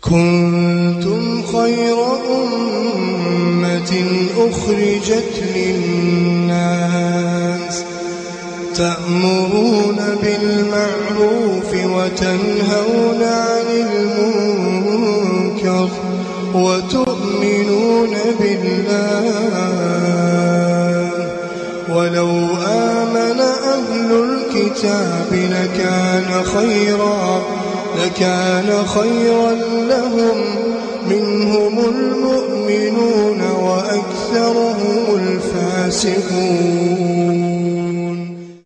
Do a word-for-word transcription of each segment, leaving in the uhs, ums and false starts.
كنتم خير أمة أخرجت للناس تأمرون بالمعروف وتنهون عن المنكر وتؤمنون بالله ولو آمن أهل الكتاب لكان خيرا لكان خيرا لهم منهم المؤمنون وأكثرهم الفاسقون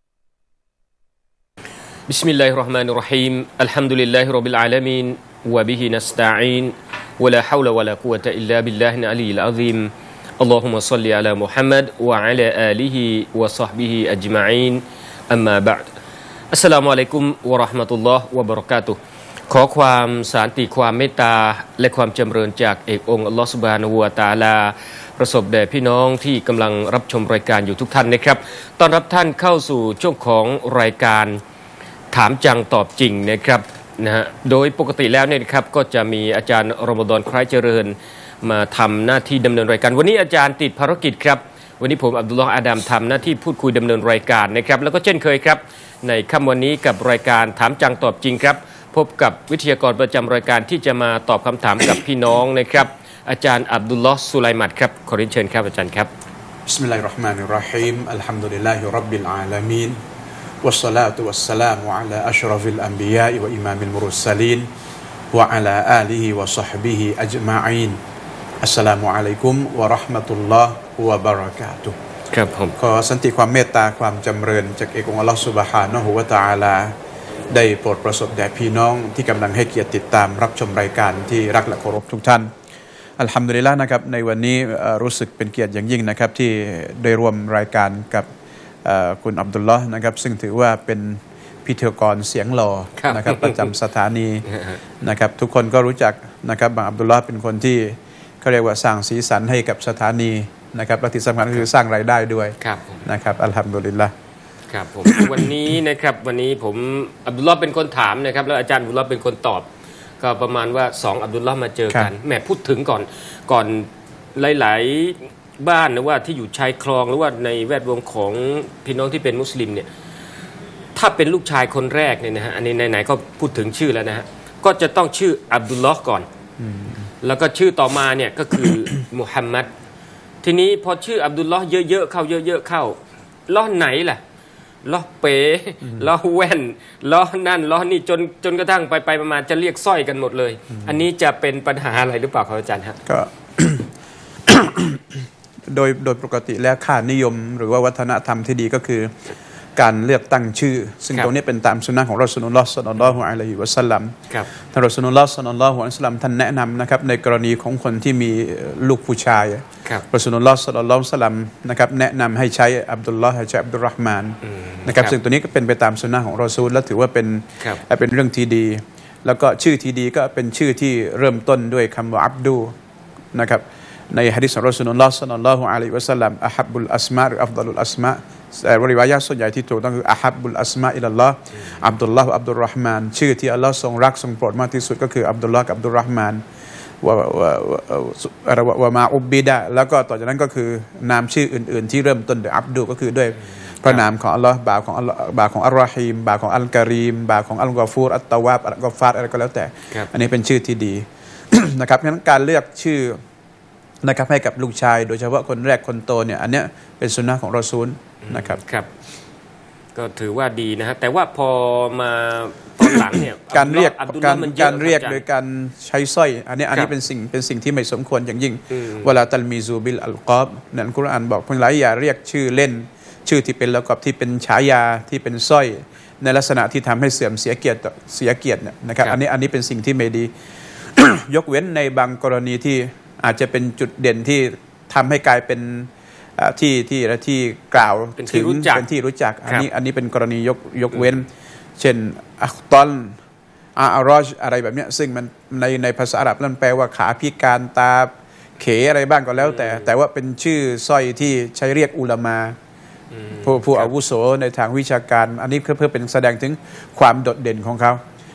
بسم الله الرحمن الرحيم الحمد لله رب العالمين وبه نستعين ولا حول ولا قوة إلا بالله العلي العظيم اللهم صل على محمد وعلى آله وصحبه أجمعين أما بعد السلام عليكم ورحمة الله وبركاتهขอความสันติความเมตตาและความจำเริญจากเอกองค์อัลลอฮฺซุบฮานะฮูวะตะอาลาประสบแด่พี่น้องที่กำลังรับชมรายการอยู่ทุกท่านนะครับต้อนรับท่านเข้าสู่ช่วงของรายการถามจังตอบจริงนะครับนะฮะโดยปกติแล้วเนี่ยครับก็จะมีอาจารย์รอมฎอนคล้ายเจริญมาทำหน้าที่ดำเนินรายการวันนี้อาจารย์ติดภารกิจครับวันนี้ผมอับดุลลอฮ์อาดัมทำหน้าที่พูดคุยดำเนินรายการนะครับแล้วก็เช่นเคยครับในค่ำวันนี้กับรายการถามจังตอบจริงครับพบกับวิทยากรประจำรายการที่จะมาตอบคำถามกับพี่น้องนะครับอาจารย์อับดุลลอฮ์สุไลมัดครับขอเรียนเชิญครับอาจารย์ครับบิสมิลลาฮิรเราะห์มานิรเราะฮีมอัลฮัมดุลิลลาฮิร็อบบิลอาลามีนวัสศอลาตุวัสสลามุอะลาอัชรอฟิลอันบิยาอิวะอิมามิลมุรสลีนวะอะลาอาลิฮิวะศอฮบิฮิอัจมะอีนอัสสลามุอะลัยกุมวะเราะห์มะตุลลอฮ์วะบะเราะกาตุฮ์ครับผมขอสันติความเมตตาความจำเริญจากเอกองค์อัลเลาะห์ซุบฮานะฮูวะตะอาลาได้โปรดประสบแด่พี่น้องที่กำลังให้เกียรติติดตามรับชมรายการที่รักและเคารพทุกท่านอัลฮัมดุลิลละห์นะครับในวันนี้รู้สึกเป็นเกียรติอย่างยิ่งนะครับที่ได้ร่วมรายการกับคุณอับดุลลอฮ์นะครับซึ่งถือว่าเป็นพิธีกรเสียงหล่อนะครับประจำสถานีนะครับทุกคนก็รู้จักนะครับบางอับดุลลอฮ์เป็นคนที่เขาเรียกว่าสร้างสีสันให้กับสถานีนะครับและที่สำคัญก็คือสร้างรายได้ด้วยนะครับอัลฮัมดุลิลละห์ครับผม วันนี้นะครับวันนี้ผมอับดุลลอฮ์เป็นคนถามนะครับแล้วอาจารย์อับดุลลอฮ์เป็นคนตอบก็ประมาณว่าสองอับดุลลอฮ์มาเจอกันแหมพูดถึงก่อนก่อนหลายๆบ้านนะว่าที่อยู่ชายคลองหรือว่าในแวดวงของพี่น้องที่เป็นมุสลิมเนี่ยถ้าเป็นลูกชายคนแรกเนี่ยนะฮะอันนี้ไหนๆก็พูดถึงชื่อแล้วนะฮะก็จะต้องชื่ออับดุลลอฮ์ก่อนแล้วก็ชื่อต่อมาเนี่ยก็คือ มุฮัมมัดทีนี้พอชื่ออับดุลลอฮ์เยอะๆเข้าเยอะๆเข้าล้อไหนล่ะล้อเป๋ล้อแว่นล้อนั่นล้อนี่จนจนกระทั่งไปไปประมาณจะเรียกสร้อยกันหมดเลยอันนี้จะเป็นปัญหาอะไรหรือเปล่าครับอาจารย์ครับก็ โดยโดยปกติแล้วค่านิยมหรือว่าวัฒนธรรมที่ดีก็คือการเลือกตั้งชื่อซึ่งตรงนี้เป็นตามสุนนะของรอซูลุลลอฮ์ ศ็อลลัลลอฮุอะลัยฮิวะซัลลัมท่านรอซูลุลลอฮ์ ศ็อลลัลลอฮุอะลัยฮิวะซัลลัมท่านแนะนำนะครับในกรณีของคนที่มีลูกผู้ชายรอซูลุลลอฮ์ ศ็อลลัลลอฮุอะลัยฮิวะซัลลัมนะครับแนะนำให้ใช้อับดุลลอฮ์ให้ใช้อับดุลเราะห์มานนะครับซึ่งตัวนี้ก็เป็นไปตามสุนนะของรอซูลและถือว่าเป็นเป็นเรื่องที่ดีแล้วก็ชื่อที่ดีก็เป็นชื่อที่เริ่มต้นด้วยคำว่าอับดุนะครับในหะดีษของรอซูลุลลอฮ์ ศ็อลลัลลอฮุอะลัยฮิวะซัลลัมอะฮับบุลอัสมาหรืออัฟฎอลุลอัสมาแต่ริวายะห์ส่วนใหญ่ที่ถูกต้องคืออะฮับบุลอัสมาอิลลัลลอฮ์อับดุลลอฮ์อับดุลเราะห์มานชื่อที่อัลลอฮ์ทรงรักทรงโปรดมากที่สุดก็คืออับดุลลอฮ์กับอับดุลเราะห์มานวะวะวะมาอุบบิดะแล้วก็ต่อจากนั้นก็คือนามชื่ออื่นๆที่เริ่มต้นด้วยอับดุก็คือด้วยพระนามของอัลลอฮ์บ่าวของอัลลอฮ์บ่าวของอัลรอฮีมบ่าวของอัลกะรีมบ่าวของอัลกอฟูรอัตตะวาบอัลกอฟาร์อะไรก็แล้วแต่อันนี้เป็นชื่อที่ดี นะครับงั้นการเลือกชื่อนะครับให้กับลูกชายโดยเฉพาะคนแรกคนโตเนี่ยอันเนี้ยเป็นสุนนะของรอซูลนะครับครับก็ถือว่าดีนะฮะแต่ว่าพอมาตอนหลังเนี่ยการเรียกการการเรียกโดยการใช้สร้อยอันนี้อันนี้เป็นสิ่งเป็นสิ่งที่ไม่สมควรอย่างยิ่งเวลาตัลมีซูบิลอัลกอบนั่นกุรอานบอกเพิ่งหลายอย่าเรียกชื่อเล่นชื่อที่เป็นแล้วก็ที่เป็นฉายาที่เป็นสร้อยในลักษณะที่ทำให้เสื่อมเสียเกียรติเสียเกียรตินะครับอันนี้อันนี้เป็นสิ่งที่ไม่ดี ยกเว้นในบางกรณีที่อาจจะเป็นจุดเด่นที่ทำให้กลายเป็นที่ที่และที่กล่าวถึงเป็นที่รู้จักอันนี้อันนี้เป็นกรณียกยกเว้นเช่นอัคตอลอารอจอะไรแบบนี้ซึ่งมันในในภาษาอาหรับนั่นแปลว่าขาพิการตาเขอะไรบ้างก็แล้วแต่แต่ว่าเป็นชื่อสร้อยที่ใช้เรียกอุลามาผู้ผู้อาวุโสในทางวิชาการอันนี้เพื่อเพื่อเป็นแสดงถึงความโดดเด่นของเขา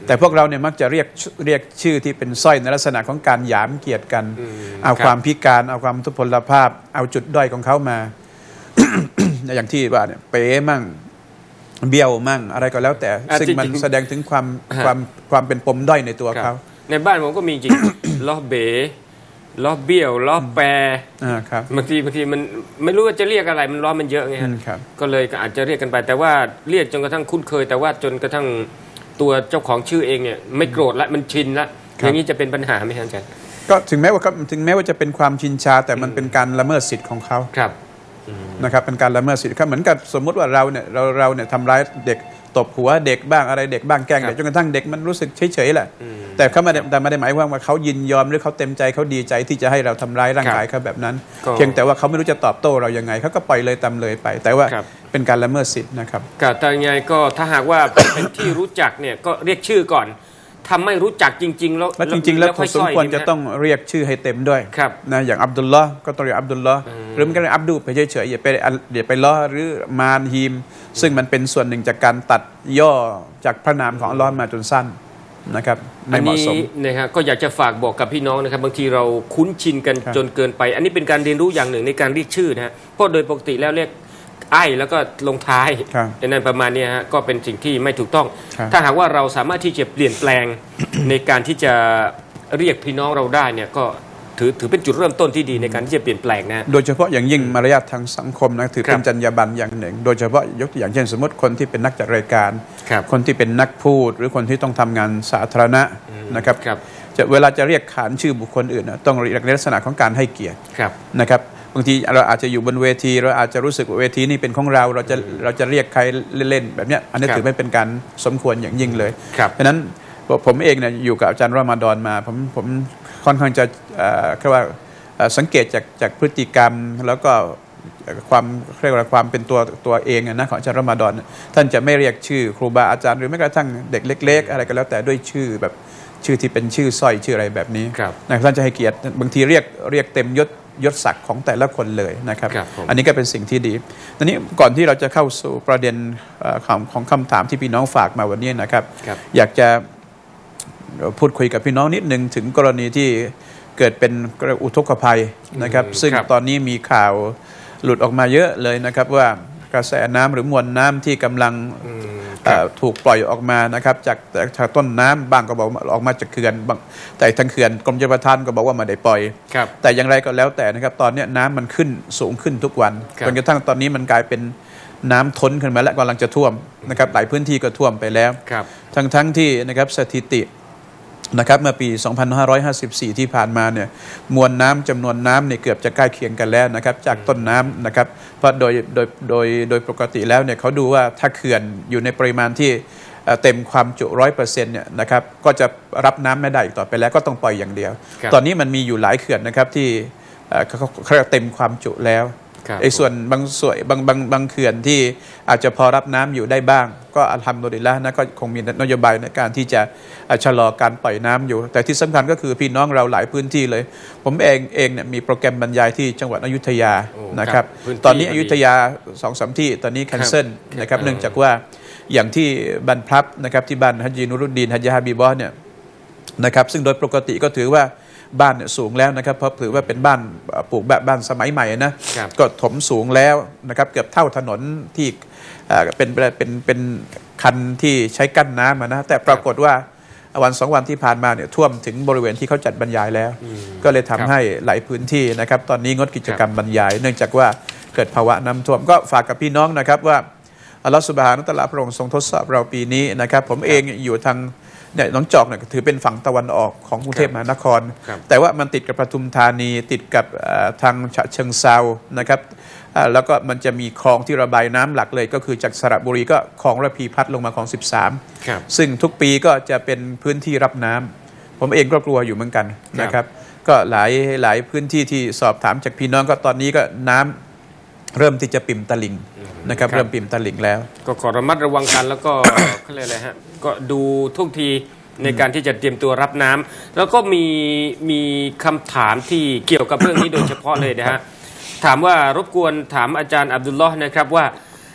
แต่พวกเราเนี่ยมักจะเรียกเรียกชื่อที่เป็นสร้อยในลักษณะของการหยามเกียรติกันเอาความพิการเอาความทุพพลภาพเอาจุดด้อยของเขามา อย่างที่ว่าเนี่ยเป๋มั่งเบี้ยวมั่งอะไรก็แล้วแต่ซึ่งมันแสดงถึงความความความเป็นปมด้อยในตัวเขาในบ้านผมก็มีจริง ล้อเบ๋ล้อเบี้ยวล้อแปรบางทีบางทีมันไม่รู้ว่าจะเรียกอะไรมันล้อมันเยอะไงครับก็เลยอาจจะเรียกกันไปแต่ว่าเรียกจนกระทั่งคุ้นเคยแต่ว่าจนกระทั่งตัวเจ้าของชื่อเองเนี่ยไม่โกรธละมันชินละอย่างนี้จะเป็นปัญหาไหมครับอาจารย์ก็ถึงแม้ว่าถึงแม้ว่าจะเป็นความชินชาแต่มันเป็นการละเมิดสิทธิ์ของเขาครับนะครับเป็นการละเมิดสิทธิ์เขาเหมือนกับสมมุติว่าเราเนี่ยเราเราเนี่ยทำร้ายเด็กตบหัวเด็กบ้างอะไรเด็กบ้างแกล้งเด็กจนกระทั่งเด็กมันรู้สึกเฉยๆแหละแต่เขาไม่ได้แต่ไม่ได้หมายว่าเขายินยอมหรือเขาเต็มใจเขาดีใจที่จะให้เราทำร้ายร่างกายเขาแบบนั้นเพียงแต่ว่าเขาไม่รู้จะตอบโต้เรายังไงเขาก็ปล่อยเลยตามเลยไปแต่ว่าเป็นการละเมิดสิทธิ์นะครับแต่ยังไงก็ถ้าหากว่าเป็นที่รู้จักเนี่ยก็เรียกชื่อก่อนทำไม่รู้จักจริงๆแล้วแล้วจริงๆแล้วผมสมควรจะต้องเรียกชื่อให้เต็มด้วยนะอย่างอับดุลลอฮ์ก็ต้องเรียกอับดุลลอฮ์หรือไม่ก็เรียกอับดุไปเฉยๆอย่าไปอย่าไปล้อหรือมารฮีมซึ่งมันเป็นส่วนหนึ่งจากการตัดย่อจากพระนามของอัลลอฮ์มาจนสั้นนะครับไม่เหมาะสมนะครับก็อยากจะฝากบอกกับพี่น้องนะครับบางทีเราคุ้นชินกันจนเกินไปอันนี้เป็นการเรียนรู้อย่างหนึ่งในการเรียกชื่อนะฮะเพราะโดยปกติแล้วเรียกไอ้แล้วก็ลงท้ายนั่นประมาณนี้ฮะก็เป็นสิ่งที่ไม่ถูกต้องถ้าหากว่าเราสามารถที่จะเปลี่ยนแปลง ในการที่จะเรียกพี่น้องเราได้เนี่ยก็ถือถือเป็นจุดเริ่มต้นที่ดีในการที่จะเปลี่ยนแปลงนะโดยเฉพาะอย่างยิ่งมารยาททางสังคมนะถือเป็นจรรยาบรรณอย่างหนึ่งโดยเฉพาะยกตัวอย่างเช่นสมมติคนที่เป็นนักจัดรายการคนที่เป็นนักพูดหรือคนที่ต้องทำงานสาธารณะนะครับจะเวลาจะเรียกขานชื่อบุคคลอื่นต้องเรียกในลักษณะของการให้เกียรตินะครับบางทีเราอาจจะอยู่บนเวทีเราอาจจะรู้สึกว่าเวทีนี้เป็นของเราเราจะเราจะเรียกใครเล่นๆแบบนี้อันนี้ถือไม่เป็นการสมควรอย่างยิ่งเลยเพราะฉะนั้นผมเองเนี่ยอยู่กับอาจารย์รอมฎอนมาผมผมค่อนข้างจะแค่ว่าสังเกตจากจากพฤติกรรมแล้วก็ความเรียกว่าความเป็นตัวตัวเองนะของอาจารย์รอมฎอนท่านจะไม่เรียกชื่อครูบาอาจารย์หรือแม้กระทั่งเด็กเล็กๆอะไรก็แล้วแต่ด้วยชื่อแบบชื่อที่เป็นชื่อสร้อยชื่ออะไรแบบนี้นะท่านจะให้เกียรติบางทีเรียกเรียกเต็มยศยศศักดิ์ของแต่ละคนเลยนะครับอันนี้ก็เป็นสิ่งที่ดีทีนี้ก่อนที่เราจะเข้าสู่ประเด็นของของคำถามที่พี่น้องฝากมาวันนี้นะครับอยากจะพูดคุยกับพี่น้องนิดนึงถึงกรณีที่เกิดเป็นอุทกภัยนะครับซึ่งตอนนี้มีข่าวหลุดออกมาเยอะเลยนะครับว่ากระแสน้ำหรือมวลน้ำที่กำลังถูกปล่อยออกมานะครับจากจากต้นน้ำบางก็บอกออกมาจากเขื่อนบางแต่ทางเขื่อนกรมชลประทานก็บอกว่าไม่ได้ปล่อยแต่อย่างไรก็แล้วแต่นะครับตอนนี้น้ำมันขึ้นสูงขึ้นทุกวันจนกระทั่งตอนนี้มันกลายเป็นน้ำท้นขึ้นมาและกำลังจะท่วมนะครับหลายพื้นที่ก็ท่วมไปแล้วทั้งทั้งที่นะครับสถิตินะครับเมื่อปี สองพันห้าร้อยห้าสิบสี่ ที่ผ่านมาเนี่ยมวลน้ำจำนวนน้ำเนี่ยเกือบจะใกล้เคียงกันแล้วนะครับจากต้นน้ำนะครับเพราะโดยโดยโดยโดยปกติแล้วเนี่ยเขาดูว่าถ้าเขื่อนอยู่ในปริมาณที่เต็มความจุ ร้อยเปอร์เซ็นต์ เนี่ยนะครับก็จะรับน้ำไม่ได้อีกต่อไปแล้วก็ต้องปล่อยอย่างเดียวตอนนี้มันมีอยู่หลายเขื่อนนะครับที่เขาเต็มความจุแล้วไอ้ส่วนบางส่วนบางบางบางเขื่อนที่อาจจะพอรับน้ำอยู่ได้บ้างก็อัลฮัมดุลิลละห์นะก็คงมีนโยบายในการที่จะชะลอการปล่อยน้ำอยู่แต่ที่สำคัญก็คือพี่น้องเราหลายพื้นที่เลยผมเองเองเนี่ยมีโปรแกรมบรรยายที่จังหวัดอยุธยานะครับตอนนี้อยุธยา สองสาม ที่ตอนนี้แคนเซิลนะครับเนื่องจากว่าอย่างที่บ้านพลับนะครับที่บ้านฮัจญีนุรุดดีนฮัจญะฮะบีบอเนี่ยนะครับซึ่งโดยปกติก็ถือว่าบ้านเนี่ยสูงแล้วนะครับเพราะถือว่าเป็นบ้านปลูกแบบบ้านสมัยใหม่นะก็ถมสูงแล้วนะครับเกือบเท่าถนนที่เป็นเป็นเป็นคันที่ใช้กั้นน้ำนะแต่ปรากฏว่าวันสองวันที่ผ่านมาเนี่ยท่วมถึงบริเวณที่เขาจัดบรรยายแล้วก็เลยทำให้หลายพื้นที่นะครับตอนนี้งดกิจกรรมบรรยายเนื่องจากว่าเกิดภาวะน้ำท่วมก็ฝากกับพี่น้องนะครับว่าอัลลอฮฺซุบฮานะฮูวะตะอาลาพระองค์ทรงทดสอบเราปีนี้นะครับผมเองอยู่ทางเนี่ยหนองจอกเนี่ยถือเป็นฝั่งตะวันออกของกรุงเทพมหานครแต่ว่ามันติดกับปทุมธานีติดกับทางฉะเชิงเซานะครับแล้วก็มันจะมีคลองที่ระบายน้ำหลักเลยก็คือจากสระบุรีก็คลองระพีพัฒน์ลงมาของสิบสามซึ่งทุกปีก็จะเป็นพื้นที่รับน้ำผมเองก็กลัวอยู่เหมือนกันนะครับก็หลายหลายพื้นที่ที่สอบถามจากพี่น้องก็ตอนนี้ก็น้ำเริ่มที่จะปิ่มตลิ่งนะครับเริ่มปิ่มตลิ่งแล้วก็ขอระมัดระวังกันแล้วก็เขาเรียกอะไรฮะก็ดูทุกทีในการที่จะเตรียมตัวรับน้ำแล้วก็มีมีคำถามที่เกี่ยวกับเรื่องนี้โดยเฉพาะเลยนะฮะถามว่ารบกวนถามอาจารย์อับดุลลอฮ์นะครับว่า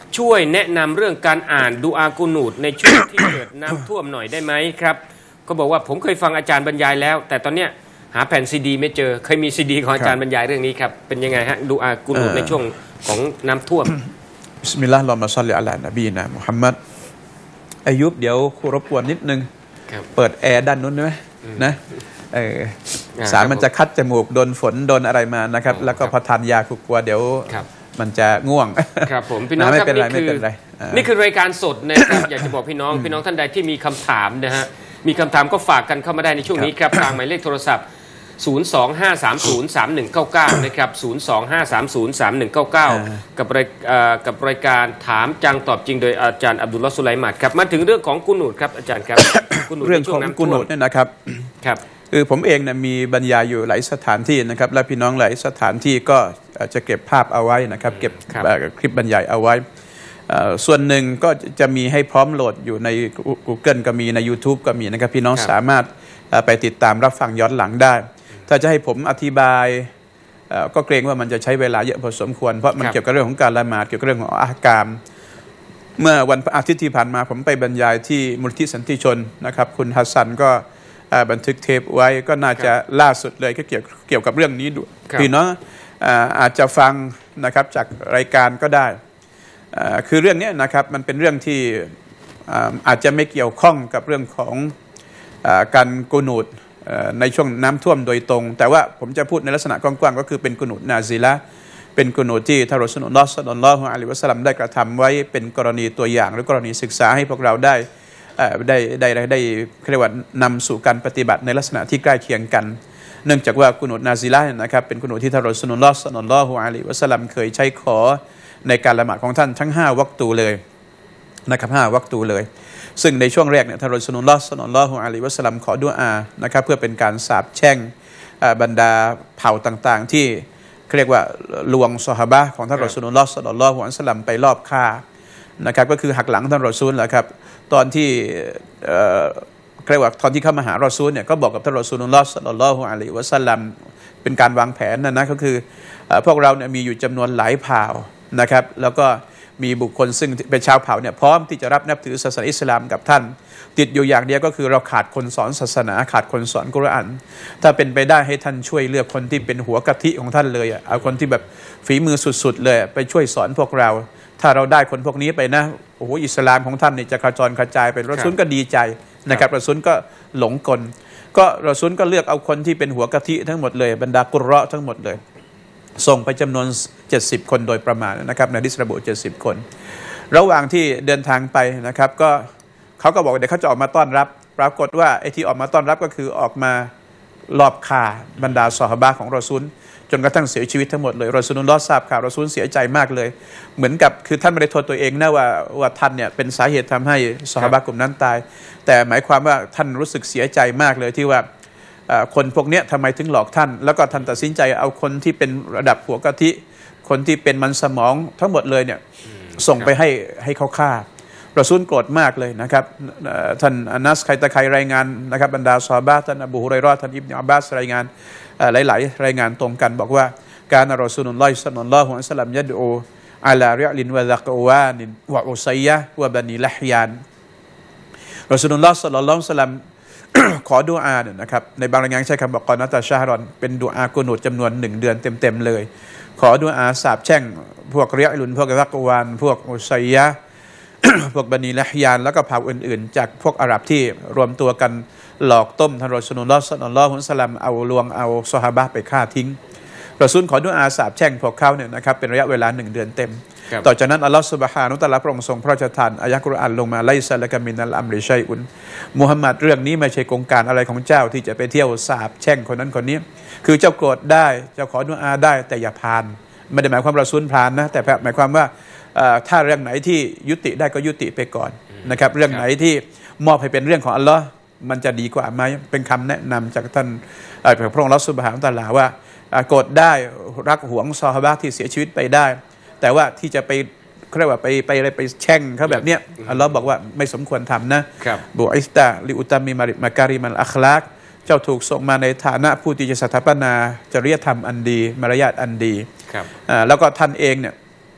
ช่วยแนะนำเรื่องการอ่านดูอากุนูตในช่วงที่เกิดน้ำท่วมหน่อยได้ไหมครับก็บอกว่าผมเคยฟังอาจารย์บรรยายแล้วแต่ตอนเนี้ยหาแผ่นซีดีไม่เจอเคยมีซีดีของอาจารย์บรรยายเรื่องนี้ครับเป็นยังไงฮะดูอากุนูตในช่วงของน้ำท่วมบิสมิลลาฮิรเราะห์มาศ็อลลิอะลานบีนะมุฮัมมัดอายุบเดี๋ยวครูรบกวนนิดนึงเปิดแอร์ด้านนู้นได้ไหมนะเออสารมันจะคัดจมูกโดนฝนโดนอะไรมานะครับแล้วก็พอทานยาคุกลัวเดี๋ยวมันจะง่วงครับผมพี่น้องครับนี่คือนี่คือรายการสดนะครับอยากจะบอกพี่น้องพี่น้องท่านใดที่มีคำถามนะฮะมีคำถามก็ฝากกันเข้ามาได้ในช่วงนี้ครับทางหมายเลขโทรศัพท์ศูนย์ สอง ห้า สาม ศูนย์ สาม หนึ่ง เก้า เก้านะครับศูนย์ สอง ห้า สาม ศูนย์ สาม หนึ่ง เก้า เก้ากับรายกับรายการถามจังตอบจริงโดยอาจารย์อับดุลลอฮ์สุไลมัดครับมาถึงเรื่องของกุนูตครับอาจารย์ครับเรื่องของกุนูตเนี่ยนะครับครับคือผมเองนะมีบรรยายอยู่หลายสถานที่นะครับและพี่น้องหลายสถานที่ก็จะเก็บภาพเอาไว้นะครับเก็บคลิปบรรยายเอาไว้ส่วนหนึ่งก็จะมีให้พร้อมโหลดอยู่ใน Google ก็มีใน YouTube ก็มีนะครับพี่น้องสามารถไปติดตามรับฟังย้อนหลังได้ถ้าจะให้ผมอธิบายก็เกรงว่ามันจะใช้เวลาเยอะพอสมควรเพราะมันเกี่ยวกับเรื่องของการละหมาดเกี่ยวกับเรื่องของอาหกามเมื่อวันอาทิตย์ที่ผ่านมาผมไปบรรยายที่มูลที่สันติชนนะครับคุณฮัสซันก็บันทึกเทปไว้ก็น่าจะล่าสุดเลยก็เกี่ยวเกี่ยวกับเรื่องนี้ด้วยพี่น้องอาจจะฟังนะครับจากรายการก็ได้คือเรื่องนี้นะครับมันเป็นเรื่องที่อาจจะไม่เกี่ยวข้องกับเรื่องของการกุนูตในช่วงน้ำท่วมโดยตรงแต่ว่าผมจะพูดในลักษณะกว้างๆก็คือเป็นกุนูตนาซิละเป็นกุนูตที่ท่านรอซูลุลลอฮ์ ศ็อลลัลลอฮุอะลัยฮิวะซัลลัมได้กระทำไว้เป็นกรณีตัวอย่างหรือกรณีศึกษาให้พวกเราได้ได้ได้ได้เรียกว่านำสู่การปฏิบัติในลักษณะที่ใกล้เคียงกันเนื่องจากว่ากุนูตนาซิละนะครับเป็นกุนูตที่ท่านรอซูลุลลอฮ์ ศ็อลลัลลอฮุอะลัยฮิวะซัลลัมเคยใช้ขอในการละหมาดของท่านทั้งห้าวักตูเลยนะครับห้าวักตูเลยซึ่งในช่วงแรกเนี่ยท่านรอซูลุลลอฮ์ ศ็อลลัลลอฮุอะลัยฮิวะซัลลัมขอดุอานะครับเพื่อเป็นการสาปแช่งบรรดาเผ่าต่างๆที่เรียกว่าลวงซอฮาบะห์ของท่านรอซูลุลลอฮ์ ศ็อลลัลลอฮุอะลัยฮิวะซัลลัมไปลอบฆ่านะครับก็คือหักหลังท่านรอซูลแหละครับตอนที่เรียกว่าตอนที่เข้ามาหารอซูลเนี่ยก็บอกกับท่านรอซูลุลลอฮ์ ศ็อลลัลลอฮุอะลัยฮิวะซัลลัมเป็นการวางแผนนะนะก็คือพวกเราเนี่ยมีอยู่จำนวนหลายเผ่านะครับแล้วก็มีบุคคลซึ่งเป็นชาวเผ่าเนี่ยพร้อมที่จะรับนับถือศาสนาอิสลามกับท่านติดอยู่อย่างเดียวก็คือเราขาดคนสอนศาสนาขาดคนสอนกุรอานถ้าเป็นไปได้ให้ท่านช่วยเลือกคนที่เป็นหัวกะทิของท่านเลยอ่ะเอาคนที่แบบฝีมือสุดๆเลยไปช่วยสอนพวกเราถ้าเราได้คนพวกนี้ไปนะโอ้โหอิสลามของท่านนี่จะกระจรกระจายไปรอซูลก็ดีใจนะครับรอซูลก็หลงกลก็รอซูลก็เลือกเอาคนที่เป็นหัวกะทิทั้งหมดเลยบรรดากุรอทั้งหมดเลยส่งไปจำนวนเจ็ดสิบคนโดยประมาณนะครับในดิสระบุเจ็ดสิบคนระหว่างที่เดินทางไปนะครับก็เขาก็บอกเดี๋ยวเขาจะออกมาต้อนรับปรากฏว่าไอ้ที่ออกมาต้อนรับก็คือออกมาลอบฆ่าบรรดาซอฮาบะห์ของรอซูลจนกระทั่งเสียชีวิตทั้งหมดเลยรอซูลุลลอฮ์ทราบข่าวรอซูลเสียใจมากเลยเหมือนกับคือท่านไม่ได้โทษตัวเองนะว่าว่าท่านเนี่ยเป็นสาเหตุทำให้ซอฮาบะห์กลุ่มนั้นตายแต่หมายความว่าท่านรู้สึกเสียใจมากเลยที่ว่าคนพวกนี้ทำไมถึงหลอกท่านแล้วก็ท่านตัดสินใจเอาคนที่เป็นระดับหัวกะทิคนที่เป็นมันสมองทั้งหมดเลยเนี่ยส่งไปให้ให้เขาฆ่ารอซูลโกรธมากเลยนะครับท่านอานัสไคตะไครายงานนะครับบรรดาซอฮาบะห์ท่านอบูฮุรอยเราะห์ท่านอิบนุอับบาสรายงานหลายๆรายงานตรงกันบอกว่าการรอซูลุลลอฮ์ ศ็อลลัลลอฮุอะลัยฮิวะซัลลัมยัดอูอะลาริอลินวะซักวานินวะอุซัยยะฮ์วะบะนีละฮยานรอซูลุลลอฮ์ ศ็อลลัลลอฮุอะลัยฮิวะซัลลัมขอดุอาเนี่ยนะครับในบางรายงานใช้คำบอกกอนะตะชะฮรอนเป็นดุอากุนูตจำนวนหนึ่งเดือนเต็มๆเลยขอดุอาสาบแช่งพวกเรียลุนพวกซักวานพวกอุซัยยะฮ์ พวกบะนีละฮยานแล้วก็เผ่าอื่นๆจากพวกอาหรับที่รวมตัวกันหลอกต้มท่านรอซูลุลลอฮ์ ศ็อลลัลลอฮุอะลัยฮิวะซัลลัมเอาลวงเอาซอฮาบะห์ไปฆ่าทิ้งรอซูลขอดุอาสาบแช่งพวกเขาเนี่ยนะครับเป็นระยะเวลาหนึ่งเดือนเต็มต่อจากนั้นอัลลอฮฺซุบฮานะฮูวะตะอาลาพระองค์ทรงพระราชทานอายะห์กุรอานลงมาไลซะละกะมินัลอัมริชัยอุนมุฮัมมัดเรื่องนี้ไม่ใช่โครงการอะไรของเจ้าที่จะไปเที่ยวสาบแช่งคนนั้นคนนี้คือเจ้าโกรธได้เจ้าขอดุอาได้แต่อย่าพานไม่ได้หมายความรอซูลพานนะแต่หมายความว่าถ้าเรื่องไหนที่ยุติได้ก็ยุติไปก่อนนะครับเรื่องไหนที่มอบให้เป็นเรื่องของอัลลอฮ์มันจะดีกว่าไหมเป็นคำแนะนำจากท่านพระองค์อัลลอฮฺซุบฮานะฮูวะตะอาลาว่าโกรธได้รักหวงซอฮาบะห์ที่เสียชีวิตไปได้แต่ว่าที่จะไปเขาเรียกว่าไปไปอะไรไปแช่งเขาแบบเนี้ยอัลลอฮ์บอกว่าไม่สมควรทำนะบุอิสตาลิอุตามิมาริมาการิมัลอัคลากเจ้าถูกส่งมาในฐานะผู้ที่จะสถาปนาจริยธรรมอันดีมารยาทอันดีแล้วก็ท่านเองเนี่ย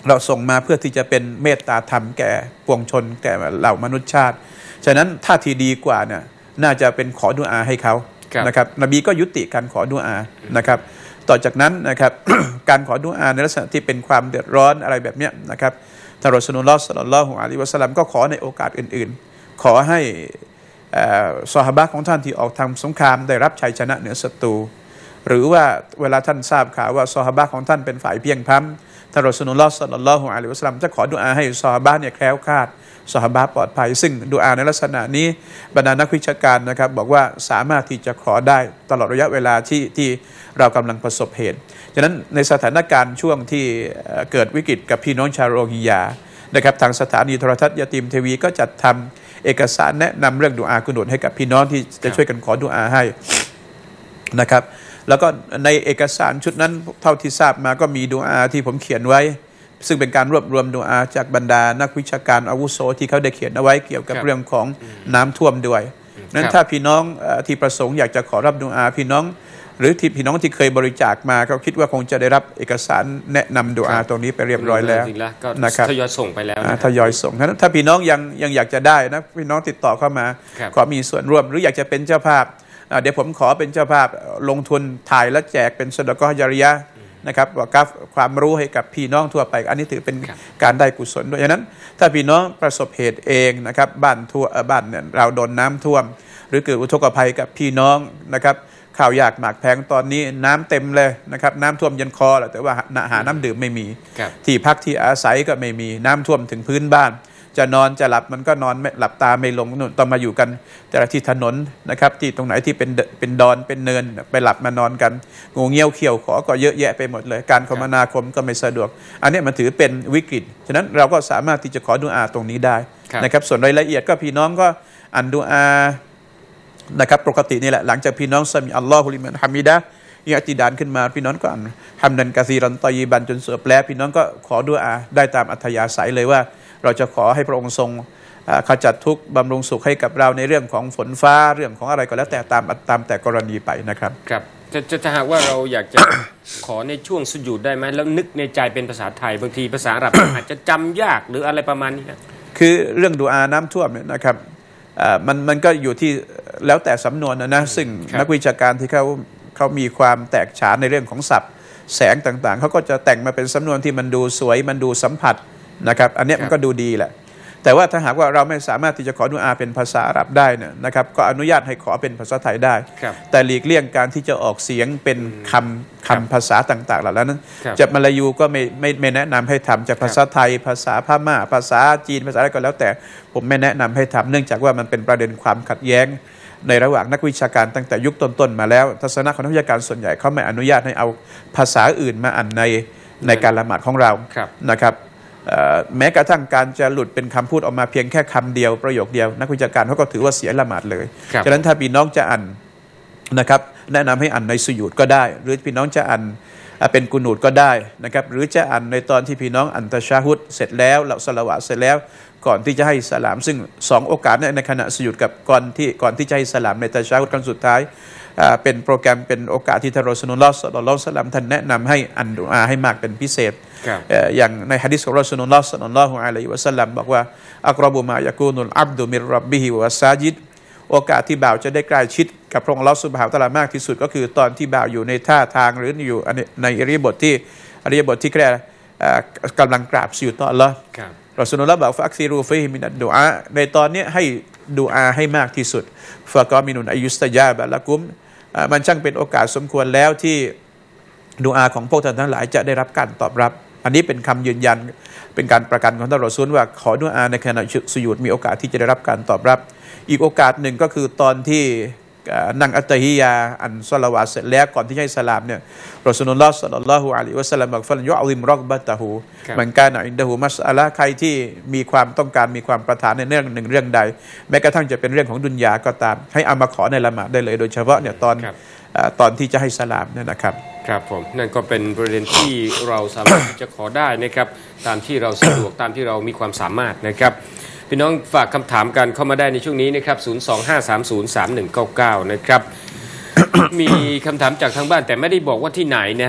เราส่งมาเพื่อที่จะเป็นเมตตาธรรมแก่ปวงชนแก่เหล่ามนุษยชาติฉะนั้นท่าทีดีกว่าเนี่ยน่าจะเป็นขอดุอาให้เขานะครับนบีก็ยุติการขอดุอานะครับต่อจากนั้นนะครับ การขอดุอาในลักษณะที่เป็นความเดือดร้อนอะไรแบบนี้นะครับท่านรอซูลุลลอฮ์ ศ็อลลัลลอฮุอะลัยฮิวะซัลลัมก็ขอในโอกาสอื่นๆขอให้ซอฮาบะห์ของท่านที่ออกทำสงครามได้รับชัยชนะเหนือศัตรูหรือว่าเวลาท่านทราบข่าวว่าซอฮาบะห์ของท่านเป็นฝ่ายเพียงพล้ำท่านรอซูลุลลอฮ์ ศ็อลลัลลอฮุอะลัยฮิวะซัลลัมจะขอดุอาให้ซอฮาบะห์เนี่ยแคล้วคลาดซอฮาบะห์ปลอดภัยซึ่งดุอาในลักษณะนี้บรรดานักวิชาการนะครับบอกว่าสามารถที่จะขอได้ตลอดระยะเวลาที่ที่เรากำลังประสบเหตุฉะนั้นในสถานการณ์ช่วงที่เกิดวิกฤตกับพี่น้องชาวโรฮิงญานะครับทางสถานีโทรทัศน์ยาตีมทีวีก็จัดทำเอกสารแนะนำเรื่องดุอากุนูตให้กับพี่น้องที่จะช่วยกันขอดุอาให้นะครับแล้วก็ในเอกสารชุดนั้นเท่าที่ทราบมาก็มีดุอาที่ผมเขียนไว้ซึ่งเป็นการรวบรวมดุอาจากบรรดานักวิชาการอาวุโสที่เขาได้เขียนเอาไว้เกี่ยวกับเรื่องของน้ำท่วมด้วยนั้นถ้าพี่น้องที่ประสงค์อยากจะขอรับดุอาพี่น้องหรือที่พี่น้องที่เคยบริจาคมาก็คิดว่าคงจะได้รับเอกสารแนะนำดุอาตรงนี้ไปเรียบร้อยแล้วนะครับทยอยส่งไปแล้วทยอยส่งถ้าพี่น้องยังยังอยากจะได้นะพี่น้องติดต่อเข้ามาขอมีส่วนร่วมหรืออยากจะเป็นเจ้าภาพเดี๋ยวผมขอเป็นเจ้าภาพลงทุนถ่ายและแจกเป็นซะดะกอฮ์ญาริยะห์นะครับว่ากับความรู้ให้กับพี่น้องทั่วไปอันนี้ถือเป็นการได้กุศลด้วยฉะนั้นถ้าพี่น้องประสบเหตุเองนะครับบ้านทั่วบ้านเนี่ยเราโดนน้ำท่วมหรือเกิดอุทกภัยกับพี่น้องนะครับข้าวยากหมากแพงตอนนี้น้ำเต็มเลยนะครับน้ำท่วมยันคอแหละแต่ว่าหาน้ำดื่มไม่มีที่พักที่อาศัยก็ไม่มีน้ำท่วมถึงพื้นบ้านจะนอนจะหลับมันก็นอนไม่หลับตาไม่ลงนู่นต้องมาอยู่กันแต่ละที่ถนนนะครับที่ตรงไหนที่เป็นเป็นดอนเป็นเนินไปหลับมานอนกันงูเงี้ยวเขียวขอก็เยอะแยะไปหมดเลยการคมนาคมก็ไม่สะดวกอันนี้มันถือเป็นวิกฤตฉะนั้นเราก็สามารถที่จะขอดุอาตรงนี้ได้นะครับส่วนรายละเอียดก็พี่น้องก็อ่านดุอานะครับปกตินี่แหละหลังจากพี่น้องซะมีอัลลอฮุลิมันฮามิดะอิอติดานขึ้นมาพี่น้องก็อ่านฮัมดันกะซีรันตอยีบันจนเสือแปลพี่น้องก็ขอดุอาได้ตามอัธยาศัยเลยว่าเราจะขอให้พระองค์ทรงขจัดทุกข์บำรุงสุขให้กับเราในเรื่องของฝนฟ้าเรื่องของอะไรก็แล้วแต่ตามตามแต่กรณีไปนะครับครับจะจะถ้าหากว่าเราอยากจะ ขอในช่วงสุญูดได้ไหมแล้วนึกในใจเป็นภาษาไทยบางทีภาษาอาหรับ อาจจะจำยากหรืออะไรประมาณนี้นะคือเรื่องดุอาน้ำท่วมเนี่ยนะครับมันมันก็อยู่ที่แล้วแต่สำนวนนะนะซึ่งนักวิชาการที่เขาเขามีความแตกฉานในเรื่องของศัพท์แสงต่างๆเขาก็จะแต่งมาเป็นสำนวนที่มันดูสวยมันดูสัมผัสนะครับอันนี้มันก็ดูดีแหละแต่ว่าถ้าหากว่าเราไม่สามารถที่จะขอดุอาเป็นภาษาอาหรับได้เนี่ยนะครับก็อนุญาตให้ขอเป็นภาษาไทยได้แต่หลีกเลี่ยงการที่จะออกเสียงเป็นคำคำภาษาต่างๆเหล่านั้นจะมาลายูก็ไม่ไม่ไม่แนะนำให้ทำจะภาษาไทยภาษาพม่าภาษาจีนภาษาอะไรก็แล้วแต่ผมไม่แนะนำให้ทำเนื่องจากว่ามันเป็นประเด็นความขัดแย้งในระหว่างนักวิชาการตั้งแต่ยุคต้นๆมาแล้วทัศนะของนักวิชาการส่วนใหญ่เขาไม่อนุญาตให้เอาภาษาอื่นมาอ่านในในการละหมาดของเรานะครับแม้กระทั่งการจะหลุดเป็นคำพูดออกมาเพียงแค่คำเดียวประโยคเดียวนักวิชาการเขาก็ถือว่าเสียละหมาดเลยฉะนั้นถ้าพี่น้องจะอ่านนะครับแนะนำให้อ่านในสุญูดก็ได้หรือพี่น้องจะอ่านเป็นกุนูตก็ได้นะครับหรือจะอ่านในตอนที่พี่น้องอ่านตะชาฮุดเสร็จแล้วละสละวะเสร็จแล้วก่อนที่จะให้สลามซึ่งสองโอกาสในขณะสุญูดกับก่อนที่ก่อนที่จะให้สลามในตะชาฮุดครั้งสุดท้ายเป็นโปรแกรมเป็นโอกาสที่ท่านรอซูลุลลอฮ์ ศ็อลลัลลอฮุอะลัยฮิวะซัลลัมท่านแนะนำให้อ่านดุอาให้มากเป็นพิเศษอย่างในหะดีษของรอซูลุลลอฮ์ ศ็อลลัลลอฮุอะลัยฮิวะซัลลัมบอกว่าอักรอบุมายะกูนุลอับดุมิรร็อบบิฮิวะซาญิดโอกาสที่บ่าวจะได้ใกล้ชิดกับพระองค์อัลเลาะห์ซุบฮานะฮูวะตะอาลามากที่สุดก็คือตอนที่บ่าวอยู่ในท่าทางหรืออยู่ในอิริยาบถที่อิริยาบถที่แค่กำลังกราบสุญูดต่ออัลเลาะห์รอซูลุลลอฮ์บอกฟักซิรูฟีฮิมินัดดุอาในตอนนี้ให้ดุอาให้มากที่สุดฟะกอมินุนอายุสตะญาบะละกุมมันช่างเป็นโอกาสสมควรแล้วที่ดุอาของพวกท่านทั้งหลายจะได้รับการตอบรับอันนี้เป็นคำยืนยันเป็นการประกันของท่านรอซูลว่าขอดุอาในขณะสุญูดมีโอกาสที่จะได้รับการตอบรับอีกโอกาสหนึ่งก็คือตอนที่นั่งอัตตะฮิยาอันศอลาวาตเสร็จแล้วก่อนที่จะให้สลามเนี่ยรอซูลุลลอฮ์ ศ็อลลัลลอฮุอะลัยฮิวะซัลลัมบอกฟันยุอซิมร็อกบะตะฮูมันกานะอินดะฮูมัสอะละใครที่มีความต้องการมีความประทานในเรื่องหนึ่งเรื่องใดแม้กระทั่งจะเป็นเรื่องของดุนยาก็ตามให้เอามาขอในละหมาดได้เลยโดยเฉพาะเนี่ยตอนตอนที่จะให้สลามเนี่ยนะครับครับผมนั่นก็เป็นประเด็นที่เราสามารถที่จะขอได้นะครับตามที่เราสะดวกตามที่เรามีความสามารถนะครับพี่น้องฝากคำถามกันเข้ามาได้ในช่วงนี้นะครับศูนย์ สอง ห้า สาม ศูนย์ สาม หนึ่ง เก้า เก้านะครับ มีคำถามจากทางบ้านแต่ไม่ได้บอกว่าที่ไหนนะฮะ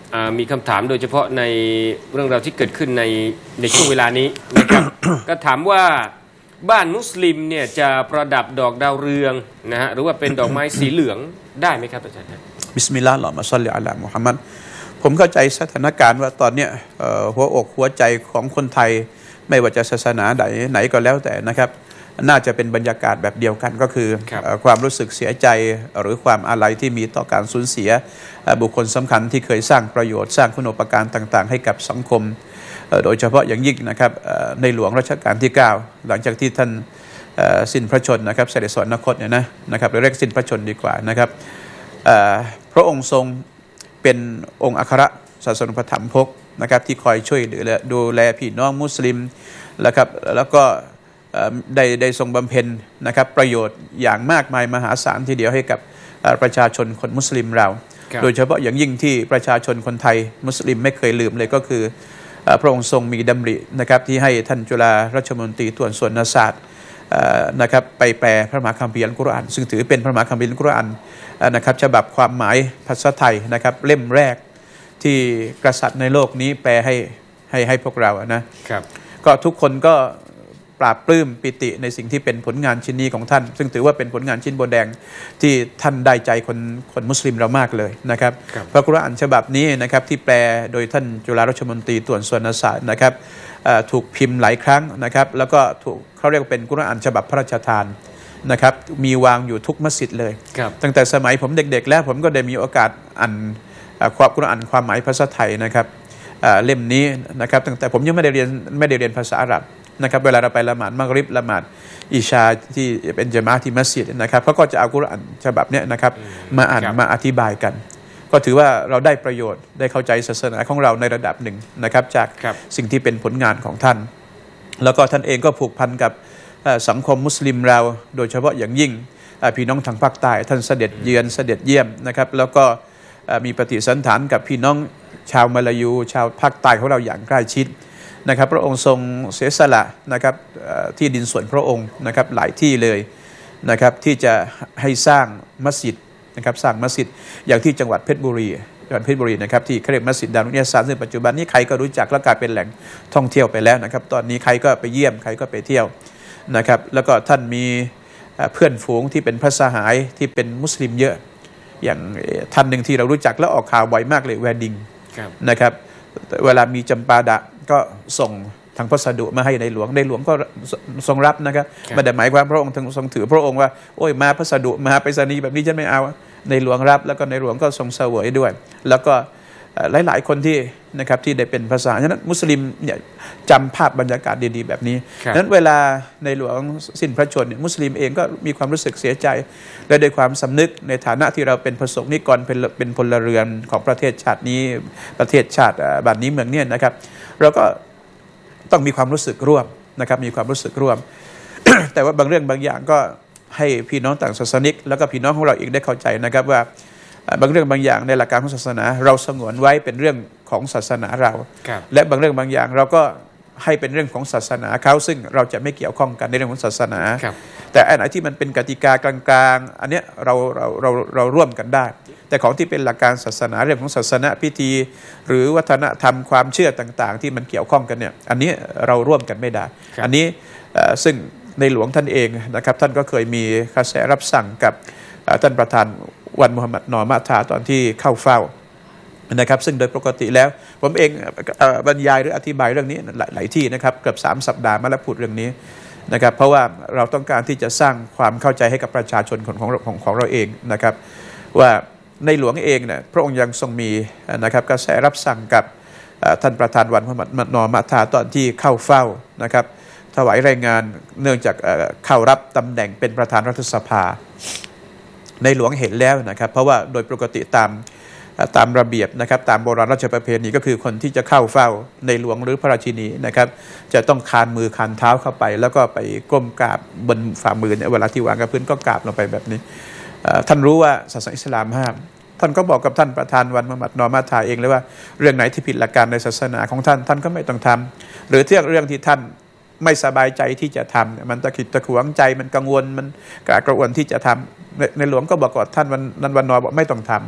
มีคำถามโดยเฉพาะในเรื่องราวที่เกิดขึ้นในในช่วงเวลานี้นะครับ ก็ถามว่าบ้านมุสลิมเนี่ยจะประดับดอกดาวเรืองนะฮะหรือว่าเป็นดอกไม้สีเหลืองได้ไหมครับอาจารย์บิสมิลลาห์อัลลอฮุมมะศ็อลลิอะลามุฮัมมัดผมเข้าใจสถานการณ์ว่าตอนนี้หัวอกหัวใจของคนไทยไม่ว่าจะศาสนาไหนไหนก็แล้วแต่นะครับน่าจะเป็นบรรยากาศแบบเดียวกันก็คือความรู้สึกเสียใจหรือความอาลัยที่มีต่อการสูญเสียบุคคลสำคัญที่เคยสร้างประโยชน์สร้างคุณูปการต่างๆให้กับสังคมโดยเฉพาะอย่างยิ่งนะครับในหลวงรัชกาลที่เก้าหลังจากที่ท่านสิ้นพระชนนะครับเสด็จสวรรคตเนี่ยนะนะครับเรียกสิ้นพระชนดีกว่านะครับพระองค์ทรงเป็นองค์อัครศาสนปฐมภกนะครับที่คอยช่วยเหลือดูแลพี่น้องมุสลิมนะครับแล้วก็ได้ได้ทรงบำเพ็ญนะครับประโยชน์อย่างมากมายมหาศาลทีเดียวให้กับประชาชนคนมุสลิมเราโดยเฉพาะอย่างยิ่งที่ประชาชนคนไทยมุสลิมไม่เคยลืมเลยก็คือพระองค์ทรงมีดำรินะครับที่ให้ท่านจุฬาราชมนตรีตรวจส่วนศาสตร์นะครับไปแปลพระมหาคัมภีร์อัลกุรอานซึ่งถือเป็นพระมหาคัมภีร์อัลกุรอานนะครับฉบับความหมายภาษาไทยนะครับเล่มแรกที่กษัตริย์ในโลกนี้แปลให้ให้ให้พวกเรานะครับก็ทุกคนก็ปราบปลื้มปิติในสิ่งที่เป็นผลงานชิ้นนี้ของท่านซึ่งถือว่าเป็นผลงานชิ้นโบแดงที่ท่านได้ใจคนคนมุสลิมเรามากเลยนะครับพระกุรอานฉบับนี้นะครับที่แปลโดยท่านจุฬาราชมนตรีตรวจส่วนศาสตร์นะครับถูกพิมพ์หลายครั้งนะครับแล้วก็ถูกเขาเรียกว่าเป็นกุรอานฉบับพระราชทานนะครับมีวางอยู่ทุกมัสยิดเลยตั้งแต่สมัยผมเด็กๆแล้วผมก็ได้มีโอกาสอ่านความกุรอานความหมายภาษาไทยนะครับเล่มนี้นะครับตั้งแต่ผมยังไม่ได้เรียนไม่ได้เรียนภาษาอาหรับนะครับเวลาเราไปละหมาดมักริบละหมาดอิชาที่เป็นญะมาอะห์ที่มัสยิดนะครับเขาก็จะเอากุรอานฉบับนี้นะครับมาอ่านมาอธิบายกันก็ถือว่าเราได้ประโยชน์ได้เข้าใจศาสนาของเราในระดับหนึ่งนะครับจากสิ่งที่เป็นผลงานของท่านแล้วก็ท่านเองก็ผูกพันกับสังคมมุสลิมเราโดยเฉพาะอย่างยิ่งพี่น้องทางภาคใต้ท่านเสด็จเยือนเสด็จเยี่ยมนะครับแล้วก็มีปฏิสันถานกับพี่น้องชาวมาลายูชาวภาคใต้ของเราอย่างใกล้ชิดนะครับพระองค์ทรงเสียสละนะครับที่ดินส่วนพระองค์นะครับหลายที่เลยนะครับที่จะให้สร้างมัสยิดนะครับสร้างมัสยิดอย่างที่จังหวัดเพชรบุรีจังหวัดเพชรบุรีนะครับที่เขาเรียกมัสยิดดารุนยะซานซึ่งปัจจุบันนี้ใครก็รู้จักและกลายเป็นแหล่งท่องเที่ยวไปแล้วนะครับตอนนี้ใครก็ไปเยี่ยมใครก็ไปเที่ยวนะครับแล้วก็ท่านมีเพื่อนฝูงที่เป็นพระสหายที่เป็นมุสลิมเยอะอย่างท่านหนึ่งที่เรารู้จักและออกข่าวบ่อยมากเลยแวดดิ้งนะครับเวลามีจำปาดะก็ส่งทางพัสดุมาให้ในหลวงในหลวงก็ทรงรับนะครับไม่ได้หมายความพระองค์ทรงถือพระองค์ว่าโอ้ยมาพัสดุมาไปรษณีย์แบบนี้ฉันไม่เอาในหลวงรับแล้วก็ในหลวงก็ทรงเสวยด้วยแล้วก็หลายๆคนที่นะครับที่ได้เป็นภาษาฉะนั้นมุสลิมเนี่ยจำภาพบรรยากาศดีๆแบบนี้ฉะนั้นเวลาในหลวงสิ้นพระชนม์มุสลิมเองก็มีความรู้สึกเสียใจและด้วยความสำนึกในฐานะที่เราเป็นประสบนิกรเป็นเป็นพลเรือนของประเทศชาตินี้ประเทศชาติบ้านนี้เมืองนี้นะครับเราก็ต้องมีความรู้สึกร่วมนะครับมีความรู้สึกร่วม แต่ว่าบางเรื่องบางอย่างก็ให้พี่น้องต่างศาสนิกแล้วก็พี่น้องของเราเองได้เข้าใจนะครับว่าบางเรื่องบางอย่างในหลักการของศาสนาเราสงวนไว้เป็นเรื่องของศาสนาเราและบางเรื่องบางอย่างเราก็ให้เป็นเรื่องของศาสนาเขาซึ่งเราจะไม่เกี่ยวข้องกันในเรื่องของศาสนาแต่อันไหนที่มันเป็นกติกากลางๆอันเนี้ยเราเราเราเราร่วมกันได้แต่ของที่เป็นหลักการศาสนาเรื่องของศาสนาพิธีหรือวัฒนธรรมความเชื่อต่างๆที่มันเกี่ยวข้องกันเนี่ยอันนี้เราร่วมกันไม่ได้อันนี้ซึ่งในหลวงท่านเองนะครับท่านก็เคยมีกระแสรับสั่งกับท่านประธานวันมุฮัมมัดนอมะทาตอนที่เข้าเฝ้านะครับซึ่งโดยปกติแล้วผมเองบรรยายหรืออธิบายเรื่องนี้หลายที่นะครับเกือบสามสัปดาห์มาแล้วพูดเรื่องนี้นะครับเพราะว่าเราต้องการที่จะสร้างความเข้าใจให้กับประชาชนของของของของเราเองนะครับว่าในหลวงเองเนี่ยพระองค์ยังทรงมีนะครับกระแสรับสั่งกับท่านประธานวันมุฮัมมัดนอมะทาตอนที่เข้าเฝ้านะครับถวายรายงานเนื่องจากเข้ารับตำแหน่งเป็นประธานรัฐสภาในหลวงเห็นแล้วนะครับเพราะว่าโดยปกติตามตามระเบียบนะครับตามโบราณราชประเพณีก็คือคนที่จะเข้าเฝ้าในหลวงหรือพระราชินีนะครับจะต้องคานมือคานเท้าเข้าไปแล้วก็ไปก้มกราบบนฝ่ามือเนี่ยเวลาที่วางกับพื้นก็กราบลงไปแบบนี้ท่านรู้ว่าศาสนาอิสลามห้ามท่านก็บอกกับท่านประธานวันมุฮัมมัดนอมะทาเองเลยว่าเรื่องไหนที่ผิดหลักการในศาสนาของท่านท่านก็ไม่ต้องทำหรือเรื่องเรื่องที่ท่านไม่สบายใจที่จะทำมันตะขิดตะขวงใจมันกังวลมันกระกระอ่วนที่จะทำในหลวงก็บอกกับท่านวันนั้นวันนอบอกไม่ต้องทำ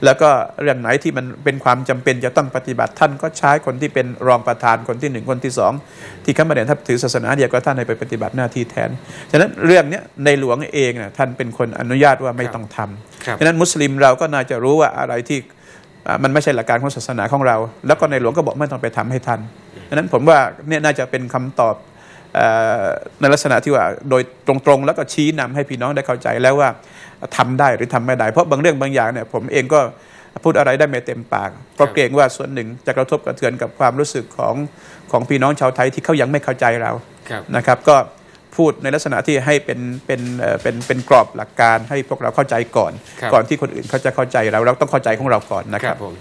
แล้วก็เรื่องไหนที่มันเป็นความจำเป็นจะต้องปฏิบัติท่านก็ใช้คนที่เป็นรองประธานคนที่หนึ่งคนที่สองที่เข้ามาเรียนทับถือศาสนาเดียวกับท่านให้ไปปฏิบัติหน้าที่แทนฉะนั้นเรื่องนี้ในหลวงเองนะท่านเป็นคนอนุญาตว่าไม่ต้องทำฉะนั้นมุสลิมเราก็น่าจะรู้ว่าอะไรที่มันไม่ใช่หลักการของศาสนาของเราแล้วก็ในหลวงก็บอกไม่ต้องไปทำให้ท่านฉะนั้นผมว่าเนี่ยน่าจะเป็นคำตอบในลักษณะที่ว่าโดยตรงๆแล้วก็ชี้นำให้พี่น้องได้เข้าใจแล้วว่าทำได้หรือทำไม่ได้เพราะบางเรื่องบางอย่างเนี่ยผมเองก็พูดอะไรได้ไม่เต็มปากเพราะเกรงว่าส่วนหนึ่งจะกระทบกระเทือนกับความรู้สึกของของพี่น้องชาวไทยที่เขายังไม่เข้าใจเรานะครับก็พูดในลักษณะที่ให้เป็นเป็นเป็นเป็นกรอบหลักการให้พวกเราเข้าใจก่อนก่อนที่คนอื่นเขาจะเข้าใจเราเราต้องเข้าใจของเราก่อนนะครับผม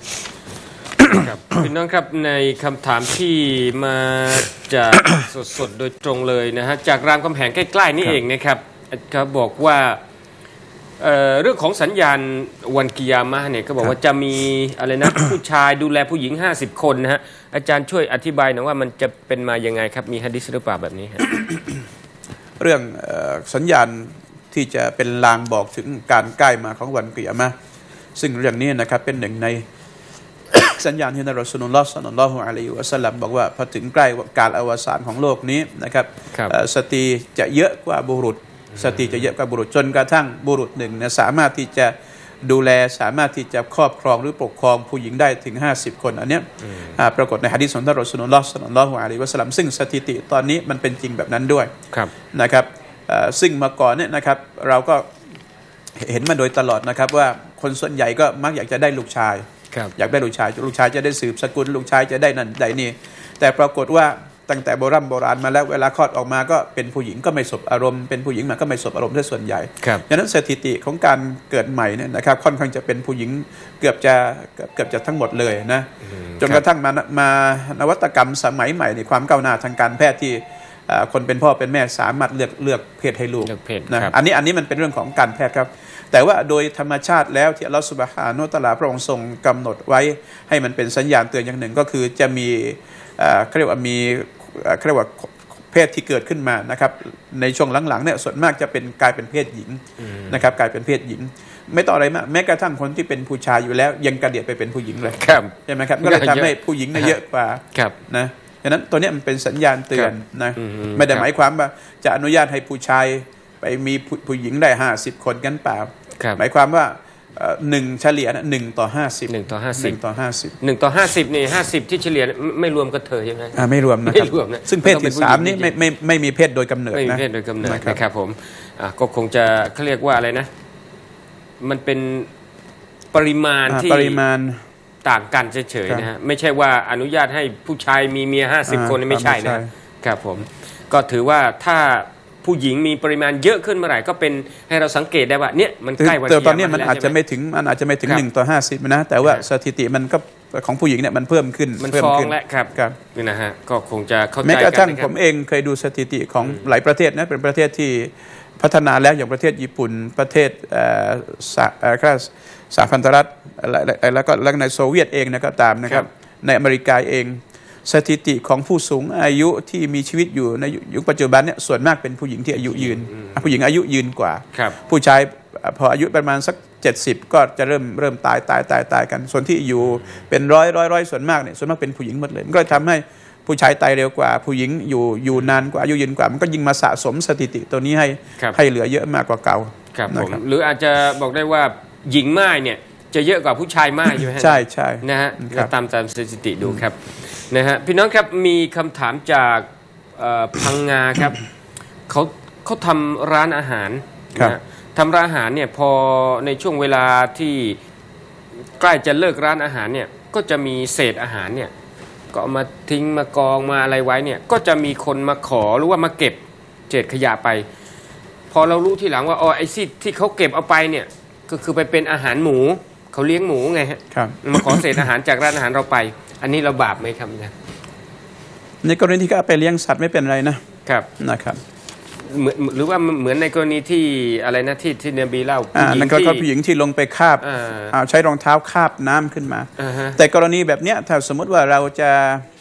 พี่น้องครับในคำถามที่มาจากสดๆโดยตรงเลยนะฮะจากรามคำแหงใกล้ๆนี่เองนะครับเขาบอกว่าเอ่อเรื่องของสัญญาณวันกิยามะห์เนี่ยก็บอกว่าจะมีอะไรนะ ผู้ชายดูแลผู้หญิงห้าสิบคนนะฮะอาจารย์ช่วยอธิบายหน่อยว่ามันจะเป็นมายังไงครับมีหะดีษหรือเปล่าแบบนี้เรื่องสัญญาณที่จะเป็นลางบอกถึงการใกล้มาของวันกิยามะห์ซึ่งเรื่องนี้นะครับเป็นหนึ่งในสัญญาณที่นบีรอซูลุลลอฮ์ ศ็อลลัลลอฮุอะลัยฮิวะซัลลัมบอกว่าพอถึงใกล้การอวสานของโลกนี้นะครับสตรีจะเยอะกว่าบุรุษสตรีจะเยอะกว่าบุรุษจนกระทั่งบุรุษหนึ่งเนี่ยสามารถที่จะดูแลสามารถที่จะครอบครองหรือปกครองผู้หญิงได้ถึงห้าสิบคนอันนี้ปรากฏในหะดีษของท่านรอซูลุลลอฮ์ ศ็อลลัลลอฮุอะลัยฮิวะซัลลัมซึ่งสถิติตอนนี้มันเป็นจริงแบบนั้นด้วยนะครับซึ่งมาก่อนเนี่ยนะครับเราก็เห็นมาโดยตลอดนะครับว่าคนส่วนใหญ่ก็มักอยากจะได้ลูกชายอยากได้ลูกชายลูกชายจะได้สืบสกุลลูกชายจะได้นั่นได้นี่แต่ปรากฏว่าตั้งแต่โบราณโบราณมาแล้วเวลาคลอดออกมาก็เป็นผู้หญิงก็ไม่สบอารมณ์เป็นผู้หญิงมาก็ไม่สบอารมณ์ซะส่วนใหญ่ดังนั้นสถิติของการเกิดใหม่เนี่ยนะครับค่อนข้างจะเป็นผู้หญิงเกือบจะเกือบจะทั้งหมดเลยนะจนกระทั่งมามานวัตกรรมสมัยใหม่ในความก้าวหน้าทางการแพทย์ที่คนเป็นพ่อเป็นแม่สามารถเลือกเลือกเพศให้ลูกนะอันนี้อันนี้มันเป็นเรื่องของการแพทย์ครับแต่ว่าโดยธรรมชาติแล้วที่อัลลอฮฺซุบฮานะฮูวะตะอาลาพระองค์ทรงกำหนดไว้ให้มันเป็นสัญญาณเตือนอย่างหนึ่งก็คือจะมีเขาเรียกว่ามีเขาเรียกว่าเพศที่เกิดขึ้นมานะครับในช่วงหลังๆเนี่ยส่วนมากจะเป็นกลายเป็นเพศหญิงนะครับกลายเป็นเพศหญิงไม่ต้องอะไรมากแม้กระทั่งคนที่เป็นผู้ชายอยู่แล้วยังกระเดียดไปเป็นผู้หญิงเลยใช่ไหมครับก็เลยทำให้ผู้หญิงเนี่ยเยอะกว่านะฉะนั้นตัวนี้มันเป็นสัญญาณเตือนนะไม่ได้หมายความว่าจะอนุญาตให้ผู้ชายไปมีผู้หญิงได้ห้าสิบคนกันเปล่าหมายความว่าหนึ่งเฉลี่ยนะหนึ่งต่อห้าสิบหนึ่งต่อห้าสิบหนึ่งต่อห้าสิบหนึ่งต่อห้าสิบนี่ห้าสิบที่เฉลี่ยไม่รวมกระเทยใช่ไหมอ่าไม่รวมนะครับซึ่งเพศที่สามนี่ไม่ไม่ไม่มีเพศโดยกำเนิดนะไม่มีเพศโดยกำเนิดนะครับผมก็คงจะเขาเรียกว่าอะไรนะมันเป็นปริมาณที่ปริมาณต่างกันเฉยๆนะฮะไม่ใช่ว่าอนุญาตให้ผู้ชายมีเมียห้าสิบคนไม่ใช่นะครับผมก็ถือว่าถ้าผู้หญิงมีปริมาณเยอะขึ้นเมื่อไหร่ก็เป็นให้เราสังเกตได้ว่าเนี่ยมันใกล้วันกิยามะห์ตอนนี้มันอาจจะไม่ถึงมันอาจจะไม่ถึงหนึ่งต่อห้าสิบนะแต่ว่าสถิติมันก็ของผู้หญิงเนี่ยมันเพิ่มขึ้นมันฟ้องแล้วครับนี่นะฮะก็คงจะเข้าใจกันแม้กระทั่งผมเองเคยดูสถิติของหลายประเทศนะเป็นประเทศที่พัฒนาแล้วอย่างประเทศญี่ปุ่นประเทศสหพันธรัฐแล้วก็แล้วในโซเวียตเองนะก็ตามนะครับในอเมริกาเองสถิติของผู้สูงอายุที่มีชีวิตอยู่ในยุคปัจจุบันเนี่ยส่วนมากเป็นผู้หญิงที่อายุยืนผู้หญิงอายุยืนกว่าผู้ชายพออายุประมาณสักเจ็ดสิบก็จะเริ่มเริ่มตายตายตายตายกันส่วนที่อยู่เป็นร้อยร้อยร้อยส่วนมากเนี่ยส่วนมากเป็นผู้หญิงหมดเลยมันก็ทำให้ผู้ชายตายเร็วกว่าผู้หญิงอยู่อยู่นานกว่าอายุยืนกว่ามันก็ยิ่งมาสะสมสถิติตัวนี้ให้ให้เหลือเยอะมากกว่าเก่าครับผมหรืออาจจะบอกได้ว่าหญิงม่ายเนี่ยจะเยอะกว่าผู้ชายม่ายใช่ไหมใช่ใช่นะฮะตามตามสถิติดูครับนะฮะพี่น้องครับมีคำถามจากพังงาครับเขาเขาทำร้านอาหารนะทำร้านอาหารเนี่ยพอในช่วงเวลาที่ใกล้จะเลิกร้านอาหารเนี่ยก็จะมีเศษอาหารเนี่ยก็เอามาทิ้งมากองมาอะไรไว้เนี่ยก็จะมีคนมาขอหรือว่ามาเก็บเศษขยะไปพอเรารู้ทีหลังว่าอ๋อไอ้ที่ที่เขาเก็บเอาไปเนี่ยก็คือไปเป็นอาหารหมูเขาเลี้ยงหมูไงฮะมาขอเศษอาหารจากร้านอาหารเราไปอันนี้เราบาปไหมครับนะในกรณีที่เขาไปเลี้ยงสัตว์ไม่เป็นไรนะครับนะครับเหมือนหรือว่าเหมือนในกรณีที่อะไรนะที่ที่นบีเล่าผู้หญิงที่ผู้หญิงที่ลงไปคาบใช้รองเท้าคาบน้ำขึ้นมาแต่กรณีแบบเนี้ยถ้าสมมติว่าเราจะ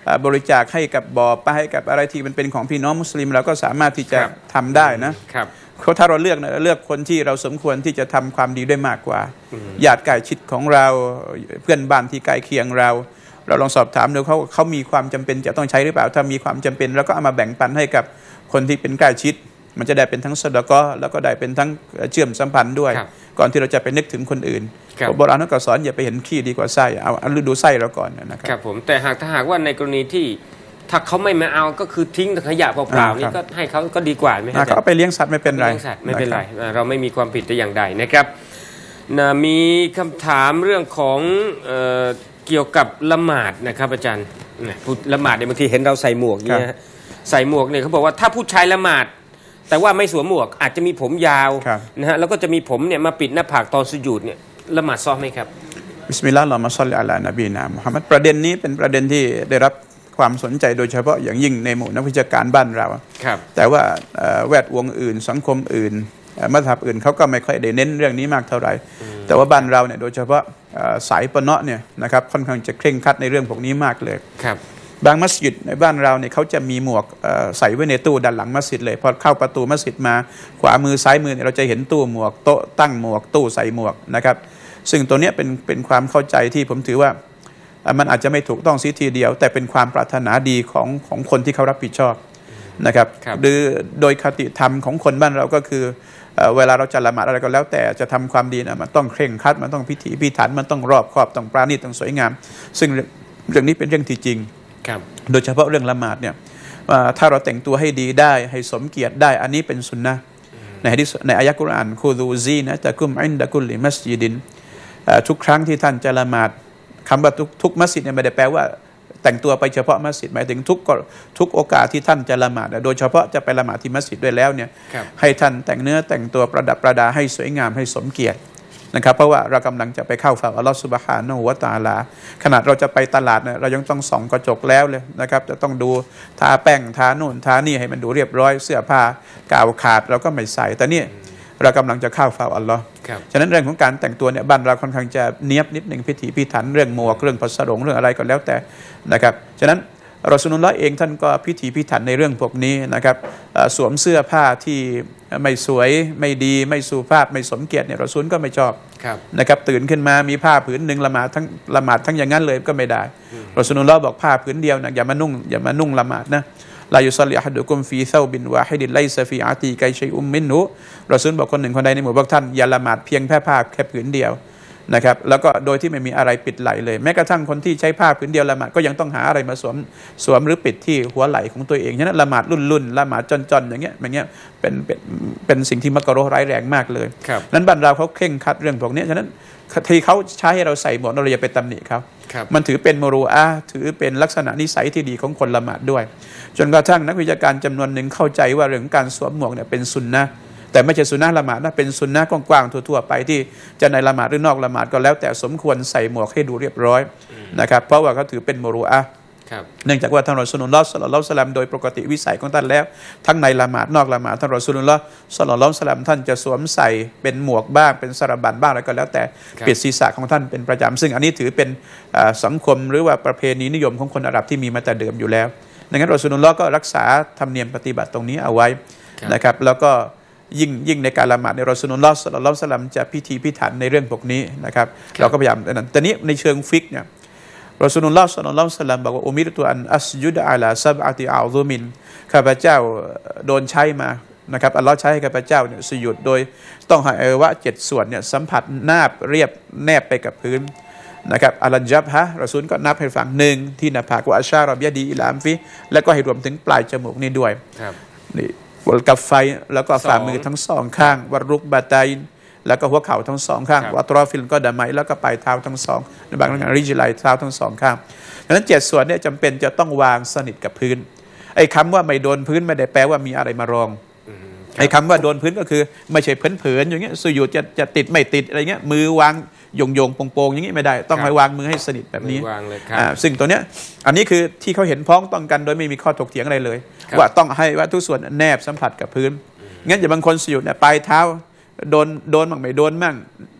บริจาคให้กับบ่อปลาให้กับอะไรที่มันเป็นของพี่น้องมุสลิมเราก็สามารถที่จะทำได้นะครับเพราะถ้าเราเลือกนะเลือกคนที่เราสมควรที่จะทำความดีได้มากกว่าญาติใกล้ชิดของเราเพื่อนบ้านที่ใกล้เคียงเราเราลองสอบถามดูเขาเขามีความจำเป็นจะต้องใช้หรือเปล่าถ้ามีความจำเป็นแล้วก็เอามาแบ่งปันให้กับคนที่เป็นใกล้ชิดมันจะได้เป็นทั้งสะดะกอฮ์แล้วก็ได้เป็นทั้งเชื่อมสัมพันธ์ด้วยก่อนที่เราจะไปนึกถึงคนอื่นโบราณนักสอนอย่าไปเห็นขี้ดีกว่าไส้เอาเอาดูไส้เราก่อนนะครับครับผมแต่หากถ้าหากว่าในกรณีที่ถ้าเขาไม่มาเอาก็คือทิ้งขยะเปล่าๆนี่ก็ให้เขาก็ดีกว่าไหมครับเขาไปเลี้ยงสัตว์ไม่เป็นไรเลี้ยงสัตว์ไม่เป็นไรเราไม่มีความผิดแต่อย่างใดนะครับมีคำถามเรื่องของเกี่ยวกับละหมาดนะครับอาจารย์ละหมาดเนี่ยบางทีเห็นเราใส่หมวกเนี่ยใส่หมวกเนี่ยเขาบอกว่าถ้าผู้ชายละหมาดแต่ว่าไม่สวมหมวกอาจจะมีผมยาวนะฮะแล้วก็จะมีผมเนี่ยมาปิดหน้าผากตอนสุญูดเนี่ยละหมาดซ้อมไหมครับบิสมิลลาห์อัลลอฮุมมะศ็อลลิอะลานบีนะมุฮัมมัดประเด็นนี้เป็นประเด็นที่ได้รับความสนใจโดยเฉพาะอย่างยิ่งในหมู่นักวิชาการบ้านเราแต่ว่าแวดวงอื่นสังคมอื่นมัธยมอื่นเขาก็ไม่ค่อยได้เน้นเรื่องนี้มากเท่าไหร่แต่ว่าบ้านเราเนี่ยโดยเฉพาะสายปะเนาะเนี่ยนะครับค่อนข้างจะเคร่งครัดในเรื่องพวกนี้มากเลยบางมัสยิดในบ้านเราเนี่ยเขาจะมีหมวกใส่ไว้ในตู้ด้านหลังมัสยิดเลยพอเข้าประตูมัสยิดมาขวามือซ้ายมือเนี่ยเราจะเห็นตู้หมวกโต๊ะตั้งหมวกตู้ใส่หมวกนะครับซึ่งตัวนี้เป็นเป็นความเข้าใจที่ผมถือว่ามันอาจจะไม่ถูกต้องซิทีเดียวแต่เป็นความปรารถนาดีของของคนที่เขารับผิดชอบนะครับหรือโดยคติธรรมของคนบ้านเราก็คือเวลาเราจะละหมาดอะไรก็แล้วแต่จะทำความดีนะมันต้องเคร่งครัดมันต้องพิถีพิถันมันต้องรอบคอบต้องปราณีตต้องสวยงามซึ่งเรื่องนี้เป็นเรื่องที่จริงโดยเฉพาะเรื่องละหมาดเนี่ยถ้าเราแต่งตัวให้ดีได้ให้สมเกียรติได้อันนี้เป็นสุนนะในฮะดีษในอายะกุรอานคูดูซีนะตะกุมอินดะกุลิมัสยิดินทุกครั้งที่ท่านจะละหมาดคำว่าทุกทุกมัสยิดเนี่ยไม่ได้แปลว่าแต่งตัวไปเฉพาะมัสยิดหมายถึงทุกทุกโอกาสที่ท่านจะละหมาดโดยเฉพาะจะไปละหมาดที่มัสยิดด้วยแล้วเนี่ยให้ท่านแต่งเนื้อแต่งตัวประดับประดาให้สวยงามให้สมเกียรตินะครับเพราะว่าเรากำลังจะไปเข้าเฝ้าอัลลอฮฺซุบฮานะฮูวะตะอาลาขนาดเราจะไปตลาดเนี่ยเรายังต้องส่องกระจกแล้วเลยนะครับจะต้องดูทาแป้งทาโน่นทานี่ให้มันดูเรียบร้อยเสื้อผ้ากาวขาดเราก็ไม่ใส่แต่นี่เรากำลังจะเข้าเฝ้าอัลลอฮ์ฉะนั้นเรื่องของการแต่งตัวเนี่ยบ้านเราค่อนข้างจะเนียบนิดหนึ่งพิถีพิถันเรื่องหมวกเรื่องภาษาหลงเรื่องอะไรก็แล้วแต่นะครับฉะนั้นรอซูลุลลอฮ์เองท่านก็พิถีพิถันในเรื่องพวกนี้นะครับสวมเสื้อผ้าที่ไม่สวยไม่ดีไม่สุภาพไม่สมเกียรติเนี่ยรอซูลก็ไม่ชอบนะครับตื่นขึ้นมามีผ้าผืนหนึ่งละหมาดทั้งละหมาดทั้งอย่างนั้นเลยก็ไม่ได้รอซูลุลลอฮ์บอกผ้าผืนเดียวนะอย่ามานุ่งอย่ามานุ่งละหมาดนะลายุซัลลิอะฮัดุกุมฟีซาบินวาฮิดินไลซะฟีอาตีไกชัยอุมมินหุรอซูลบอกคนหนึ่งคนใดในหมู่พวกท่านอย่าละหมาดเพียงแค่ผ้าแค่ผืนเดียวนะครับแล้วก็โดยที่ไม่มีอะไรปิดไหล่เลยแม้กระทั่งคนที่ใช้ผ้าผืนเดียวละหมาดก็ยังต้องหาอะไรมาสวมสวมหรือปิดที่หัวไหล่ของตัวเองฉะนั้นละหมาดรุ่นๆละหมาดจนๆอย่างเงี้ยอย่างเงี้ยเป็นเป็นเป็นสิ่งที่มักรุฮ์ร้ายแรงมากเลยนั้นบ้านเราเขาเคร่งครัดเรื่องพวกนี้ฉะนั้นที่เขาใช้ให้เราใส่หมวกเราอย่าไปตำหนิเขามันถือเป็นมรูอะห์ถือเป็นลักษณะนิสัยที่ดีของคนละหมาดด้วยจนกระทั่งนักวิชาการจำนวนหนึ่งเข้าใจว่าเรื่องการสวมหมวกเนี่ยเป็นซุนนะห์แต่ไม่ใช่สุนนะละหมาดนะเป็นสุนนะกว้างๆทั่วๆไปที่จะในละหมาดหรือนอกละหมาดก็แล้วแต่สมควรใส่หมวกให้ดูเรียบร้อยนะครับเพราะว่าเขาถือเป็นมรูอะห์เนื่องจากว่าท่านรอซูลุลลอฮ์ศ็อลลัลลอฮุอะลัยฮิวะซัลลัมโดยปกติวิสัยของท่านแล้วทั้งในละหมาดนอกละหมาดท่านรอซูลุลลอฮ์ศ็อลลัลลอฮุอะลัยฮิวะซัลลัมท่านจะสวมใส่เป็นหมวกบ้างเป็นสระบันบ้างอะไรก็แล้วแต่ปิดศีรษะของท่านเป็นประจำซึ่งอันนี้ถือเป็นสังคมหรือว่าประเพณีนิยมของคนอาหรับที่มีมาแต่เดิมอยู่แล้วดังนั้นรอซูลุลลอฮ์ก็รักษาธรรมเนียมปฏิบัติตรงนี้เอาไว้นะครับแล้วก็ยิ่งยิ่งในการละหมาดในรอซูลุลลอฮ์ศ็อลลัลลอฮุอะลัยฮิวะซัลลัมจะพิถีพิถันในเรื่องพวกนี้นะครับเราก็พยายามนั้นแต่นี้ในเชิงฟิกเนี่ยรอซูลุลลอฮ์ศ็อลลัลลอฮุอะลัยฮิวะซัลลัมบอกว่าอุมิรตุอันอัสยุดอะลาซับอะติอาซุมินข้าพเจ้าโดนใช้มานะครับอัลลอฮ์ใช้ให้ข้าพเจ้าเนี่ยสุญูดโดยต้องให้อวัยวะเจ็ดส่วนเนี่ยสัมผัสนาบเรียบแนบไปกับพื้นนะครับอัลจับฮะรอซูลก็นับให้ฟังหนึ่งที่หน้าผากว่าอัชชารอบยะดีอิลามฟิแล้วก็ให้รวมถึงปลายจมูกนี่ด้วยนี่วลกับไฟแล้วก็ฝ่ามือทั้งสองข้างวัรุกบาตัยแล้วก็หัวเข่าทั้งสองข้างวัตรอฟิลก็ดามัยแล้วก็ปลายเท้าทั้งสองในบางงานริจไลเท้าทั้งสองข้างดังนั้นเจ็ดส่วนเนี่ยจำเป็นจะต้องวางสนิทกับพื้นไอ้คำว่าไม่โดนพื้นไม่ได้แปลว่ามีอะไรมารองไอ้คำว่าโดนพื้นก็คือไม่ใช่เผินๆอย่างเงี้ยสุญูดจะจะติดไม่ติดอะไรเงี้ยมือวางโยงโยงโปงๆอย่างงี้ไม่ได้ต้องให้วางมือให้สนิทแบบนี้ซึ่งตัวเนี้ยอันนี้คือที่เขาเห็นพ้องต้องกันโดยไม่มีข้อถกเถียงอะไรเลยว่าต้องให้ว่าทุกส่วนแนบสัมผัสกับพื้นงั้นอย่าบางคนสุญูดเนี่ยปลายเท้าโดนโดนมั่งไม่โดนมั่ง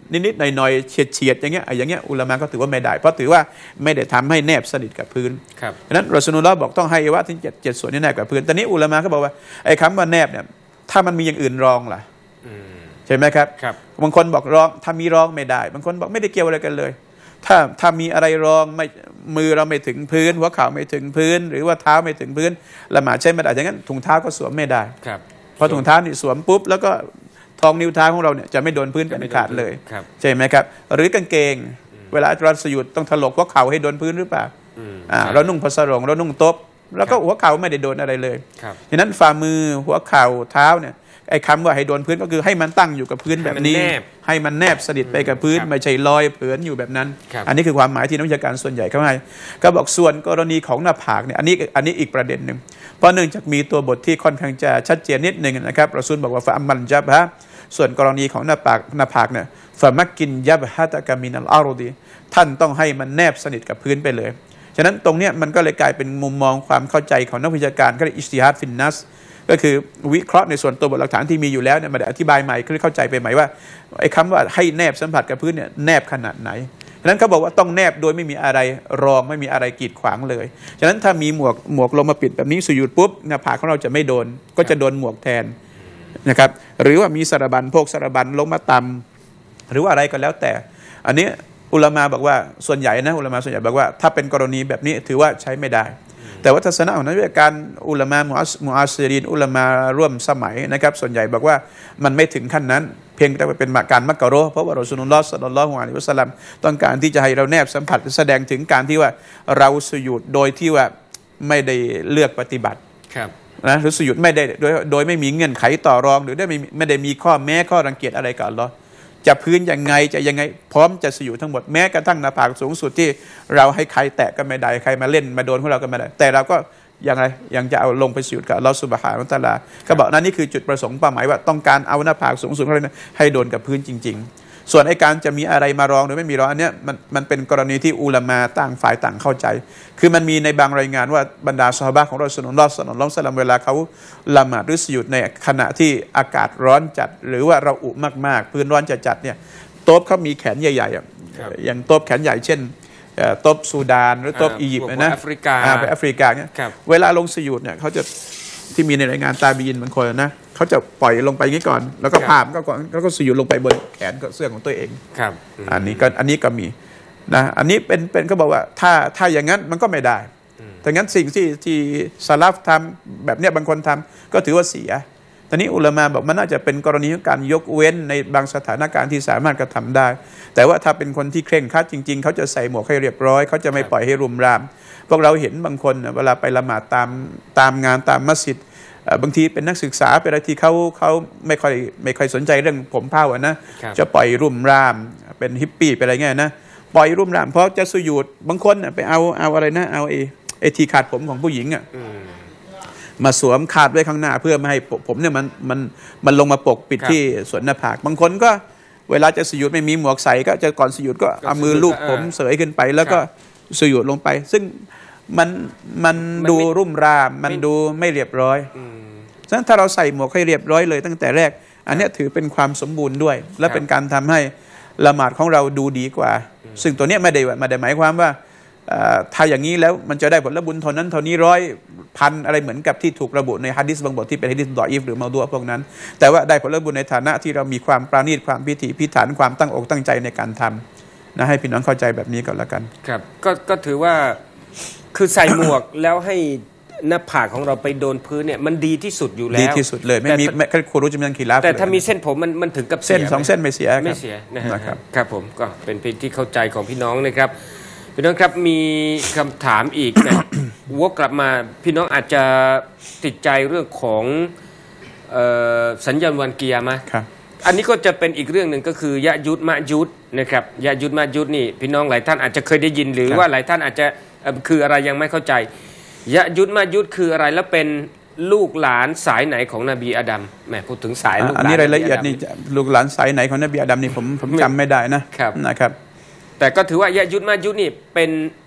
นิดๆหน่อยๆเฉียดๆอย่างเงี้ยอย่างเงี้ยอุลามะก็ถือว่าไม่ได้เพราะถือว่าไม่ได้ทำให้แนบสนิทกับพื้นดังนั้นรอซูลุลลอฮ์บอกต้องให้อวัยวะที่เจ็ดเจ็ดส่วนนี้แนบกับพื้นแต่นี้อุลามะก็บอกว่าไอ้คำว่าแนบเนี่ยถ้ามันมีอย่างอื่นรองล่ะใช่ไหมครับบางคนบอกรองถ้ามีรองไม่ได้บางคนบอกไม่ได้เกี่ยวอะไรกันเลยถ้าถ้ามีอะไรรองไม่มือเราไม่ถึงพื้นหัวเข่าไม่ถึงพื้นหรือว่าเท้าไม่ถึงพื้นละหมาดใช่ไม่ได้อย่างนั้นถุงเท้าก็สวมไม่ได้เพราะถุงเท้านี่สวมปุ๊บแล้วก็ทองนิ้วเท้าของเราเนี่ยจะไม่โดนพื้นเป็นขาดเลยใช่ไหมครับหรือกางเกงเวลาเราสยุดต้องถลกหัวเข่าให้โดนพื้นหรือเปล่าอ่าเรานุ่งพสรงเรานุ่งโต๊ะแล้วก็หัวเข่าไม่ได้โดนอะไรเลยฉะนั้นฝ่ามือหัวเข่าเท้าเนี่ยไอ้คำว่าให้โดนพื้นก็คือให้มันตั้งอยู่กับพื้นแบบนี้ให้มันแนบสนิทไปกับพื้นไม่ใช่ลอยเผลออยู่แบบนั้นอันนี้คือความหมายที่นักวิชาการส่วนใหญ่เขาให้ก็บอกส่วนกรณีของหน้าผากเนี่ยอันนี้อันนี้อีกประเด็นหนึ่งเพราะเนื่องจากมีตัวบทที่ค่อนข้างจะชัดเจนนิดหนึ่งนะครับรอซูลบอกว่าฟะอัมมันจับฮะส่วนกรณีของหน้าผากหน้าผากเนี่ยฟะมักกินยับฮะตะกามินัลอารุดีท่านต้องให้มันแนบสนิทกับพื้นไปเลยฉะนั้นตรงเนี้ยมันก็เลยกลายเป็นมุมมองความเข้าใจของนักวิชาการก็เรียกอิจติฮัดฟินนัสก็คือวิเคราะห์ในส่วนตัวบทหลักฐานที่มีอยู่แล้วเนี่ยมาอธิบายใหม่คือเข้าใจไปใหม่ว่าไอ้คำว่าให้แนบสัมผัสกับพื้นเนี่ยแนบขนาดไหนฉะนั้นเขาบอกว่าต้องแนบโดยไม่มีอะไรรองไม่มีอะไรกีดขวางเลยฉะนั้นถ้ามีหมวกหมวกลงมาปิดแบบนี้สุญูดปุ๊บหน้าผากของเราจะไม่โดนก็จะโดนหมวกแทนนะครับหรือว่ามีสารบัญพวกสารบัญลงมาตำหรือว่าอะไรก็แล้วแต่อันนี้อุลามะบอกว่าส่วนใหญ่นะอุลามะส่วนใหญ่บอกว่าถ้าเป็นกรณีแบบนี้ถือว่าใช้ไม่ได้แต่ว่าทัศนะของนักวิชาการอุลามะมุอาซิรินอุลามะร่วมสมัยนะครับส่วนใหญ่บอกว่ามันไม่ถึงขั้นนั้นเพียงแต่เป็นการมักกะโรเพราะว่าเราสุนุลลอฮ์ศ็อลลัลลอฮุอะลัยฮิวะซัลลัมต้องการที่จะให้เราแนบสัมผัสแสดงถึงการที่ว่าเราสุญูดโดยที่ว่าไม่ได้เลือกปฏิบัตินะหรือสุญูดไม่ได้โดยโดยไม่มีเงื่อนไขต่อรองหรือได้ไม่ไม่ได้มีข้อแม้ข้อรังเกียจอะไรกับอัลเลาะห์จะพื้นยังไงจะยังไงพร้อมจะสุญูดทั้งหมดแม้กระทั่งหน้าผากสูงสุดที่เราให้ใครแตะก็ไม่ได้ใครมาเล่นมาโดนพวกเราก็ไม่ได้แต่เราก็ยังไงยังจะเอาลงไปสุญูดกับอัลเลาะห์ซุบฮานะฮูวะตะอาลาก็บอกนั่นนี่คือจุดประสงค์เป้าหมายว่าต้องการเอาหน้าผากสูงสุดของเราให้โดนกับพื้นจริงๆส่วนไอ้การจะมีอะไรมารองหรือไม่มีรองอันเนี้ยมันมันเป็นกรณีที่อุลามะต่างฝ่ายต่างเข้าใจคือมันมีในบางรายงานว่าบรรดาซอฮาบะห์ของรอซูลุลลอฮ์ศ็อลลัลลอฮุอะลัยฮิวะซัลลัมเวลาเขาละหมาดหรือสุญูดในขณะที่อากาศร้อนจัดหรือว่าเราอุมากๆพื้นร้อนจัดๆเนี่ยโต๊ะเขามีแขนใหญ่ๆอย่างโต๊ะแขนใหญ่เช่นโต๊ะซูดานหรือโต๊ะอียิปต์นะแอฟริกาไปแอฟริกาเนี่ยเวลาลงสุญูดเนี่ยเขาจะที่มีในรายงานตาบีนบางคนนะเขาจะปล่อยลงไปงี้ก่อนแล้วก็พามก็ก่อนแล้วก็สุญูดลงไปบนแขนกับเสื้อของตัวเองครับอันนี้ก็อันนี้ก็มีนะอันนี้เป็นเป็นเขาบอกว่าถ้าถ้าอย่างนั้นมันก็ไม่ได้แต่งั้นสิ่งที่ที่ซาลาฟทำแบบเนี้ยบางคนทำก็ถือว่าเสียตอนนี้อุลามะบอกมันน่าจะเป็นกรณีของการยกเว้นในบางสถานการณ์ที่สามารถกระทำได้แต่ว่าถ้าเป็นคนที่เคร่งครัดจริงๆเขาจะใส่หมวกให้เรียบร้อยเขาจะไม่ปล่อยให้รุมรามพวกเราเห็นบางคนเวลาไปละหมาดตามตามงานตามมัสยิดบางทีเป็นนักศึกษาเป็นอะไรที่เขาเขาไม่ค่อยไม่ค่อยสนใจเรื่องผมเผ้าอ่ะนะจะปล่อยรุมรามเป็นฮิปปี้เป็นอะไรเงี้ยนะปล่อยรุมรามเพราะจะสุญูดบางคนไปเอาเอาอะไรนะเอาไอ้ไอ้ที่ขาดผมของผู้หญิงอ่ะมาสวมคาดไว้ข้างหน้าเพื่อไม่ให้ผมเนี่ยมันมันมันลงมาปกปิดที่ส่วนหน้าผากบางคนก็เวลาจะสุญูดไม่มีหมวกใส่ก็จะก่อนสุญูดก็เอามือลูบผมเสยขึ้นไปแล้วก็สุญูดลงไปซึ่งมันมันดูรุ่มรามมันดูไม่เรียบร้อยฉะนั้นถ้าเราใส่หมวกให้เรียบร้อยเลยตั้งแต่แรกอันนี้ถือเป็นความสมบูรณ์ด้วยและเป็นการทำให้ละหมาดของเราดูดีกว่าซึ่งตัวนี้ไม่ได้ไม่ได้หมายความว่าถ้าอย่างนี้แล้วมันจะได้ผลบุญเท่านั้นเท่านี้ร้อยพันอะไรเหมือนกับที่ถูกระบุในหะดีษบางบทที่เป็นหะดีษดออีฟหรือเมาดูอะพวกนั้นแต่ว่าได้ผลบุญในฐานะที่เรามีความปราณีตความพิถีพิถันความตั้งอกตั้งใจในการทำนะให้พี่น้องเข้าใจแบบนี้ก่อนละกันครับก็ก็ถือว่าคือใส่หมวกแล้วให้หน้าผากของเราไปโดนพื้นเนี่ยมันดีที่สุดอยู่แล้วดีที่สุดเลยไม่มีไม่ครูรู้จะมีขีลาฟแต่ถ้ามีเส้นผมมันมันถึงกับเส้นสองเส้นไม่เสียไม่เสียนะครับครับผมก็เป็นพื้นที่เข้าใจของพี่น้องนะครับพี่น้องครับมีคำถามอีกนะวกกลับมาพี่น้องอาจจะติดใจเรื่องของสัญญาณวันกิยามะห์อันนี้ก็จะเป็นอีกเรื่องหนึ่งก็คือยะยุดมะยุดนะครับยะยุดมะยุดนี่พี่น้องหลายท่านอาจจะเคยได้ยินหรือว่าหลายท่านอาจจะคืออะไรยังไม่เข้าใจยะยุดมะยุดคืออะไรแล้วเป็นลูกหลานสายไหนของนบีอาดัมแหมพูดถึงสายลูกหลานอันนี้รายละเอียดนี่ลูกหลานสายไหนของนบีอาดัมนี่ผมผมจำไม่ได้นะนะครับแต่ก็ถือว่ายะยุดมะยุดนี่เป็น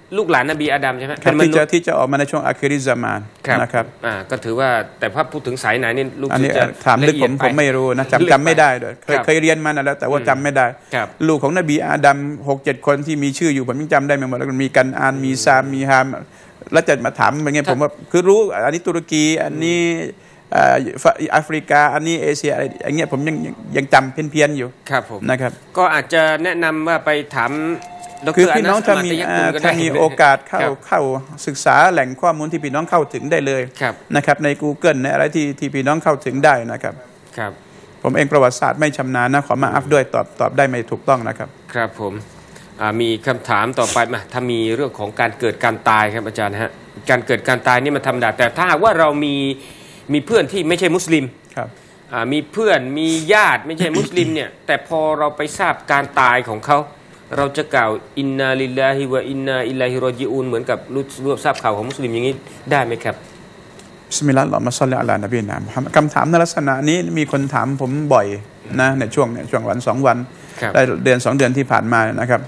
ลูกหลานนบีอาดัมใช่ไหมเป็นมที่นุษจะย์ที่จะออกมาในช่วงอาคิริซามานนะครับอ่าก็ถือว่าแต่พอพูดถึงสายไหนนี่ลูกอันนี้จะถามลึกผมผมไม่รู้นะจำจำไม่ได้ด้วยเคยเคยเรียนมาแล้วแต่ว่าจำไม่ได้ลูกของนบีอาดัมหกเจ็ดคนที่มีชื่ออยู่ผมยังจำได้ไม่หมดแล้วมีกันอานมีซามมีฮามแล้วจะมาถามอย่างเงี้ยผมว่าคือรู้อันนี้ตุรกีอันนี้แอฟริกาอันนี้เอเชียอะไรอย่างเงี้ยผมยังยังจำเพี้ยนๆอยู่ครับผมนะครับก็อาจจะแนะนำว่าไปถามคือพี่น้องถ้ามีถ้ามีโอกาสเข้าเข้าศึกษาแหล่งข้อมูลที่พี่น้องเข้าถึงได้เลยนะครับใน Google ในอะไรที่ที่พี่น้องเข้าถึงได้นะครับครับผมเองประวัติศาสตร์ไม่ชำนาญนะขอมาอัพด้วยตอบตอบได้ไม่ถูกต้องนะครับครับผมมีคำถามต่อไปมาถ้ามีเรื่องของการเกิดการตายครับอาจารย์ฮะการเกิดการตายนี่มันธรรมดาแต่ถ้าหากว่าเรามีมีเพื่อนที่ไม่ใช่มุสลิมครับมีเพื่อนมีญาติไม่ใช่มุสลิมเนี่ยแต่พอเราไปทราบการตายของเขาเราจะกล่าวอินนาลิลลาฮิวะอินนาอิลัยฮิรอญิอูนเหมือนกับรู้ทราบข่าวของมุสลิมอย่างนี้ได้ไหมครับบิสมิลลาฮิรเราะห์มาศ็อลลิอะลานบีนะมุฮัมมัดคำถามในลักษณะนี้มีคนถามผมบ่อยนะในช่วงเนี่ยช่วงวันสองวันได้เดือนสองเดือนที่ผ่านมานะครับ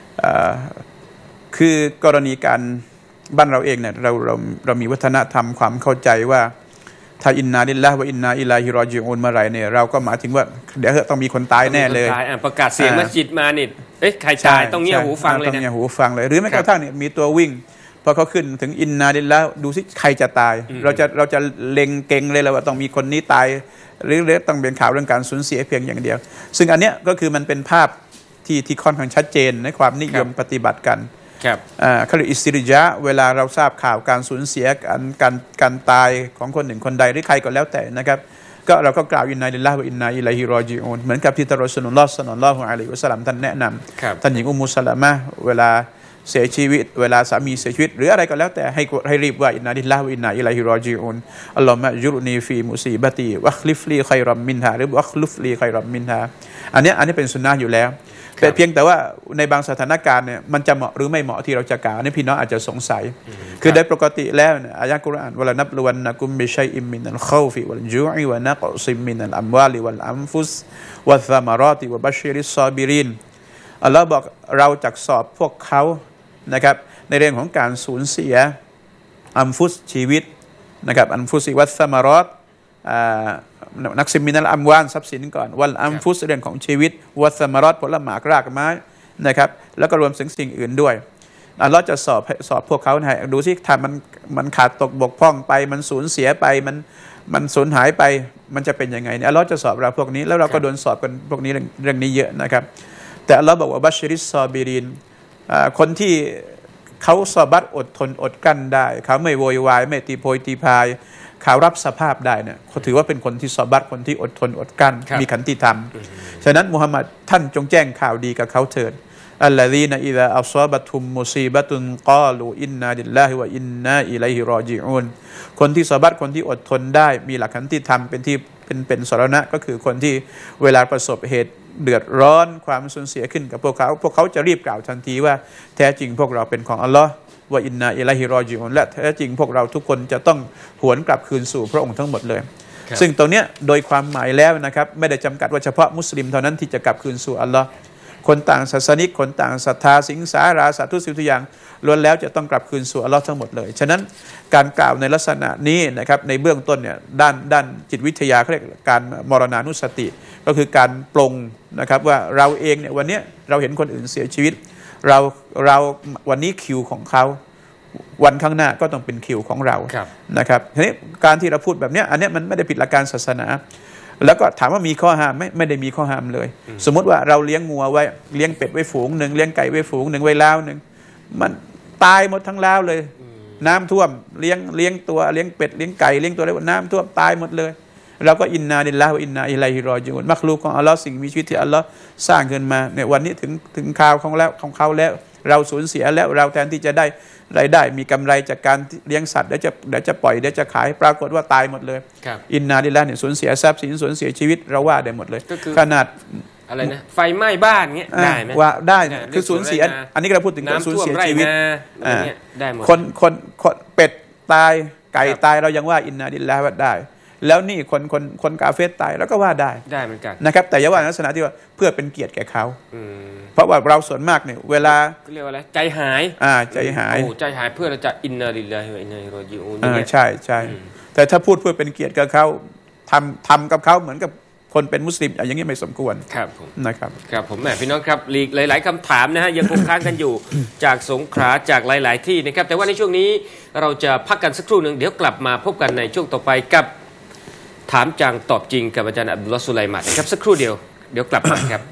คือกรณีการบ้านเราเองเนี่ยเราเราเรามีวัฒนธรรมความเข้าใจว่าถ้าอินนาลิลลาฮิวะอินนาอิลัยฮิรอญิอูนเมื่อไหร่เนี่ยเราก็หมายถึงว่าเดี๋ยวต้องมีคนตายแน่เลยประกาศเสียงมัสยิดมานี่เอ๊ะใครตายต้องเงี่ยหูฟังเลยนะต้องเงี่ยหูฟังเลยหรือแม้กระทั่งเนี่ยมีตัววิ่งพอเขาขึ้นถึงอินนาลิลลาห์ดูสิใครจะตายเราจะเราจะเล็งเก่งเลยแล้วว่าต้องมีคนนี้ตายหรือเรื่องต้องเป็นข่าวเรื่องการสูญเสียเพียงอย่างเดียวซึ่งอันเนี้ยก็คือมันเป็นภาพที่ที่ค่อนข้างชัดเจนในความนิยมปฏิบัติกันครับอ่าเขาเรียกอิสติริยะเวลาเราทราบข่าวการสูญเสียการการการตายของคนหนึ่งคนใดหรือใครก็แล้วแต่นะครับก็เราก็กล่าวอินนาลิลลาฮิวะอินนาอิลัยฮิรอญิอูนเหมือนกับที่ท่านรอซูลุลลอฮ์ ศ็อลลัลลอฮุอะลัยฮิวะซัลลัมท่านแนะนำท่านหญิงอุมมุสซะละมะห์เวลาเสียชีวิตเวลาสามีเสียชีวิตหรืออะไรก็แล้วแต่ให้ให้รีบว่าอินนาลิลลาฮิวะอินนาอิลัยฮิรอญิอูนอัลลอฮุมะจุรนีฟีมุซีบะตีวะคลิฟลีค็อยรัมมินฮาหรือวะคลุฟลีค็อยรัมมินฮาอันนี้อันนี้เป็นสุนนะห์อยู่แล้วแต่เพียงแต่ว่าในบางสถานการณ์เนี่ยมันจะเหมาะหรือไม่เหมาะที่เราจะกล่าวนี่พี่น้องอาจจะสงสัยคือโดยปกติแล้วอายะห์กุรอานวะลานับลุวันนะกุมบิชัยอิมมินัลคอฟิวัลญูอิวะนักซิมมินัลอัมวาลิวัลอัมฟุสวัซซามารอติวะบัชชิริสซอบิรินอัลลอฮ์บอกเราจักสอบพวกเขานะครับในเรื่องของการสูญเสียอัมฟุสชีวิตนะครับอัมฟุสวัซซามารอตนักซิมมินัลอัมวานทรัพย์สินก่อนวันอัมฟุสเรื่องของชีวิตวัสมารอดผลหมากรากไม้นะครับแล้วก็รวมถึงสิ่งอื่นด้วยอัลลอฮ์จะสอบสอบพวกเขาให้ดูสิถ้ามันมันขาดตกบกพร่องไปมันสูญเสียไปมันมันสูญหายไปมันจะเป็นยังไงเนี่ยอัลลอฮ์จะสอบเราพวกนี้แล้วเราก็โดนสอบกันพวกนี้เรื่องนี้เยอะนะครับแต่อัลลอฮ์บอกว่าบัชชิริสซอบิรินคนที่เขาสอบัตอดทนอดกั้นได้เขาไม่โวยวายไม่ตีโพยตีพายเขารับสภาพได้เนี่ยเขาถือว่าเป็นคนที่ซอบัตคนที่อดทนอดกั้นมีขันติธรรมฉะนั้นมุฮัมมัดท่านจงแจ้งข่าวดีกับเขาเถิดอัลลอฮีนะอิซาอัศบะตุมมุซีบะตุนกาลูอินนาลิลลาฮิวะอินนาอิลัยฮิรอญิอูนคนที่ซอบัตคนที่อดทนได้มีหลักขันติธรรมเป็นที่เป็นเป็นสรณะก็คือคนที่เวลาประสบเหตุเดือดร้อนความสูญเสียขึ้นกับพวกเขาพวกเขาจะรีบกล่าวทันทีว่าแท้จริงพวกเราเป็นของอัลลอฮ์ว่าอินนาอิลัยฮิรอญิอูนและแท้จริงพวกเราทุกคนจะต้องหวนกลับคืนสู่พระองค์ทั้งหมดเลยซึ่งตรงเนี้ยโดยความหมายแล้วนะครับไม่ได้จำกัดว่าเฉพาะมุสลิมเท่านั้นที่จะกลับคืนสู่อัลลอฮ์คนต่างศาสนิกคนต่างศรัทธาสิงสาราสัตว์ทุกสิ่งทุกอย่างล้วนแล้วจะต้องกลับคืนสู่อัลลอฮ์ทั้งหมดเลยฉะนั้นการกล่าวในลักษณะนี้นะครับในเบื้องต้นเนี่ยด้านด้านจิตวิทยาเขาเรียกการมรณานุสติก็คือการปลงนะครับว่าเราเองเนี่ยวันนี้เราเห็นคนอื่นเสียชีวิตเราเราวันนี้คิวของเขาวันข้างหน้าก็ต้องเป็นคิวของเรานะครับทีนี้การที่เราพูดแบบนี้อันนี้มันไม่ได้ผิดหลักการศาสนาแล้วก็ถามว่ามีข้อห้ามไหมไม่ได้มีข้อห้ามเลยสมมติว่าเราเลี้ยงงัวไว้เลี้ยงเป็ดไว้ฝูงหนึ่งเลี้ยงไก่ไว้ฝูงหนึ่งไว้ล้าวหนึ่งมันตายหมดทั้งล้าวเลยน้ำท่วมเลี้ยงเลี้ยงตัวเลี้ยงเป็ดเลี้ยงไก่เลี้ยงตัวอะไรน้ำท่วมตายหมดเลยเราก็อินนาลิลลาฮิวะอินนาอิลัยฮิรอญิอูนมักลูกของอัลลอฮ์สิ่งมีชีวิตที่อัลลอฮ์สร้างขึ้นมาเนี่ยวันนี้ถึงถึงข่าวของแล้วของเขาแล้วเราสูญเสียแล้วเราแทนที่จะได้รายได้มีกำไรจากการเลี้ยงสัตว์เดี๋ยวจะเดี๋ยวจะปล่อยเดี๋ยวจะขายปรากฏว่าตายหมดเลยอินนาลิลลาห์เนี่ยสูญเสียทรัพย์สินสูญเสียชีวิตเราว่าได้หมดเลยขนาดอะไรนะไฟไหม้บ้านเงี้ยได้ไหมว่าได้คือสูญเสียอันนี้เราพูดถึงการสูญเสียชีวิตได้หมดคนคนเป็ดตายไก่ตายเรายังว่าอินนาลิลลาห์ว่าได้แล้วนี่คนคนคนกาเฟรตายแล้วก็ว่าได้ได้เหมือนกันนะครับแต่อย่าว่าลักษณะที่ว่าเพื่อเป็นเกียรติแก่เขาเพราะว่าเราส่วนมากเนี่ยเวลาเรียกว่าอะไรใจหายอ่าใจหายโอ้ใจหายเพื่อเราจะอินนาลิลลาฮิวะอินนาอิลัยฮิรอญิอูนอ่าใช่ใช่แต่ถ้าพูดเพื่อเป็นเกียรติกับเขาทำทำกับเขาเหมือนกับคนเป็นมุสลิมอย่างนี้ไม่สมควรครับผมนะครับครับผมแม่พี่น้องครับหลายๆคำถามนะฮะยังคงค้างกันอยู่ จากสงขลาจากหลายๆที่นะครับแต่ว่าในช่วงนี้เราจะพักกันสักครู่หนึ่งเดี๋ยวกลับมาพบกันในช่วงต่อไปกับถามจังตอบจริงกับอาจารย์อับดุลลอฮ์สุไลมานนะครับสักครู่เดียวเดี๋ยวกลับมาครับ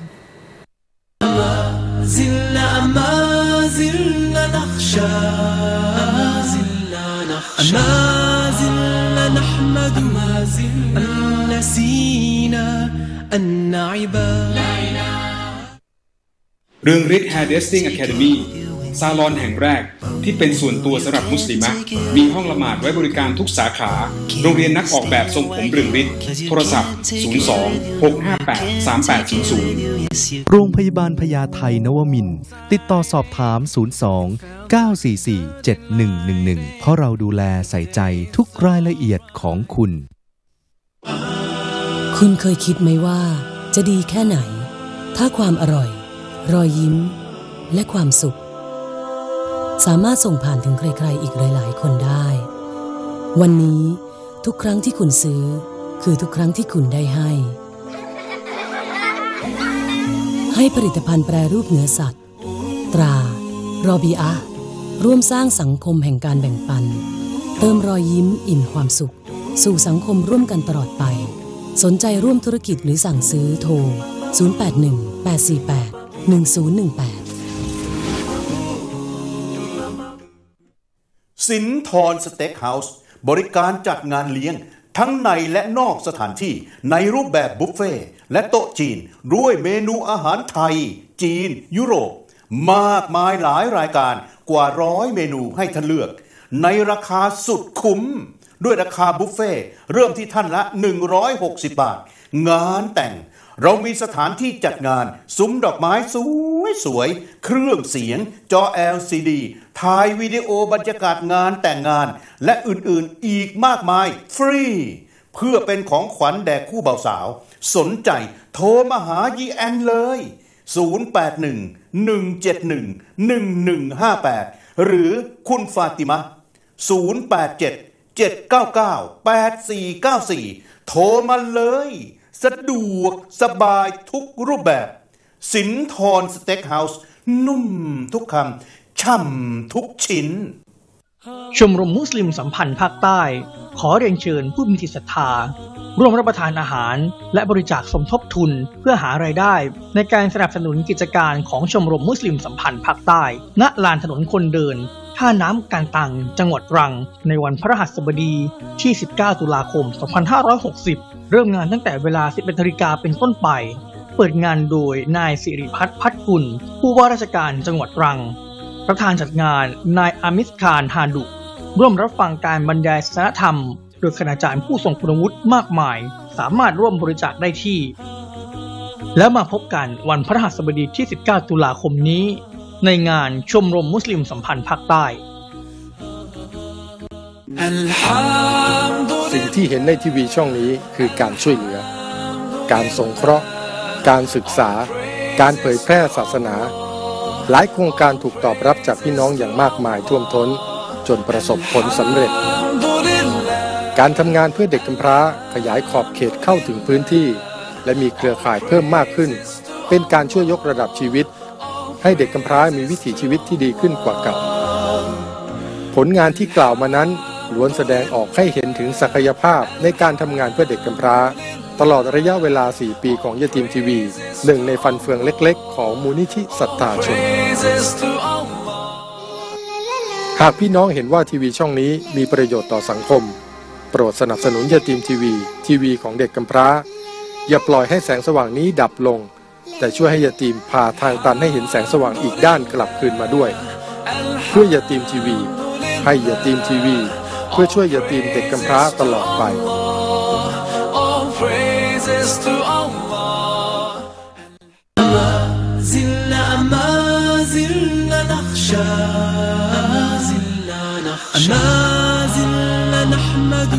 เรื่องฤทธิ์ Hair Dressing Academy ซาลอนแห่งแรกที่เป็นส่วนตัวสำหรับมุสลิมะมีห้องละหมาดไว้บริการทุกสาขาโรงเรียนนักออกแบบทรงผมเรืองฤทธิ์โทรศัพท์ศูนย์ สอง หก ห้า แปด สาม แปด ศูนย์ ศูนย์โรงพยาบาลพญาไทนวมินทร์ติดต่อสอบถามศูนย์ สอง เก้า สี่ สี่ เจ็ด หนึ่ง หนึ่ง หนึ่งเพราะเราดูแลใส่ใจทุกรายละเอียดของคุณคุณเคยคิดไหมว่าจะดีแค่ไหนถ้าความอร่อยรอยยิ้มและความสุขสามารถส่งผ่านถึงใครๆอีกหลายๆคนได้วันนี้ทุกครั้งที่คุณซื้อคือทุกครั้งที่คุณได้ให้ให้ผลิตภัณฑ์แปรรูปเนื้อสัตว์ตรารอบีอะร่วมสร้างสังคมแห่งการแบ่งปันเติมรอยยิ้มอิ่มความสุขสู่สังคมร่วมกันตลอดไปสนใจร่วมธุรกิจหรือสั่งซื้อโทรศูนย์ แปด หนึ่ง แปด สี่ แปด หนึ่ง ศูนย์ หนึ่ง แปดสินทรสเต็กเฮาส์บริการจัดงานเลี้ยงทั้งในและนอกสถานที่ในรูปแบบบุฟเฟ่ต์และโต๊ะจีนด้วยเมนูอาหารไทยจีนยุโรปมากมายหลายรายการกว่าร้อยเมนูให้ท่านเลือกในราคาสุดคุ้มด้วยราคาบุฟเฟ่ต์เริ่มที่ท่านละหนึ่งร้อยหกสิบบาทงานแต่งเรามีสถานที่จัดงานซุ้มดอกไม้สวยๆเครื่องเสียงจอ แอล ซี ดี ถ่ายวิดีโอบรรยากาศงานแต่งงานและอื่นๆอีกมากมายฟรีเพื่อเป็นของขวัญแด่คู่บ่าวสาวสนใจโทรมาหายีแอนเลยศูนย์ แปด หนึ่ง หนึ่ง เจ็ด หนึ่ง หนึ่ง หนึ่ง ห้า แปดหรือคุณฟาติมะศูนย์ แปด เจ็ด เจ็ด เก้า เก้า แปด สี่ เก้า สี่โทรมาเลยสะดวกสบายทุกรูปแบบสินทรสเต็กเฮาส์นุ่มทุกคำช่ำทุกชิ้นชมรมมุสลิมสัมพันธ์ภาคใต้ขอเรียนเชิญผู้มีจิตศรัทธาร่วมรับประทานอาหารและบริจาคสมทบทุนเพื่อหารายได้ในการสนับสนุนกิจการของชมรมมุสลิมสัมพันธ์ภาคใต้ณลานถนนคนเดินท่าน้ำการตังจังหวัดตรังในวันพฤหัสบดีที่สิบเก้าตุลาคมสองพันห้าร้อยหกสิบเริ่มงานตั้งแต่เวลา สิบเอ็ดนาฬิกาเป็นต้นไปเปิดงานโดยนายสิริพัฒน์พัฒกุลผู้ว่าราชการจังหวัดตรังประธานจัดงานนายอามิสคารฮาดุร่วมรับฟังการบรรยายศาสนธรรมโดยคณาจารย์ผู้ทรงคุณวุฒิมากมายสามารถร่วมบริจาคได้ที่แล้วมาพบกันวันพฤหัสบดีที่สิบเก้าตุลาคมนี้ในงานชมรมมุสลิมสัมพันธ์ภาคใต้สิ่งที่เห็นในทีวีช่องนี้คือการช่วยเหลือการสงเคราะห์การศึกษาการเผยแพร่ศาสนาหลายโครงการถูกตอบรับจากพี่น้องอย่างมากมายท่วมท้นจนประสบผลสำเร็จการทำงานเพื่อเด็กกำพร้าขยายขอบเขตเข้าถึงพื้นที่และมีเครือข่ายเพิ่มมากขึ้นเป็นการช่วยยกระดับชีวิตให้เด็กกำพร้ามีวิถีชีวิตที่ดีขึ้นกว่าเก่าผลงานที่กล่าวมานั้นล้วนแสดงออกให้เห็นถึงศักยภาพในการทำงานเพื่อเด็กกำพร้าตลอดระยะเวลาสี่ปีของยะทีมทีวีหนึ่งในฟันเฟืองเล็กๆของมูลนิธิศรัทธาชนหากพี่น้องเห็นว่าทีวีช่องนี้มีประโยชน์ต่อสังคมโปรดสนับสนุนยะทีมทีวีทีวีของเด็กกำพร้าอย่าปล่อยให้แสงสว่างนี้ดับลงแต่ช่วยให้ยะทีมพาทางตันให้เห็นแสงสว่างอีกด้านกลับคืนมาด้วยเพื่อยะทีมทีวีให้ยะทีมทีวีเพื่อช่วยยะทีมเด็กกำพร้าตลอดไป ما زلنا نحمد ما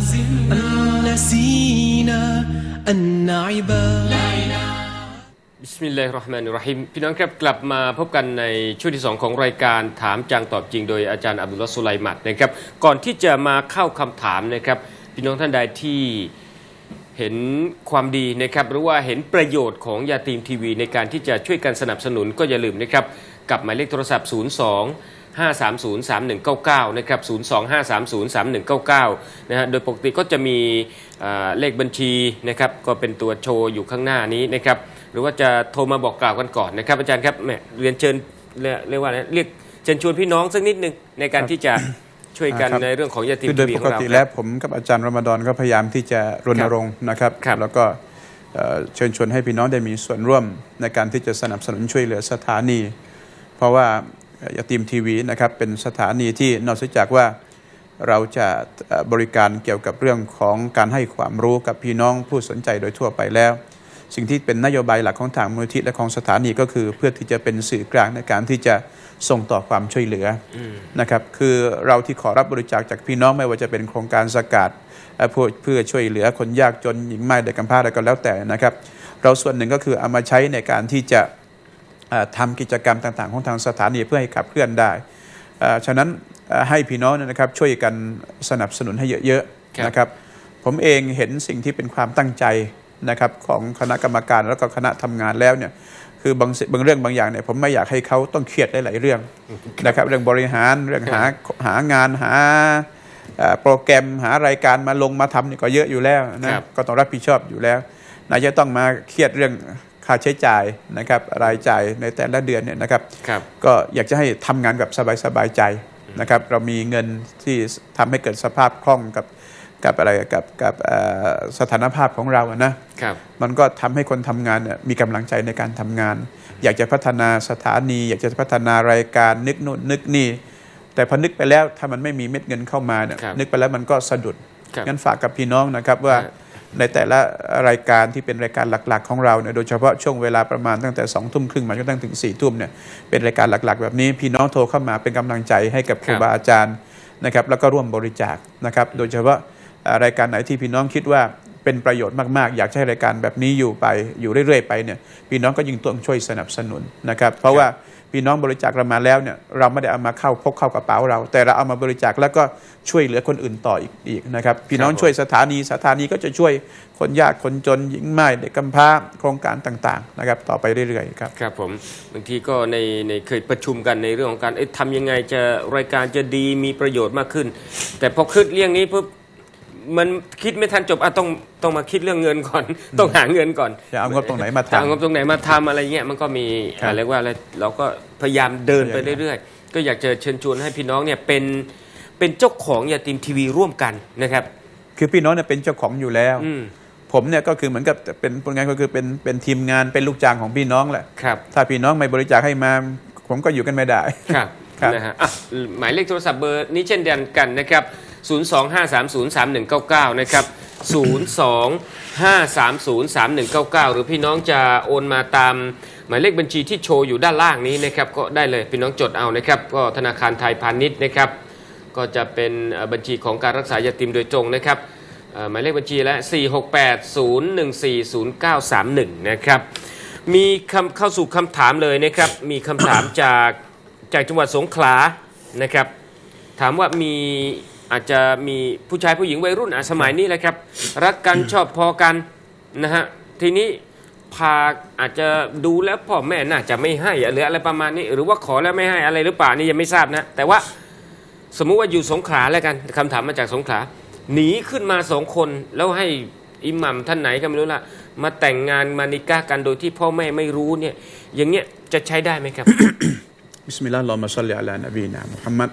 บิสมิลลาฮิรเราะห์มานิรเราะฮีมพี่น้องครับกลับมาพบกันในช่วงที่สองของรายการถามจังตอบจริงโดยอาจารย์อับดุลลอฮ์ สุไลมัดนะครับก่อนที่จะมาเข้าคำถามนะครับพี่น้องท่านใดที่เห็นความดีนะครับหรือว่าเห็นประโยชน์ของยาตีมทีวีในการที่จะช่วยกันสนับสนุนก็อย่าลืมนะครับกับหมายเลขโทรศัพท์ศูนย์ สอง ห้า สาม ศูนย์ สาม หนึ่ง เก้า เก้านะครับศูนย์ สอง ห้า สาม ศูนย์ สาม หนึ่ง เก้า เก้านะฮะโดยปกติก็จะมีเลขบัญชีนะครับก็เป็นตัวโชว์อยู่ข้างหน้านี้นะครับหรือว่าจะโทรมาบอกกล่าวกันก่อนนะครับอาจารย์ครับแม่เรียนเชิญเรียกว่าเรียกเชิญชวนพี่น้องสักนิดนึงในการที่จะช่วยกันในเรื่องของยาตีมทีวีของเราโดยปกติแล้วผมกับอาจารย์รอมฎอนก็พยายามที่จะรณรงค์นะครับแล้วก็เชิญชวนให้พี่น้องได้มีส่วนร่วมในการที่จะสนับสนุนช่วยเหลือสถานีเพราะว่ายาตีมทีวีนะครับเป็นสถานีที่นอกจากว่าเราจะบริการเกี่ยวกับเรื่องของการให้ความรู้กับพี่น้องผู้สนใจโดยทั่วไปแล้วสิ่งที่เป็นนโยบายหลักของทางมูลนิธิและของสถานีก็คือเพื่อที่จะเป็นสื่อกลางในการที่จะส่งต่อความช่วยเหลือนะครับคือเราที่ขอรับบริจาคจากพี่น้องไม่ว่าจะเป็นโครงการสกัดเพื่อช่วยเหลือคนยากจนหญิงไม้เด็กกำพร้าอะไรก็แล้วแต่นะครับเราส่วนหนึ่งก็คือเอามาใช้ในการที่จะทำกิจกรรมต่างๆของทางสถานีเพื่อให้ขับเคลื่อนได้ฉะนั้นให้พี่น้องนะครับช่วยกันสนับสนุนให้เยอะๆนะครับผมเองเห็นสิ่งที่เป็นความตั้งใจนะครับของคณะกรรมการแล้วก็คณะทำงานแล้วเนี่ยคือบางบางเรื่องบางอย่างเนี่ยผมไม่อยากให้เขาต้องเครียดหลายๆเรื่องนะครับเรื่องบริหารเรื่องหาหางานหาโปรแกรมหารายการมาลงมาทำนี่ก็เยอะอยู่แล้วนะก็ต้องรับผิดชอบอยู่แล้วนายจะต้องมาเครียดเรื่องค่าใช้จ่ายนะครับรายจ่ายในแต่ละเดือนเนี่ยนะครับก็อยากจะให้ทำงานแบบสบายๆใจนะครับเรามีเงินที่ทำให้เกิดสภาพคล่องกับกับอะไรกับกับสถานภาพของเราอะนะมันก็ทำให้คนทำงานเนี่ยมีกำลังใจในการทำงานอยากจะพัฒนาสถานีอยากจะพัฒนารายการนึกนู่นนึกนี่แต่พอนึกไปแล้วถ้ามันไม่มีเม็ดเงินเข้ามาเนี่ยนึกไปแล้วมันก็สะดุดงั้นฝากกับพี่น้องนะครับว่าในแต่ละรายการที่เป็นรายการหลักๆของเราเนี่ยโดยเฉพาะช่วงเวลาประมาณตั้งแต่สองทุ่มครึ่งมาจนถึงสี่ทุ่มเนี่ยเป็นรายการหลักๆแบบนี้พี่น้องโทรเข้ามาเป็นกำลังใจให้กับครูบาอาจารย์นะครับแล้วก็ร่วมบริจาคนะครับโดยเฉพาะรายการไหนที่พี่น้องคิดว่าเป็นประโยชน์มากๆอยากให้รายการแบบนี้อยู่ไปอยู่เรื่อยๆไปเนี่ยพี่น้องก็ยิ่งต้องช่วยสนับสนุนนะครับเพราะว่าพี่น้องบริจาคเรามาแล้วเนี่ยเราไม่ได้เอามาเข้าพกเข้ากระเป๋าเราแต่เราเอามาบริจาคแล้วก็ช่วยเหลือคนอื่นต่ออีกอีกนะครับพี่น้องช่วยสถานีสถานีก็จะช่วยคนยากคนจนหญิงไม้เด็กกำพร้าโครงการต่างๆนะครับต่อไปเรื่อยๆครับครับผมบางทีก็ในในเคยประชุมกันในเรื่องของการเอ๊ะทำยังไงจะรายการจะดีมีประโยชน์มากขึ้นแต่พอคิดเรื่องนี้ปุ๊บมันคิดไม่ทันจบอ่ะต้องต้องมาคิดเรื่องเงินก่อนต้องหาเงินก่อนจะเอางบตรงไหนมาทำเอางบตรงไหนมาทำอะไรเงี้ยมันก็มีอะไรว่าอะไรเราก็พยายามเดินไปเรื่อยๆก็อยากจะเชิญชวนให้พี่น้องเนี่ยเป็นเป็นเจ้าของยาตีมทีวีร่วมกันนะครับคือพี่น้องเนี่ยเป็นเจ้าของอยู่แล้วผมเนี่ยก็คือเหมือนกับเป็นผลงานก็คือเป็นเป็นทีมงานเป็นลูกจ้างของพี่น้องแหละถ้าพี่น้องไม่บริจาคให้มาผมก็อยู่กันไม่ได้ครับนะฮะหมายเลขโทรศัพท์เบอร์นี้เช่นเดียวกันนะครับศูนย์ สอง ห้า สาม ศูนย์ สาม หนึ่ง เก้า เก้านะครับศูนย์ สอง ห้า สาม ศูนย์ สาม หนึ่ง เก้า เก้าหรือพี่น้องจะโอนมาตามหมายเลขบัญชีที่โชว์อยู่ด้านล่างนี้นะครับก็ได้เลยพี่น้องจดเอานะครับก็ธนาคารไทยพาณิชย์นะครับก็จะเป็นบัญชีของการรักษายาตีมโดยตรงนะครับหมายเลขบัญชีและสี่ หก แปด ศูนย์ หนึ่ง สี่ ศูนย์ เก้า สาม หนึ่งนะครับมีคำเข้าสู่คำถามเลยนะครับมีคำถามจากจากจังหวัดสงขลานะครับถามว่ามีอาจจะมีผู้ชายผู้หญิงวัยรุ่นสมัยนี้แหละครับรักกันชอบพอกันนะฮะทีนี้พาอาจจะดูแล้วพ่อแม่น่าจะไม่ให้หรืออะไรประมาณนี้หรือว่าขอแล้วไม่ให้อะไรหรือเปล่านี่ยังไม่ทราบนะแต่ว่าสมมุติว่าอยู่สงขลาแล้วกันคำถามมาจากสงขลาหนีขึ้นมาสองคนแล้วให้อิหมัมท่านไหนก็ไม่รู้ละมาแต่งงานมานิกากันโดยที่พ่อแม่ไม่รู้เนี่ยอย่างเงี้ยจะใช้ได้ไหมครับบิสมิลลาฮิรเราะห์มาศ็อลลิอะลา นบีนามุฮัมมัด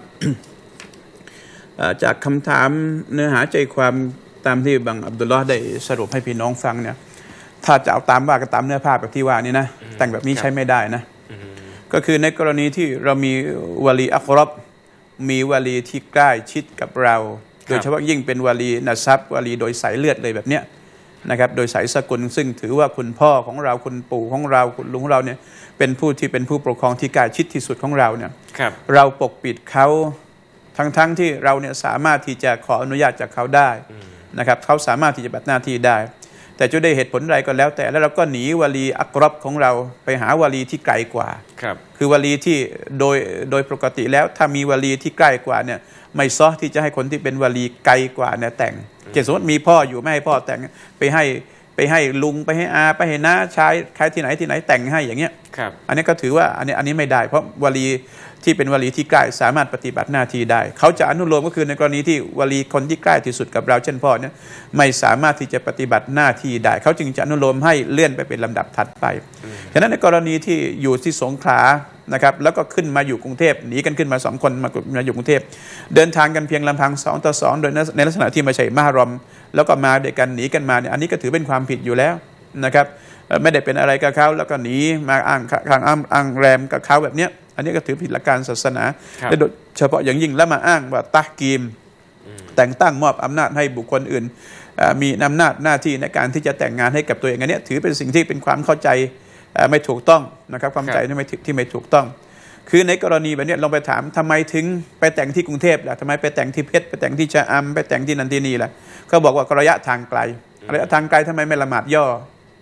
จากคำถามเนื้อหาใจความตามที่บังอับดุลลอฮ์ได้สรุปให้พี่น้องฟังเนี่ยถ้าจะเอาตามว่าก็ตามเนื้อผ้าแบบที่ว่านี่นะแต่งแบบนี้ใช้ไม่ได้นะก็คือในกรณีที่เรามีวลีอักรอบมีวลีที่ใกล้ชิดกับเราโดยเฉพาะยิ่งเป็นวลีนะซับวลีโดยสายเลือดเลยแบบเนี้ยนะครับโดยสายสกุลซึ่งถือว่าคุณพ่อของเราคุณปู่ของเราคุณลุงของเราเนี่ยเป็นผู้ที่เป็นผู้ปกครองที่ใกล้ชิดที่สุดของเราเนี่ยเราปกปิดเขาทั้งๆ ท, ที่เราเนี่ยสามารถที่จะขออนุญาตจากเขาได้นะครับเขาสามารถที่จะปฏิบัติหน้าที่ได้แต่จะได้เหตุผลอะไรก็แล้วแต่แล้วเราก็หนีวลีอักรอบของเราไปหาวลีที่ไกลกว่าครับคือวลีที่โดยโดยปกติแล้วถ้ามีวลีที่ใกล้กว่าเนี่ยไม่ซ้อที่จะให้คนที่เป็นวลีไกลกว่าเนี่ยแต่งเช่นสมมติมีพ่ออยู่ไม่ให้พ่อแต่งไปให้ไปให้ลุงไปให้อาไปให้น้าชายใครที่ไหนที่ไหนแต่งให้อย่างเงี้ยครับอันนี้ก็ถือว่าอันนี้อันนี้ไม่ได้เพราะวลีที่เป็นวลีที่ใกล้สามารถปฏิบัติหน้าที่ได้เขาจะอนุโลมก็คือในกรณีที่วลีคนที่ใกล้ที่สุดกับเราเช่นพ่อเนี่ยไม่สามารถที่จะปฏิบัติหน้าที่ได้เขาจึงจะอนุโลมให้เลื่อนไปเป็นลำดับถัดไปฉะนั้นในกรณีที่อยู่ที่สงขลานะครับแล้วก็ขึ้นมาอยู่กรุงเทพหนีกันขึ้นมาสองคนมามาอยู่กรุงเทพเดินทางกันเพียงลำพังสองต่อสองโดยในลักษณะที่ไม่ใช่มหรอมแล้วก็มาด้วยกันหนีกันมาเนี่ยอันนี้ก็ถือเป็นความผิดอยู่แล้วนะครับไม่ได้เป็นอะไรกับเขาแล้วก็หนีมาอ้างข้างอ้างอ้างแรมกับเขาแบบเนี้ยอันนี้ก็ถือผิดหลักการศาสนาโดยเฉพาะอย่างยิ่งแล้วมาอ้างว่าตะกีมแต่งตั้งมอบอำนาจให้บุคคลอื่นมีอำนาจหน้าที่ในการที่จะแต่งงานให้กับตัวเองอันนี้ถือเป็นสิ่งที่เป็นความเข้าใจไม่ถูกต้องนะครับความใจที่ไม่ที่ไม่ถูกต้องคือในกรณีแบบนี้ลองไปถามทำไมถึงไปแต่งที่กรุงเทพล่ะทำไมไปแต่งที่เพชรไปแต่งที่ชะอำไปแต่งที่นันทินีล่ะเขาบอกว่าระยะทางไกลระยะทางไกลทำไมไม่ละหมาดย่อ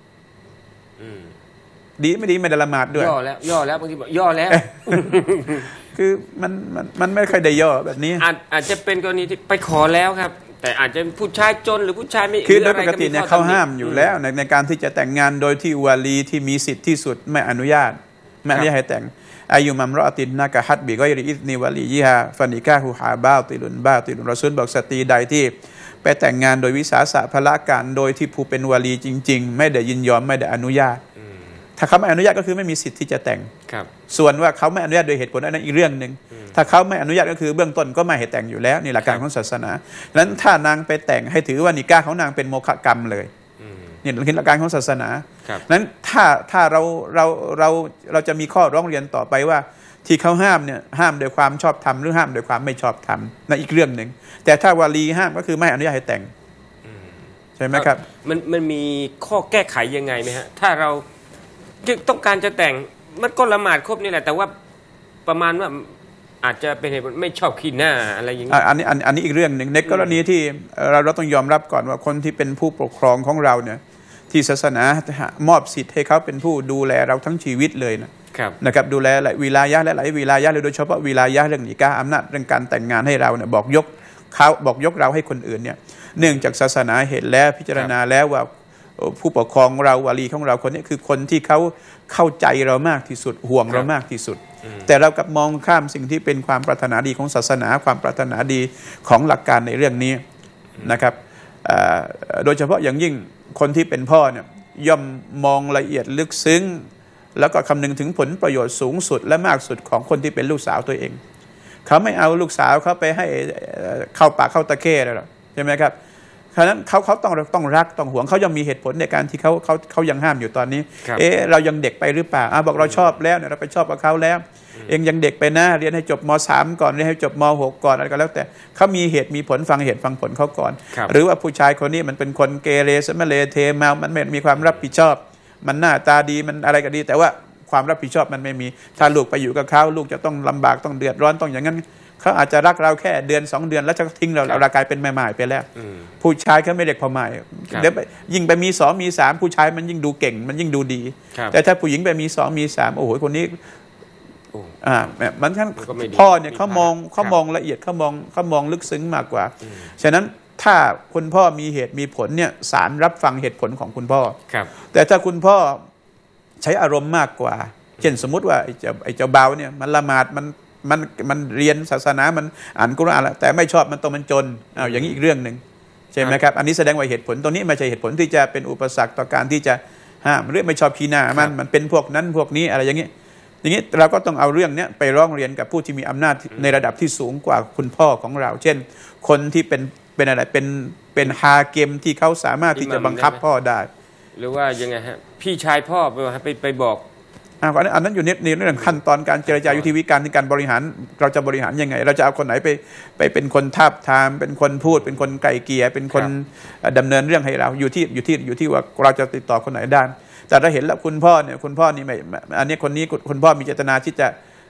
ดีไม่ดีไม่ได้ละหมาดด้วยย่อแล้วย่อแล้วบางทีบอกย่อแล้วคือมันมันมันไม่ค่อยได้ย่อแบบนี้อาจอาจจะเป็นกรณีที่ไปขอแล้วครับแต่อาจจะผู้ชายจนหรือผู้ชายไม่คือโดยปกติเนี่ยเขาห้ามอยู่แล้วในในการที่จะแต่งงานโดยที่วาลีที่มีสิทธิ์ที่สุดไม่อนุญาตไม่อนุญาตให้แต่งอายุมัมรอตินนะกะฮัดบิก็ยริอิสนีวาลียิฮาฟานิกาฮูฮาบาติลุนบาติลุนรอซูลบอกสตรีใดที่ไปแต่งงานโดยวิสาสะพละการโดยที่ผู้เป็นวาลีจริงๆไม่ได้ยินยอมไม่ได้อนุญาตถ้าเขาไม่อนุญาตก็คือไม่มีสิทธิ์ที่จะแต่งส่วนว่าเขาไม่อนุญาตโดยเหตุผลนั้นอีกเรื่องหนึ่งถ้าเขาไม่อนุญาตก็คือเบื้องต้นก็ไม่ให้แต่งอยู่แล้วนี่หลักการของศาสนาดังนั้นถ้านางไปแต่งให้ถือว่านิกาของนางเป็นโมฆะกรรมเลยนี่คือหลักการของศาสนานั้นถ้าถ้าเราเราเราเราจะมีข้อร้องเรียนต่อไปว่าที่เขาห้ามเนี่ยห้ามโดยความชอบธรรมหรือห้ามโดยความไม่ชอบธรรมนั่นอีกเรื่องหนึ่งแต่ถ้าวาลีห้ามก็คือไม่อนุญาตให้แต่งใช่ไหมครับมันมันมีข้อแก้ไขยังไงไหมฮะถ้าเราต้องการจะแต่งมันก็ละหมาดครบนี่แหละแต่ว่าประมาณว่าอาจจะเป็นเหตุไม่ชอบขี้หน้าอะไรอย่างนี้อันนี้อันนี้อีกเรื่องหนึ่งในกรณีที่เราเราต้องยอมรับก่อนว่าคนที่เป็นผู้ปกครองของเราเนี่ยที่ศาสนามอบสิทธิ์ให้เขาเป็นผู้ดูแลเราทั้งชีวิตเลยนะนะครับดูแลหลายวิลายะและหลายวิลายะเลยโดยเฉพาะวิลายะเรื่องนิกาอำนาจเรื่องการแต่งงานให้เราเนี่ยบอกยกเขาบอกยกเราให้คนอื่นเนี่ยเนื่องจากศาสนาเห็นแล้วพิจารณาแล้วว่าผู้ปกครองเราวาลีของเราคนนี้คือคนที่เขาเข้าใจเรามากที่สุดห่วงเรามากที่สุดแต่เรากับมองข้ามสิ่งที่เป็นความปรารถนาดีของศาสนาความปรารถนาดีของหลักการในเรื่องนี้นะครับโดยเฉพาะอย่างยิ่งคนที่เป็นพ่อเนี่ยย่อมมองละเอียดลึกซึ้งแล้วก็คำนึงถึงผลประโยชน์สูงสุดและมากสุดของคนที่เป็นลูกสาวตัวเองเขาไม่เอาลูกสาวเขาไปให้เข้าปากเข้าตะเข้เลยหรอกใช่ไหมครับฉะนั้นเขาเขาต้องต้องรักต้องหวงเขายังมีเหตุผลในการที่เขาเขาเขายังห้ามอยู่ตอนนี้เอ๊ะเรายังเด็กไปหรือเปล่าอ่ะบอกเราชอบแล้วเนี่ยเราไปชอบกับเขาแล้วเองยังเด็กไปนะเรียนให้จบม.สาม ก่อนเรียนให้จบม.หก ก่อนอะไรก็แล้วแต่เขามีเหตุมีผลฟังเหตุฟังผลเขาก่อนหรือว่าผู้ชายคนนี้มันเป็นคนเกเรสมเลเทเมามันไม่มีความรับผิดชอบมันหน้าตาดีมันอะไรก็ดีแต่ว่าความรับผิดชอบมันไม่มีถ้าลูกไปอยู่กับเขาลูกจะต้องลำบากต้องเดือดร้อนต้องอย่างนั้นเขาอาจจะรักเราแค่เดือนสองเดือนแล้วจะทิ้งเราเรากลายเป็นแม่หมายไปแล้วผู้ชายเขาไม่เด็กพอหมายเดี๋ยวยิ่งไปมีสองมีสามผู้ชายมันยิ่งดูเก่งมันยิ่งดูดีแต่ถ้าผู้หญิงไปมีสองมีสามโอ้โหคนนี้อ่ามันทั้งพ่อเนี่ยเขามองเขามองละเอียดเขามองเขามองลึกซึ้งมากกว่าฉะนั้นถ้าคุณพ่อมีเหตุมีผลเนี่ยศาลรับฟังเหตุผลของคุณพ่อแต่ถ้าคุณพ่อใช้อารมณ์มากกว่าเช่นสมมุติว่าไอ้เจ้าไอ้เจ้าเบาเนี่ยมันละหมาดมันมันมันเรียนศาสนามันอ่านกุรอานแล้วแต่ไม่ชอบมันตรงมันจนเอาอย่างนี้อีกเรื่องหนึ่งใช่ไหมครับอันนี้แสดงว่าเหตุผลตรงนี้ไม่ใช่เหตุผลที่จะเป็นอุปสรรคต่อการที่จะห้ามเรื่องไม่ชอบขี้หน้ามันมันเป็นพวกนั้นพวกนี้อะไรอย่างนี้อย่างนี้เราก็ต้องเอาเรื่องนี้ไปร้องเรียนกับผู้ที่มีอำนาจในระดับที่สูงกว่าคุณพ่อของเราเช่นคนที่เป็นเป็นอะไรเป็นเป็นฮาเกมที่เขาสามารถที่จะบังคับพ่อได้หรือว่ายังไงฮะพี่ชายพ่อไปไปไปบอกอันนั้นอันนั้นอยู่ในเรื่องขั้นตอนการเจรจายุทธวิการในการบริหารเราจะบริหารยังไงเราจะเอาคนไหนไปไปเป็นคนทาบทามเป็นคนพูดเป็นคนไกลเกลี่ยเป็นคนดำเนินเรื่องให้เราอยู่ที่อยู่ที่อยู่ที่ว่าเราจะติดต่อคนไหนได้แต่เราเห็นแล้วคุณพ่อเนี่ยคุณพ่อนี่ไม่อันนี้คนนี้คุณพ่อมีเจตนาที่จะ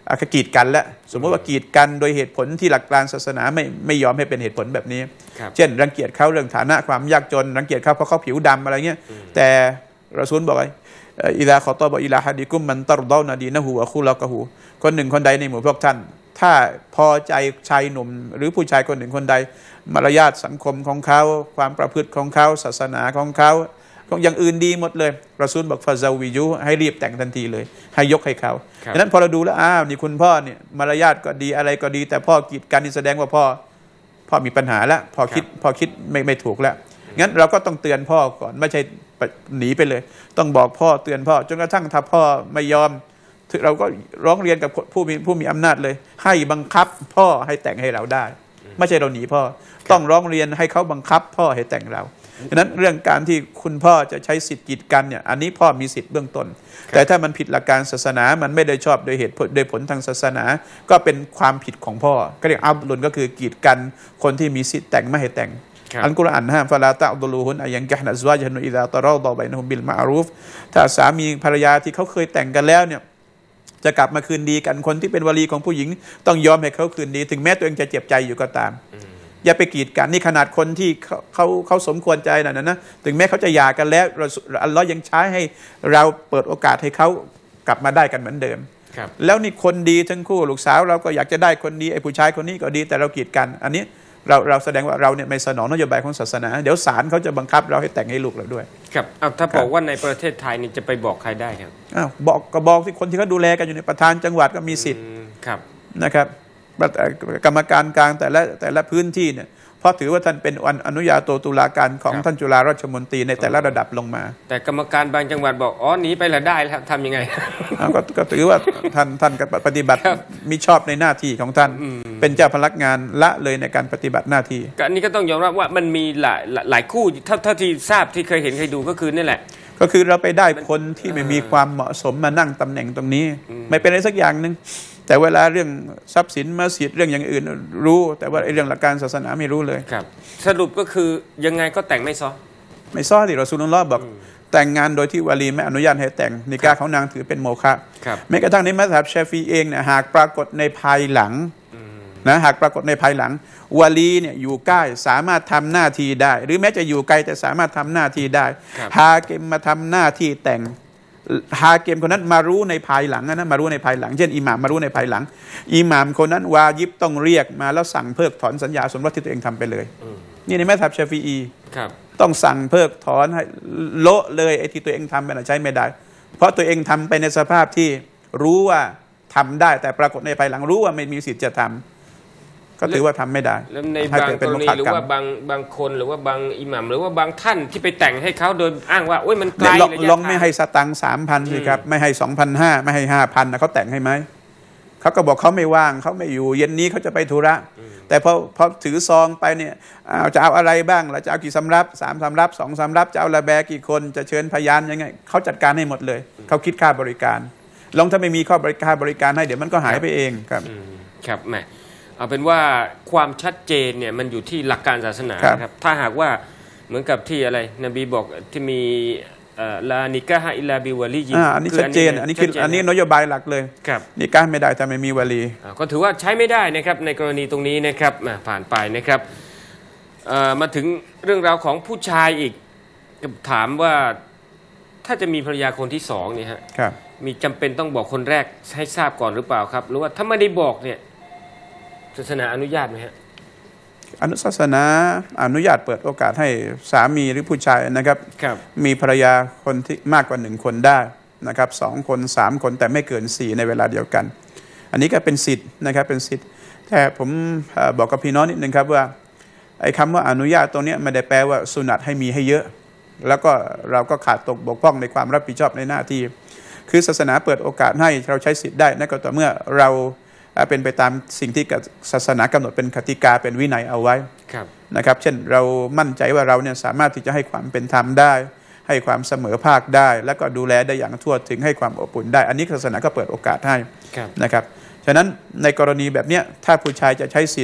กีดกันแล้วสมมติว่ากีดกันโดยเหตุผลที่หลักการศาสนาไม่ไม่ยอมให้เป็นเหตุผลแบบนี้เช่นรังเกียจเขาเรื่องฐานะความยากจนรังเกียจเขาเพราะเขาผิวดำอะไรเงี้ยแต่รอซูลบอกไอ้อิลาขอตอบอิลาฮัดิกุมมันตรดอนาดีนะฮูวะคูลากะฮูคนหนึ่งคนใดในหมู่พวกท่านถ้าพอใจชายหนุ่มหรือผู้ชายคนหนึ่งคนใดมารยาทสังคมของเขาความประพฤติของเขาศาสนาของเขาของอย่างอื่นดีหมดเลยรอซูลบอกฟาซาวิยุให้รีบแต่งทันทีเลยให้ยกให้เขาดังนั้นพอเราดูแล้วอ้าวนี่คุณพ่อเนี่ยมารยาทก็ดีอะไรก็ดีแต่พ่อกีดกันนี่แสดงว่าพ่อพ่อมีปัญหาแล้วพ่อคิดพ่อคิดไม่ไม่ถูกแล้วงั้นเราก็ต้องเตือนพ่อก่อนไม่ใช่หนีไปเลยต้องบอกพ่อเตือนพ่อจนกระทั่งถ้าพ่อไม่ยอมเราก็ร้องเรียนกับผู้มีผู้มีอำนาจเลยให้บังคับพ่อให้แต่งให้เราได้ไม่ใช่เราหนีพ่อต้องร้องเรียนให้เขาบังคับพ่อให้แต่งเราดังนั้นเรื่องการที่คุณพ่อจะใช้สิทธิ์กีดกันเนี่ยอันนี้พ่อมีสิทธิ์เบื้องต้นแต่ถ้ามันผิดหลักการศาสนามันไม่ได้ชอบโดยเหตุผลโดยผลทางศาสนาก็เป็นความผิดของพ่อก็เรียกอับดุลก็คือกีดกันคนที่มีสิทธิ์แต่งไม่ให้แต่งอัลกุรอานห้ามฟะลาตะอับดุลูฮุนอายังกะฮ์นะซวาจฮุนอิซาตะรอฎอบัยนะฮุมบิลมะอรูฟถ้าสามีภรรยาที่เขาเคยแต่งกันแล้วเนี่ยจะกลับมาคืนดีกันคนที่เป็นวลีของผู้หญิงต้องยอมให้เขาคืนดีถึงแม้ตัวเองจะเจ็บใจอยู่ก็ตามอย่าไปกีดกันนี่ขนาดคนที่เขาเขาเขาสมควรใจนะนะถึงแม้เขาจะหย่ากันแล้วอัลลอฮ์ยังใช้ให้เราเปิดโอกาสให้เขากลับมาได้กันเหมือนเดิมแล้วนี่คนดีทั้งคู่ลูกสาวเราก็อยากจะได้คนดีไอ้ผู้ชายคนนี้ก็ดีแต่เรากีดกันอันนี้เราเราแสดงว่าเราเนี่ยไม่สนองนโยบายของศาสนาเดี๋ยวศาลเขาจะบังคับเราให้แต่งให้ลูกเราด้วยครับเอาถ้าบอกว่าในประเทศไทยนี่จะไปบอกใครได้ครับอ้าวบอกก็บอกที่คนที่เขาดูแลกันอยู่ในประธานจังหวัดก็มีสิทธิ์ครับนะครับกรรมการกลางแต่ละแต่ละพื้นที่เนี่ยเพราะถือว่าท่านเป็นอนุญาโตตุลาการของท่านจุฬาราชมนตรีในแต่ละระดับลงมาแต่กรรมการบางจังหวัดบอกอ๋อหนีไปละได้แล้วทำยังไงก็ก็ถือว่าท่านท่านปฏิบัติมิชอบในหน้าที่ของท่านเป็นเจ้าพนักงานละเลยในการปฏิบัติหน้าที่อันนี้ก็ต้องยอมรับว่ามันมีหลายหลายคู่เท่าเท่าที่ทราบที่เคยเห็นเคยดูก็คือนี่แหละก็คือเราไปได้คนที่ไม่มีความเหมาะสมมานั่งตำแหน่งตรงนี้ไม่เป็นอะไรสักอย่างนึงแต่เวลาเรื่องทรัพย์สินมัสยิดเรื่องอย่างอื่นรู้แต่ว่าเรื่องหลักการศาสนาไม่รู้เลยครับสรุปก็คือยังไงก็แต่งไม่ซ้อไม่ซ้อที่รอซูลุลลอฮ์บอกแต่งงานโดยที่วาลีไม่อนุญาตให้แต่งนิกาของนางถือเป็นโมฆะแม้กระทั่งในมัซฮับชาฟีเองเนี่ยหากปรากฏในภายหลังนะหากปรากฏในภายหลังวาลีเนี่ยอยู่ใกล้สามารถทำหน้าที่ได้หรือแม้จะอยู่ไกลแต่สามารถทำหน้าที่ได้ฮาเกมมาทำหน้าที่แต่งฮาเกมคนนั้นมารู้ในภายหลังนะมารู้ในภายหลังเช่นอิหม่ามมารู้ในภายหลังอิหม่ามคนนั้นวาญิบต้องเรียกมาแล้วสั่งเพิกถอนสัญญาสมรสที่ตัวเองทำไปเลยนี่ในมัซฮับชาฟีอีต้องสั่งเพิกถอนให้โละเลยไอ้ที่ตัวเองทำไปใช้ไม่ได้เพราะตัวเองทำไปในสภาพที่รู้ว่าทำได้แต่ปรากฏในภายหลังรู้ว่าไม่มีสิทธิ์จะทำก็ถือว่าทำไม่ได้แล้วในบางกรณีหรือว่าบางบางคนหรือว่าบางอิหม่ามหรือว่าบางท่านที่ไปแต่งให้เขาโดยอ้างว่าโอ้ยมันไกลเลยลองไม่ให้สตังค์สามพันสิครับไม่ให้สองพันห้าไม่ให้ห้าพันนะเขาแต่งให้ไหมเขาก็บอกเขาไม่ว่างเขาไม่อยู่เย็นนี้เขาจะไปธุระแต่พอพอถือซองไปเนี่ยจะเอาอะไรบ้างเราจะเอากี่สำรับสามสำรับสองสำรับจะเอาระแบกี่คนจะเชิญพยานยังไงเขาจัดการให้หมดเลยเขาคิดค่าบริการลองถ้าไม่มีข้อบริการบริการให้เดี๋ยวมันก็หายไปเองครับครับแม่เอาเป็นว่าความชัดเจนเนี่ยมันอยู่ที่หลักการศาสนาครับถ้าหากว่าเหมือนกับที่อะไรนบีบอกที่มีลานิกะฮะอิลาบิวะลีอ่าอันนี้ชัดเจนอันนี้คืออันนี้นโยบายหลักเลยนิกะฮ์ไม่ได้ถ้าไม่มีวะลีก็ถือว่าใช้ไม่ได้นะครับในกรณีตรงนี้นะครับผ่านไปนะครับมาถึงเรื่องราวของผู้ชายอีกถามว่าถ้าจะมีภรรยาคนที่สองเนี่ยฮะมีจำเป็นต้องบอกคนแรกให้ทราบก่อนหรือเปล่าครับหรือว่าถ้าไม่ได้บอกเนี่ยศาสนาอนุญาตไหมฮะอนุศาสนาอนุญาตเปิดโอกาสให้สามีหรือผู้ชายนะครับมีภรรยาคนที่มากกว่าหนึ่งคนได้นะครับสองคนสามคนแต่ไม่เกินสี่ในเวลาเดียวกันอันนี้ก็เป็นสิทธิ์นะครับเป็นสิทธิ์แต่ผมบอกกับพี่น้องนิดนึงครับว่าไอ้คำว่าอนุญาตตรงนี้ไม่ได้แปลว่าสุนัตให้มีให้เยอะแล้วก็เราก็ขาดตกบกพร่องในความรับผิดชอบในหน้าที่คือศาสนาเปิดโอกาสให้เราใช้สิทธิ์ได้นั่นก็ต่อเมื่อเราเป็นไปตามสิ่งที่ศาสนากำหนดเป็นกติกาเป็นวินัยเอาไว้นะครับเช่นเรามั่นใจว่าเราเนี่ยสามารถที่จะให้ความเป็นธรรมได้ให้ความเสมอภาคได้แล้วก็ดูแลได้อย่างทั่วถึงให้ความอบอุ่นได้อันนี้ศาสนาก็เปิดโอกาสให้นะครับฉะนั้นในกรณีแบบนี้ถ้าผู้ชายจะใช้สิทธิ์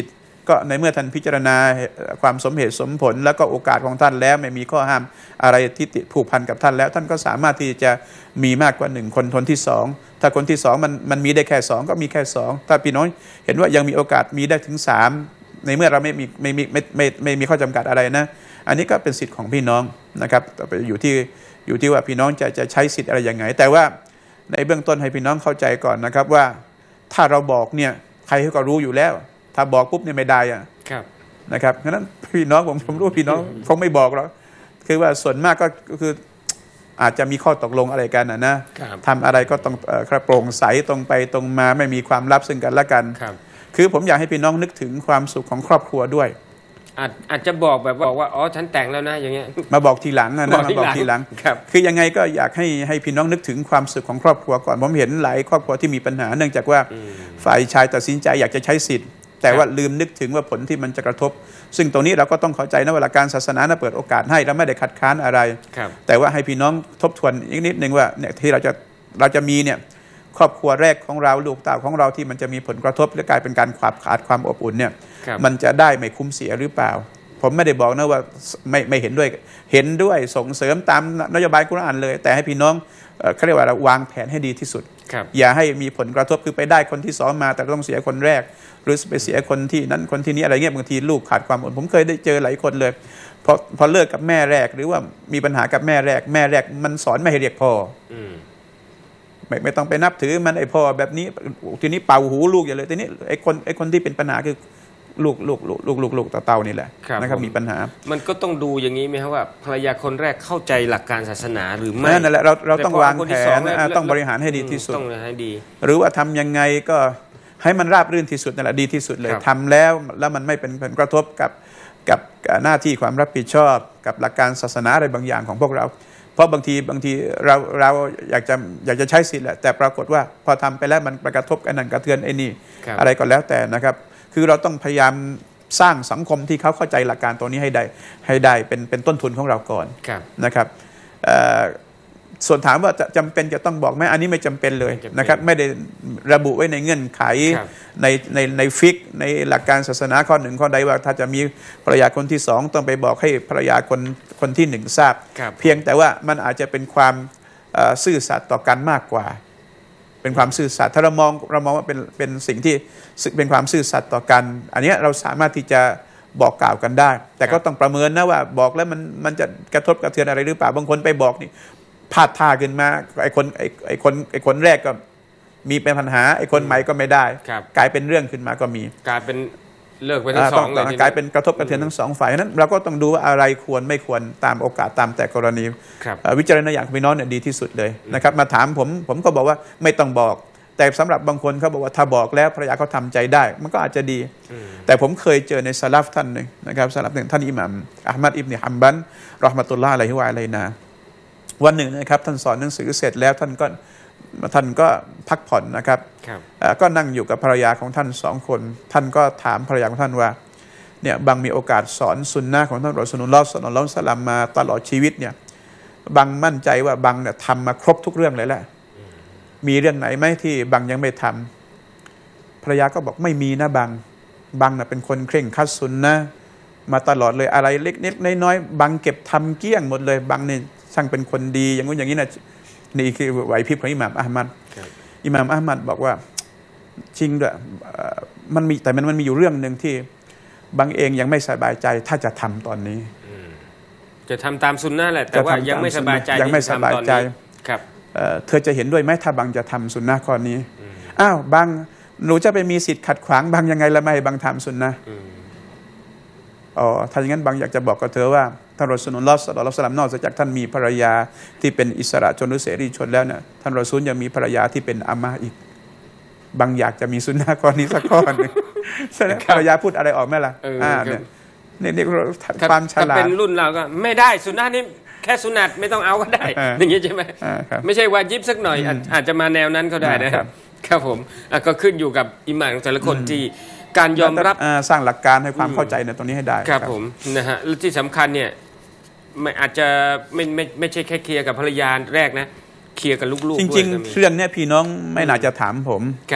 ก็ในเมื่อท่านพิจารณาความสมเหตุสมผลแล้วก็โอกาสของท่านแล้วไม่มีข้อห้ามอะไรที่ติดผูกพันกับท่านแล้วท่านก็สามารถที่จะมีมากกว่าหนึ่งคนคนที่สองถ้าคนที่สองมันมันมีได้แค่สองก็มีแค่สองถ้าพี่น้องเห็นว่ายังมีโอกาสมีได้ถึงสามในเมื่อเราไม่มีไม่มีไม่ไม่ไม่มีข้อจำกัดอะไรนะอันนี้ก็เป็นสิทธิ์ของพี่น้องนะครับอยู่ที่อยู่ที่ว่าพี่น้องจะจะใช้สิทธิ์อะไรยังไงแต่ว่าในเบื้องต้นให้พี่น้องเข้าใจก่อนนะครับว่าถ้าเราบอกเนี่ยใครก็รู้อยู่แล้วถ้าบอกปุ๊บเนี่ยไม่ได้อะนะครับเพราะนั้นพี่น้องผมผมรู้พี่น้องคงไม่บอกหรอกคือว่าส่วนมากก็คืออาจจะมีข้อตกลงอะไรกันนะนะทำอะไรก็ต้องโปร่งใสตรงไปตรงมาไม่มีความลับซึ่งกันและกันคือผมอยากให้พี่น้องนึกถึงความสุขของครอบครัวด้วยอาจอาจจะบอกแบบบอกว่าอ๋อฉันแต่งแล้วนะอย่างเงี้ยมาบอกทีหลังนะมาบอกทีหลังคือยังไงก็อยากให้ให้พี่น้องนึกถึงความสุขของครอบครัวก่อนผมเห็นหลายครอบครัวที่มีปัญหาเนื่องจากว่าฝ่ายชายตัดสินใจอยากจะใช้สิทธิ์แต่ว่าลืมนึกถึงว่าผลที่มันจะกระทบซึ่งตรงนี้เราก็ต้องเข้าใจนะว่าหลักการศาสนาเปิดโอกาสให้เราไม่ได้คัดค้านอะไรแต่ว่าให้พี่น้องทบทวนอีกนิดนึงว่าเนี่ยที่เราจะเราจะมีเนี่ยครอบครัวแรกของเราลูกเต่าของเราที่มันจะมีผลกระทบและกลายเป็นการขาดขาดความอบอุ่นเนี่ยมันจะได้ไม่คุ้มเสียหรือเปล่าผมไม่ได้บอกนะว่าไม่ไม่เห็นด้วยเห็นด้วยส่งเสริมตามนโยบายกุรอานเลยแต่ให้พี่น้องเขาเรียกว่าเราวางแผนให้ดีที่สุดอย่าให้มีผลกระทบคือไปได้คนที่สองมาแต่ต้องเสียคนแรกหรือไปเสียคนที่นั้นคนที่นี้อะไรเงี้ยบางทีลูกขาดความอบอุ่นผมเคยได้เจอหลายคนเลยพอพอเลิกกับแม่แรกหรือว่ามีปัญหากับแม่แรกแม่แรกมันสอนไม่ให้เรียกพ่อไม่ไม่ต้องไปนับถือมันไอพ่อแบบนี้ทีนี้เป่าหูลูกอย่าเลยทีนี้ไอคนไอคนที่เป็นปัญหาคือลูกลูกลูกลูกลูกลูกเต่านี่แหละนะครับมีปัญหามันก็ต้องดูอย่างนี้ไหมครับว่าภรรยาคนแรกเข้าใจหลักการศาสนาหรือไม่นั่นแหละเราเราต้องวางแผนต้องบริหารให้ดีที่สุดต้องให้ดีหรือว่าทำยังไงก็ให้มันราบรื่นที่สุดนั่นแหละดีที่สุดเลยทำแล้วแล้วมันไม่เป็นผลกระทบกับกับหน้าที่ความรับผิดชอบกับหลักการศาสนาอะไรบางอย่างของพวกเราเพราะบางทีบางทีเราเราอยากจะอยากจะใช้สิทธิ์แหละแต่ปรากฏว่าพอทำไปแล้วมันกระทบกันนั่นกระเทือนไอ้นี่อะไรก็แล้วแต่นะครับคือเราต้องพยายามสร้างสังคมที่เขาเข้าใจหลักการตัวนี้ให้ได้ให้ได้เป็นเป็นต้นทุนของเราก่อนนะครับส่วนถามว่าจะจำเป็นจะต้องบอกไหมอันนี้ไม่จำเป็นเลยนะครับไม่ได้ระบุไว้ในเงื่อนไขในในในฟิกในหลักการศาสนาข้อหนึ่งข้อใดว่าถ้าจะมีภรรยาคนที่สองต้องไปบอกให้ภรรยาคนคนที่หนึ่งทราบเพียงแต่ว่ามันอาจจะเป็นความซื่อสัตย์ต่อกันมากกว่าเป็นความซื่อสัตย์ถ้าเรามองเรามองว่าเป็นเป็นสิ่งที่เป็นความซื่อสัตย์ต่อกันอันนี้เราสามารถที่จะบอกกล่าวกันได้แต่ก็ต้องประเมินนะว่าบอกแล้วมันมันจะกระทบกระเทือนอะไรหรือเปล่าบางคนไปบอกนี่พลาดท่าขึ้นมาไอ้คนไอ้ไอ้คนไอ้คนแรกก็มีเป็นปัญหาไอ้คนใหม่ก็ไม่ได้กลายเป็นเรื่องขึ้นมาก็มีกลายเป็นเลิกไปทั้งสองเลยกลายเป็นกระทบกระเทือนทั้งสองฝ่ายนั้นเราก็ต้องดูว่าอะไรควรไม่ควรตามโอกาสตามแต่กรณีวิจารณญาณของพี่น้องเนี่ยดีที่สุดเลยนะครับมาถามผมผมก็บอกว่าไม่ต้องบอกแต่สำหรับบางคนเขาบอกว่าถ้าบอกแล้วภรรยาเขาทำใจได้มันก็อาจจะดีแต่ผมเคยเจอในซะลัฟท่านหนึ่งนะครับซะลัฟหนึ่งท่านอิหม่ามอะห์มัดอิบนุฮัมบัลเราะห์มะตุลลอฮ์อะลัยฮิวะอะลัยนาวันหนึ่งนะครับท่านสอนหนังสือเสร็จแล้วท่านก็ท่านก็พักผ่อนนะครับก็นั่งอยู่กับภรรยาของท่านสองคนท่านก็ถามภรรยาของท่านว่าเนี่ยบางมีโอกาสสอนสุนนะของท่านรอซูลุลลอฮ์ศ็อลลัลลอฮุอะลัยฮิวะซัลลัมมาตลอดชีวิตเนี่ยบางมั่นใจว่าบางเนี่ยทำมาครบทุกเรื่องเลยแหละมีเรื่องไหนไหมที่บางยังไม่ทำภรรยาก็บอกไม่มีนะบางบางน่ะเป็นคนเคร่งครัดสุนนะมาตลอดเลยอะไรเล็กนิดน้อยบางเก็บทำเกลี้ยงหมดเลยบางเนี่ยช่างเป็นคนดีอย่างนู้นอย่างนี้นะนี่คือไหวพริบของอิหม่ามอะห์มัดอิหม่ามอะห์มัดบอกว่าจริงด้วยมันมีแต่มันมันมีอยู่เรื่องหนึ่งที่บางเองยังไม่สบายใจถ้าจะทำตอนนี้จะทำตามซุนนะแหละแต่ว่ายังไม่สบายใจยังไม่สบายใจครับเธอจะเห็นด้วยไหมถ้าบางจะทำซุนนะข้อนี้อ้าวบางหนูจะไปมีสิทธิ์ขัดขวางบางยังไงละไม่ให้บางทำซุนนะอ๋อถ้าอย่างนั้นบางอยากจะบอกกับเธอว่าท่านรอซูลุลลอฮ์ ศ็อลลัลลอฮุอะลัยฮิวะซัลลัมนอกจากท่านมีภรรยาที่เป็นอิสระชนหรือเสรีชนแล้วเนี่ยท่านรอซูลยังมีภรรยาที่เป็นอาม่าอีกบางอยากจะมีซุนนะข้อนี้สักข้อนึงภรรยาพูดอะไรออกไหมล่ะอ่าเนี่ยนี่นี่ความฉลาดเป็นรุ่นเราก็ไม่ได้ซุนนะนี่แค่สุนัตไม่ต้องเอาก็ได้อย่างนี้ใช่ไหมไม่ใช่วาญิบสักหน่อยอาจจะมาแนวนั้นก็ได้นะครับครับผมก็ขึ้นอยู่กับอิหม่านของแต่ละคนที่การยอมรับสร้างหลักการให้ความเข้าใจในตรงนี้ให้ได้ครับผมนะฮะและที่สำคัญเนี่ยไม่อาจจะไม่ไม่ไม่ใช่แค่เคลียร์กับภรรยาแรกนะเคลียร์กับลูกๆจริงๆเรื่องนี้พี่น้องไม่น่าจะถามผมครับ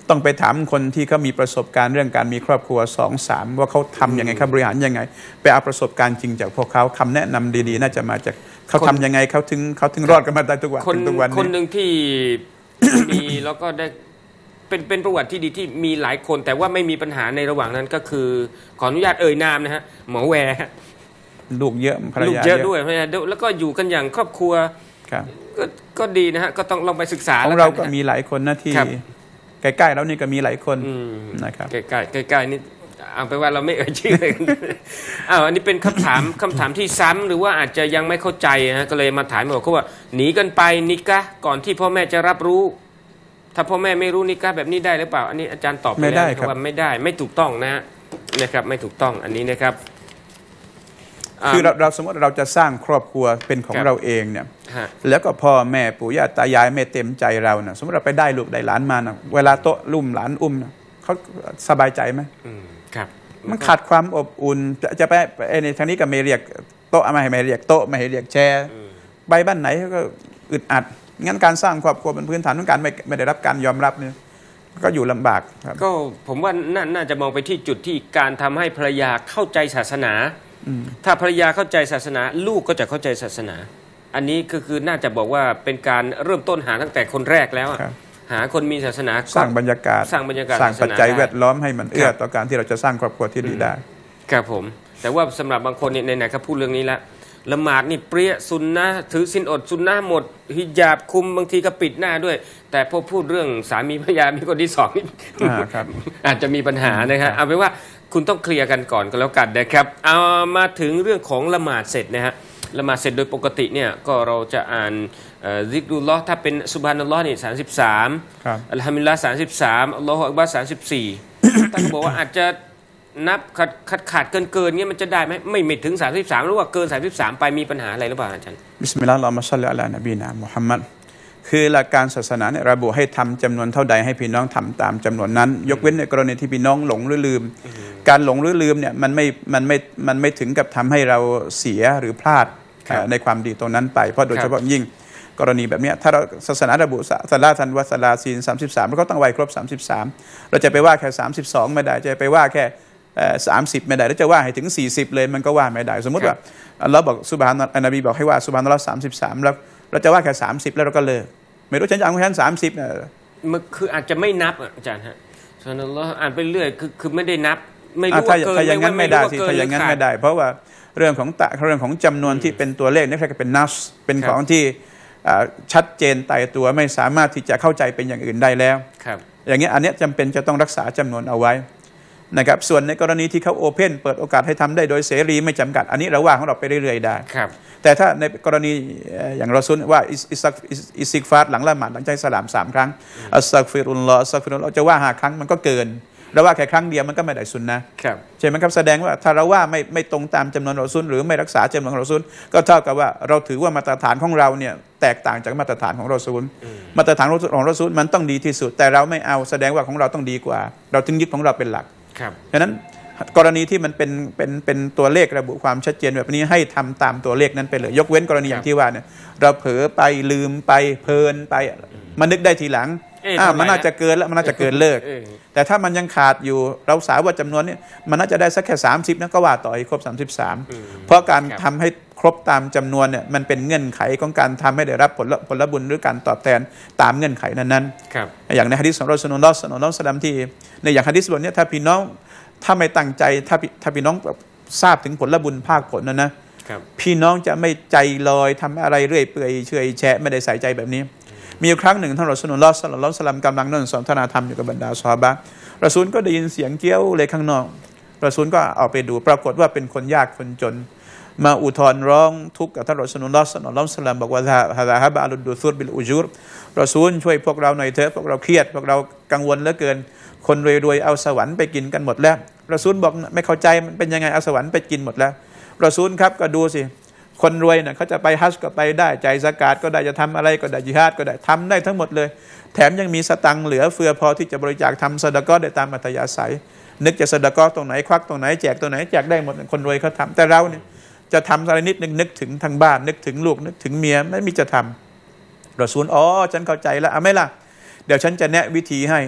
ต้องไปถามคนที่เขามีประสบการณ์เรื่องการมีครอบครัวสองสามว่าเขาทำยังไงเขาบริหารยังไงไปเอาประสบการณ์จริงจากพวกเขาคำแนะนำดีๆน่าจะมาจากเขาทำยังไงเขาถึงเขาถึงรอดกันมาได้ทุกวันถึงทุกวันนี้คนหนึ่งที่ มีแล้วก็ได้เป็นเป็นประวัติที่ดีที่มีหลายคนแต่ว่าไม่มีปัญหาในระหว่างนั้นก็คือขออนุญาตเอ่ยนามนะฮะหมอแวร์ลูกเยอะภรรยาลูกเยอะด้วยภรรยาแล้วก็อยู่กันอย่างครอบครัวก็ก็ดีนะฮะก็ต้องลองไปศึกษาของเราก็มีหลายคนนะที่ใกล้ๆแล้วนี่ก็มีหลายคนนะครับใกล้ๆใกล้ๆนี่เอาไปว่าเราไม่เอ่ยชื่อเลยอ้าวอันนี้เป็นคำถามคำถามที่ซ้ำหรือว่าอาจจะยังไม่เข้าใจฮะก็เลยมาถามบอกเขาว่าหนีกันไปนิกะก่อนที่พ่อแม่จะรับรู้ถ้าพ่อแม่ไม่รู้นิกะแบบนี้ได้หรือเปล่าอันนี้อาจารย์ตอบไปแล้วว่าไม่ได้ไม่ถูกต้องนะนะครับไม่ถูกต้องอันนี้นะครับคือเราเราสมมติเราจะสร้างครอบครัวเป็นของเราเองเนี่ยแล้วก็พ่อแม่ปู่ย่าตายายไม่เต็มใจเราเนี่ยสมมติเราไปได้ลูกได้หลานมานะเวลาโต๊ะลุ่มหลานอุ้มนะเขาสบายใจไหมครับมันขาดความอบอุ่นจะจะไปในทางนี้ก็ไม่เรียกโต๊ะไม่ให้ไม่เรียกโต๊ะไม่ให้เรียกแชร์ไปบ้านไหนก็อึดอัดงั้นการสร้างครอบครัวเป็นพื้นฐานของการไม่ไม่ได้รับการยอมรับเนี่ยก็อยู่ลำบากก็ผมว่าน่าจะมองไปที่จุดที่การทำให้ภรรยาเข้าใจศาสนาถ้าภรรยาเข้าใจศาสนาลูกก็จะเข้าใจศาสนาอันนี้ก็คือน่าจะบอกว่าเป็นการเริ่มต้นหาตั้งแต่คนแรกแล้วหาคนมีศาสนาสร้างบรรยากาศสร้างบรรยากาศสร้างปัจจัยแวดล้อมให้มันเอื้อต่อการที่เราจะสร้างครอบครัวที่ดีได้ครับผมแต่ว่าสำหรับบางคนเนี่ยไหนๆก็พูดเรื่องนี้แล้วละหมาดนี่เปรี้ยซุนนะถือศีลอดซุนนะหมดฮิญาบคุมบางทีก็ปิดหน้าด้วยแต่พอพูดเรื่องสามีภรรยามีคนที่สองอาจจะมีปัญหานะครับเอาเป็นว่าคุณต้องเคลียร์กันก่อนก็แล้วกันนะครับเอามาถึงเรื่องของละหมาดเสร็จนะฮะละหมาดเสร็จโดยปกติเนี่ยก็เราจะอ่านซิกรุลลอฮ์ถ้าเป็นซุบฮานัลลอฮ์นี่สามสิบสามอัลฮัมดุลิลลาห์สามสิบสามอัลลอฮฺอักบัรสามสิบสี่ท่านบอกว่าอาจจะนับขาดขาดขาดเกินเกินเงี้ยมันจะได้ไหมไม่ไม่ถึงสามสิบสามหรือว่าเกินสามสิบสามไปมีปัญหาอะไรหรือเปล่าอาจารย์บิสมิลลาฮิรเราะห์มานุรเราะฮีมศ็อลลัลลอฮุอะลานบีนะมุฮัมมัดคือหลักการศาสนาเนี่ยระบุให้ทำจำนวนเท่าใดให้พี่น้องทำตามจำนวนนั้นยกเว้นในกรณีที่พี่น้องหลงหรือลืมการหลงหรือลืมเนี่ยมันไม่มันไม่มันไม่ถึงกับทำให้เราเสียหรือพลาดในความดีตรงนั้นไปเพราะโดยเฉพาะยิ่งกรณีแบบนี้ถ้าเราศาสนาระบุซาลาทันวะซาลาซีนสามสิบสามเราก็ต้องไวครบสามสิบสามเราจะไปว่าแค่สามสิบสองไม่ได้จะไปว่าแค่สามสิบไม่ได้แล้วจะว่าให้ถึงสี่สิบเลยมันก็ว่าไม่ได้สมมติว่าเราบอกซุบฮานะอัลนบีบอกให้ว่าซุบฮานัลลอฮ์สามสิบสามแล้วเราจะว่าแค่สามสิบแล้วเราก็เลิกไม่รู้ฉันจะอ่านของฉันสามสิบเนี่ยมันคืออาจจะไม่นับอาจารย์ฮะซุบฮานัลลอฮ์อ่านไปเรื่อยคือคือไม่ได้นับไม่รู้ว่าเกินถ้าอย่างนั้นไม่ได้สิถ้าอย่างนั้นไม่ได้เพราะว่าเรื่องของตะเรื่องของจำนวนที่เป็นตัวเลขนี่แค่เป็นนัสเป็นของที่ชัดเจนตายตัวไม่สามารถที่จะเข้าใจเป็นอย่างอื่นได้แล้วอย่างนี้อันนี้จำเป็นจะต้องรักษาจำนวนเอาไว้นะครับส่วนในกรณีที่เขาโอเพนเปิดโอกาสให้ทำได้โดยเสรีไม่จำกัดอันนี้เราว่าของเราไปเรื่อยๆได้แต่ถ้าในกรณีอย่างเราซุนว่าอิสอิสิกฟาร์หลังละหมาดหลังใจสลามสามครั้งอัสซักฟิรุลลอฮ์อัสซักฟิรุลลอฮ์จะว่าห้าครั้งมันก็เกินเราว่าแค่ครั้งเดียวมันก็ไม่ได้ซุนนะใช่ไหมครับแสดงว่าถ้าเราว่าไม่ไม่ตรงตามจำนวนเราซุนหรือไม่รักษาจำนวนของเราซุนก็เท่ากับว่าเราถือว่ามาตรฐานของเราเนี่ยแตกต่างจากมาตรฐานของเราซุนมาตรฐานของเราซุนมันต้องดีที่สุดแต่เราไม่เอาแสดงว่าของเราต้องดีกว่าเราถึงยึดของเราเป็นหลักฉะนั้นกรณีที่มันเป็นเป็นเป็นตัวเลขระบุความชัดเจนแบบนี้ให้ทำตามตัวเลขนั้นไปเลยยกเว้นกรณีอย่างที่ว่าเนี่ยเราเผลอไปลืมไปเพลินไปมันนึกได้ทีหลังอ่ามันน่าจะเกินแล้วมันน่าจะเกินเลิกแต่ถ้ามันยังขาดอยู่เราสาวว่าจำนวนนี้มันน่าจะได้สักแค่สามสิบนะก็ว่าต่อให้ครบสามสิบสามเพราะการทำให้ครบตามจำนวนเนี่ยมันเป็นเงื่อนไขของการทำให้ได้รับผลผลบุญหรือการตอบแทนตามเงื่อนไขนั้นๆอย่างในหะดีษของรอซูลุลลอฮ์ศ็อลลัลลอฮุอะลัยฮิวะซัลลัมที่ในอย่างหะดีษบทนี้ถ้าพี่น้องถ้าไม่ตั้งใจถ้าถ้าพี่น้องทราบถึงผลบุญภาคผลนะนะพี่น้องจะไม่ใจลอยทำอะไรเรื่อยเปื่อยเฉยแฉะไม่ได้ใส่ใจแบบนี้มีครั้งหนึ่งท่านรอซูลุลลอฮ์ศ็อลลัลลอฮุอะลัยฮิวะซัลลัมกำลังนั่งสนทนาธรรมอยู่กับบรรดาซอฮาบะห์รอซูลก็ได้ยินเสียงเกี้ยวเลยข้างนอกรอซูลก็ออกไปดูปรากฏว่าเป็นคนยากคนจนมาอุทธรร้องทุกข์กับท่านรอซูลุลลอฮ์ศ็อลลัลลอฮุอะลัยฮิวะซัลลัมบอกว่าฮะซาฮะบะอัลดุซุรบิลอุจูรรอซูลช่วยพวกเราหน่อยเถอะพวกเราเครียดพวกเรากังวลเหลือเกินคนรวยๆเอาสวรรค์ไปกินกันหมดแล้วรอซูลบอกไม่เข้าใจมันเป็นยังไงเอาสวรรค์ไปกินหมดแล้วรอซูลครับก็ดูสิคนรวยเนี่ยเขาจะไปฮัจญ์ก็ไปได้จ่ายซะกาตก็ได้จะทำอะไรก็ได้ญิฮาดก็ได้ทำได้ทั้งหมดเลยแถมยังมีสตังค์เหลือเฟือพอที่จะบริจาคทำซะดะกอฮ์ได้ตามอัธยาศัยนึกจะซะดะกอฮ์ตรงไหนควักตรงไหนแจกตรงไหนแจกได้หมดคนรวยเขาทำแต่เราเนี่ยจะทำอะไรนิดนึงนึกถึงทางบ้านนึกถึงลูกนึกถึงเมียไม่มีจะทำรอซูลอ๋อฉันเข้าใจแล้วเอาไหมล่ะเดี๋ยวฉันจะแนะวิธีให้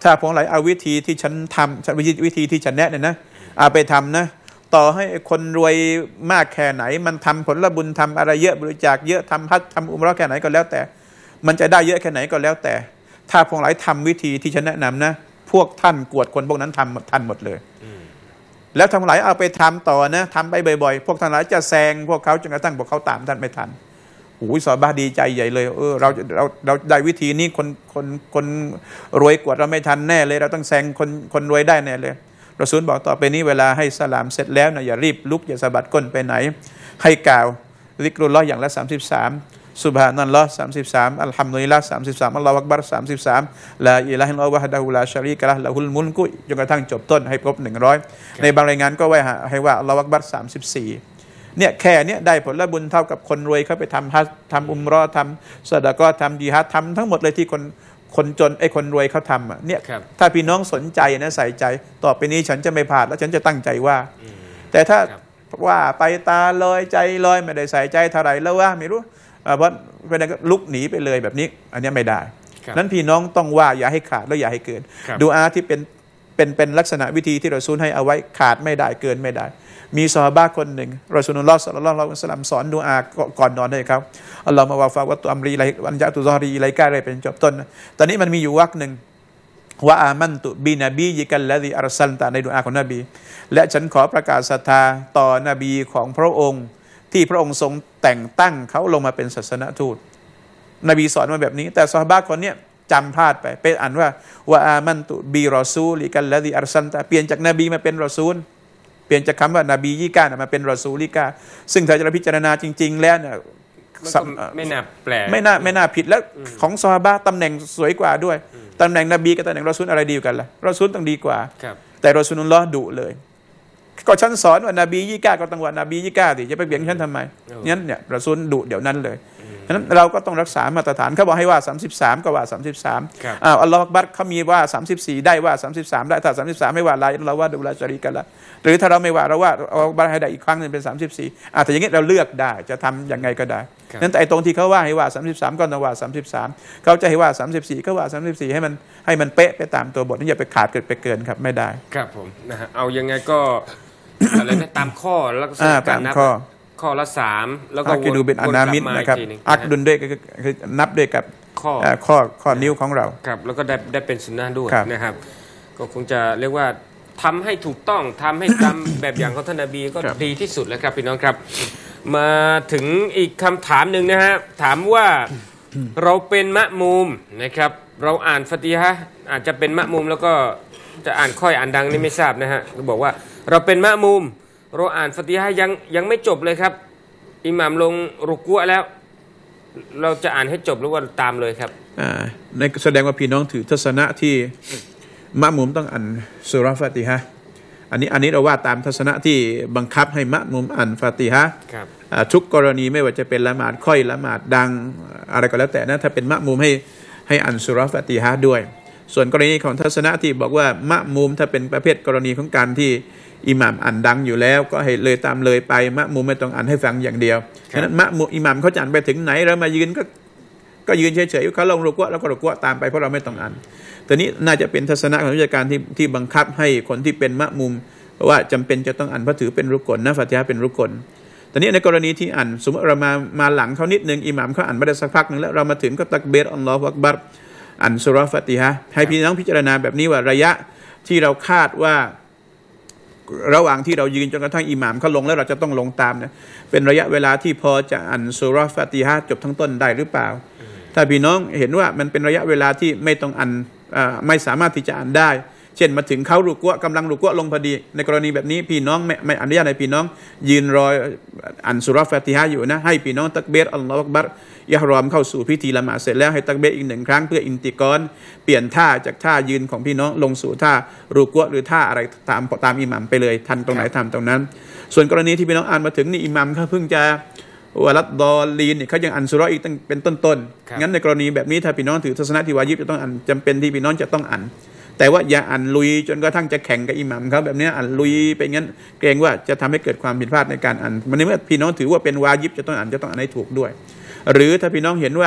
ถ้าผมหลายเอาวิธีที่ฉันทำวิธีวิธีที่ฉันแนะเนี่ยนะเอาไปทำนะต่อให้คนรวยมากแค่ไหนมันทำผลบุญทำอะไรเยอะบริจาคเยอะทำฮัจญ์ทำอุมเราะห์แค่ไหนก็แล้วแต่มันจะได้เยอะแค่ไหนก็แล้วแต่ถ้าผมหลายทำวิธีที่ฉันแนะนำนะพวกท่านกวดคนพวกนั้นทำทันหมดเลยแล้วทั้งหลายเอาไปทำต่อนะทำไปบ่อยๆพวกทั้งหลายจะแซงพวกเขาจนกระทั่งพวกเขาตามท่านไม่ทันโอ้ยซอฮาบะห์ดีใจใหญ่เลยเออเราเราเราได้วิธีนี้คนคนคนรวยกว่าเราไม่ทันแน่เลยเราต้องแซงคนคนรวยได้แน่เลยรอซูลบอกต่อไปนี้เวลาให้สลามเสร็จแล้วนะอย่ารีบลุกอย่าสะบัดก้นไปไหนให้กล่าวซิกรุลลอฮ์อย่างละสามสิบสามซุบฮานัลลอฮ์สามสิบสามอัลฮัมดุลิลลาห์สามสิบสามอัลลอฮฺอักบัรสามสิบสามลาอิลาฮะอิลลัลลอฮ์วะฮดะฮูลาชะรีกะละฮ์ละฮุลมุลกุจนกระทั่งจบต้นให้ครบหนึ่งร้อยในบางรายงานก็ว่าให้ว่าอัลลอฮฺอักบัรสามสิบสี่เนี่ยแค่เนี้ยได้ผลบุญเท่ากับคนรวยเขาไปทำฮัจญ์ทำอุมเราะห์ทำซะดะกอฮ์ทำญิฮาดทำทั้งหมดเลยที่คนคนจนไอ้คนรวยเขาทำอ่ะเนี่ยถ้าพี่น้องสนใจนะใส่ใจต่อไปนี้ฉันจะไม่พลาดแล้วฉันจะตั้งใจว่าแต่ถ้าว่าไปตาลอยใจลอยไม่ได้ใส่ใจเท่าไหร่แล้วว่าไม่รู้เพราะเป็นก็ลุกหนีไปเลยแบบนี้อันนี้ไม่ได้นั้นพี่น้องต้องว่าอย่าให้ขาดแล้วอย่าให้เกินดูอาที่เป็นเป็นเป็นลักษณะวิธีที่รอซูลให้เอาไว้ขาดไม่ได้เกินไม่ได้มีซอฮาบะห์คนหนึ่งรอซูลุลลอฮ์ศ็อลลัลลอฮุอะลัยฮิวะซัลลัมสอนดูอาก่อนนอนให้เขาอัลลอฮุมะวะฟะวัตตุอัมรีไลวันยะตุซอรีไลกะอะไรเป็นจบต้นตอนนี้มันมีอยู่วรรคหนึ่งว่าอามันตุบินบียิกัลลซีอัรซัลตะในดุอาของนบีและฉันขอประกาศศรัทธาต่อนบีของพระองค์ที่พระองค์ทรงแต่งตั้งเขาลงมาเป็นศาสนทูตนบีสอนมาแบบนี้แต่ซอฮาบะห์คนเนี้ยจำพลาดไปไปอ่านว่าว่าอามันตุบีรอซูลิกัลลซีอัรซัลตะเปลี่ยนจากนบีมาเป็นรอซูลเปลี่ยนจากคำว่านบียิกามาเป็นรอซูลิกาซึ่งถ้าจะพิจารณาจริงๆแล้วเนี่ยไม่น่าแปลกไม่น่าไม่น่าผิดแล้วของซอฮาบะห์ตำแหน่งสวยกว่าด้วยตำแหน่งนบีกับตำแหน่งรอซูลอะไรดีกันล่ะรอซูลต้องดีกว่าแต่รอซูลุลลอฮ์ดุเลยก็ฉันสอนว่านบียิกาก็ต้องว่านบียิกาสิจะไปเบียดฉันทำไมงั้นเนี่ยรอซูลดุเดี๋ยวนั้นเลยฉะนั้นเราก็ต้องรักษามาตรฐานเขาบอกให้ว่าสามสิบสามก็ว่าสามสิบสามอ้าวอัลลอฮฺอักบัรเขามีว่าสามสิบสี่ได้ว่าสามสิบสามได้ถ้าสามสิบสามไม่ว่าลาอิลลัลลอฮ์วะฮ์ดะฮูลาชะรีกะละห์หรือถ้าเราไม่ว่าเราว่าอัลลอฮฺอักบัรให้ได้อีกครั้งนึงเป็นสามสิบสี่อ่ะแต่อย่างงี้เราเลือกได้จะทำยังไงก็ได้นั้นแต่ไอ้ตรงที่เขาว่าให้ว่าสามสิบสามก็ต้องว่าสามสิบสามเขาจะให้ว่าสามสิบสี่ก็ว่าสามสิบสี่ให้มันให้มันเป๊ะไปตามตัวบทนี่อย่าไปขาดเกินไปเกินครับไม่ได้ครับผมนะฮะเอายังไงก็อะไรนะตามข้อแล้วก็การนับข้อละสามแล้วก็วนดูเป็นอนามิตนะครับอักดุลด้วยคือนับด้วยกับข้อข้อข้อนิ้วของเราครับแล้วก็ได้ได้เป็นสุนนะด้วยนะครับก็คงจะเรียกว่าทำให้ถูกต้องทำให้ตามแบบอย่างของท่านนบีก็ดีที่สุดแล้วครับพี่น้องครับมาถึงอีกคำถามหนึ่งนะฮะถามว่าเราเป็นมะมูมนะครับเราอ่านฟาติฮะห์อาจจะเป็นมะมูมแล้วก็จะอ่านค่อยอ่านดังนี่ไม่ทราบนะฮะก็บอกว่าเราเป็นมะมูมเราอ่านฟาติฮะห์ยังยังไม่จบเลยครับอิหม่ามลงรุกูอะแล้วเราจะอ่านให้จบหรือว่าตามเลยครับอ่าในแสดงว่าพี่น้องถือทัศนะที่มะมูมต้องอ่านซูเราะห์ฟาติฮะห์อันนี้อันนี้เราว่าตามทัศนะที่บังคับให้มะมูมอ่านฟาติฮะห์ทุกกรณีไม่ว่าจะเป็นละหมาดค่อยละหมาดดังอะไรก็แล้วแต่นะถ้าเป็นมะมูมให้ให้อ่านซูเราะห์ฟาติฮะห์ด้วยส่วนกรณีของทัศนะที่บอกว่ามะมูมถ้าเป็นประเภทกรณีของการที่อิหม่ามอ่านดังอยู่แล้วก็ให้เลยตามเลยไปมะมูมไม่ต้องอ่านให้ฟังอย่างเดียวฉะนั้นมะมูมอิหม่ามเขาจะอ่านไปถึงไหนเรามายืนก็ก็ยืนเฉยๆเขาลงรุกูะแล้วก็รุกูะตามไปเพราะเราไม่ต้องอ่านตัวนี้น่าจะเป็นทัศนะของวิชาการที่ที่บังคับให้คนที่เป็นมะมูมเพราะว่าจำเป็นจะต้องอ่านเพราะถือเป็นรุกนนะฟาติฮะห์เป็นรุกนตอนนี้ในกรณีที่อ่านสมมติเรามามาหลังเขานิดนึงอิหม่ามเขาอ่านมาได้สักพักนึงแล้วเรามาถึงก็ตักบีรอัลลอฮฺอักบัรอ่านซูเราะห์ฟาติฮะห์ให้พี่น้องพิจารณาแบบนี้ว่าระยะที่เราคาดว่าระหว่างที่เรายืนจนกระทั่งอิหม่ามเขาลงแล้วเราจะต้องลงตามเนี่ยเป็นระยะเวลาที่พอจะอ่านซูเราะห์ฟาติฮะห์จบทั้งต้นได้หรือเปล่าถ้าพี่น้องเห็นว่ามันเป็นระยะเวลาที่ไม่ต้องอ่านไม่สามารถที่จะอ่านได้เช่นมาถึงเขารุกูะกำลังรุกูะลงพอดีในกรณีแบบนี้พี่น้องไม่ไม่อนุญาตให้พี่น้องยืนรออ่านซูเราะห์ฟาติฮะห์อยู่นะให้พี่น้องตักบีรอัลลอฮฺอักบัรยะฮรอมเข้าสู่พิธีละหมาดเสร็จแล้วให้ตักบีรอีกหนึ่งครั้งเพื่ออินติกอนเปลี่ยนท่าจากท่ายืนของพี่น้องลงสู่ท่ารุกูะหรือท่าอะไรตามตามอิหมัมไปเลยทันตรงไหนทำตรงนั้นส่วนกรณีที่พี่น้องอ่านมาถึงนี่อิหมัมเขาเพิ่งจะวะลัดดอลีนเนี่ยเขายังอ่านซูเราะห์อีกตั้งเป็นต้นๆงั้นในกรณีแบบนี้ถ้าพี่น้องถือทัศนะที่วาญิบจะต้องอ่านจำเป็นที่พี่น้องจะต้องอ่านแต่ว่าอย่าอ่านลุยจนกระทั่งจะแข่งกับอิหมัมเขาแบบนี้อ่านลุยไปงั้นเกรงว่าจะทำให้เกิดความผิดพลาดในการอ่านมันเมื่อพี่น้องถือว่าเป็นวาญิบจะต้องอ่านจะต้องอ่านให้ถูกด้วยหรือถ้าพี่น้องเห็นว่า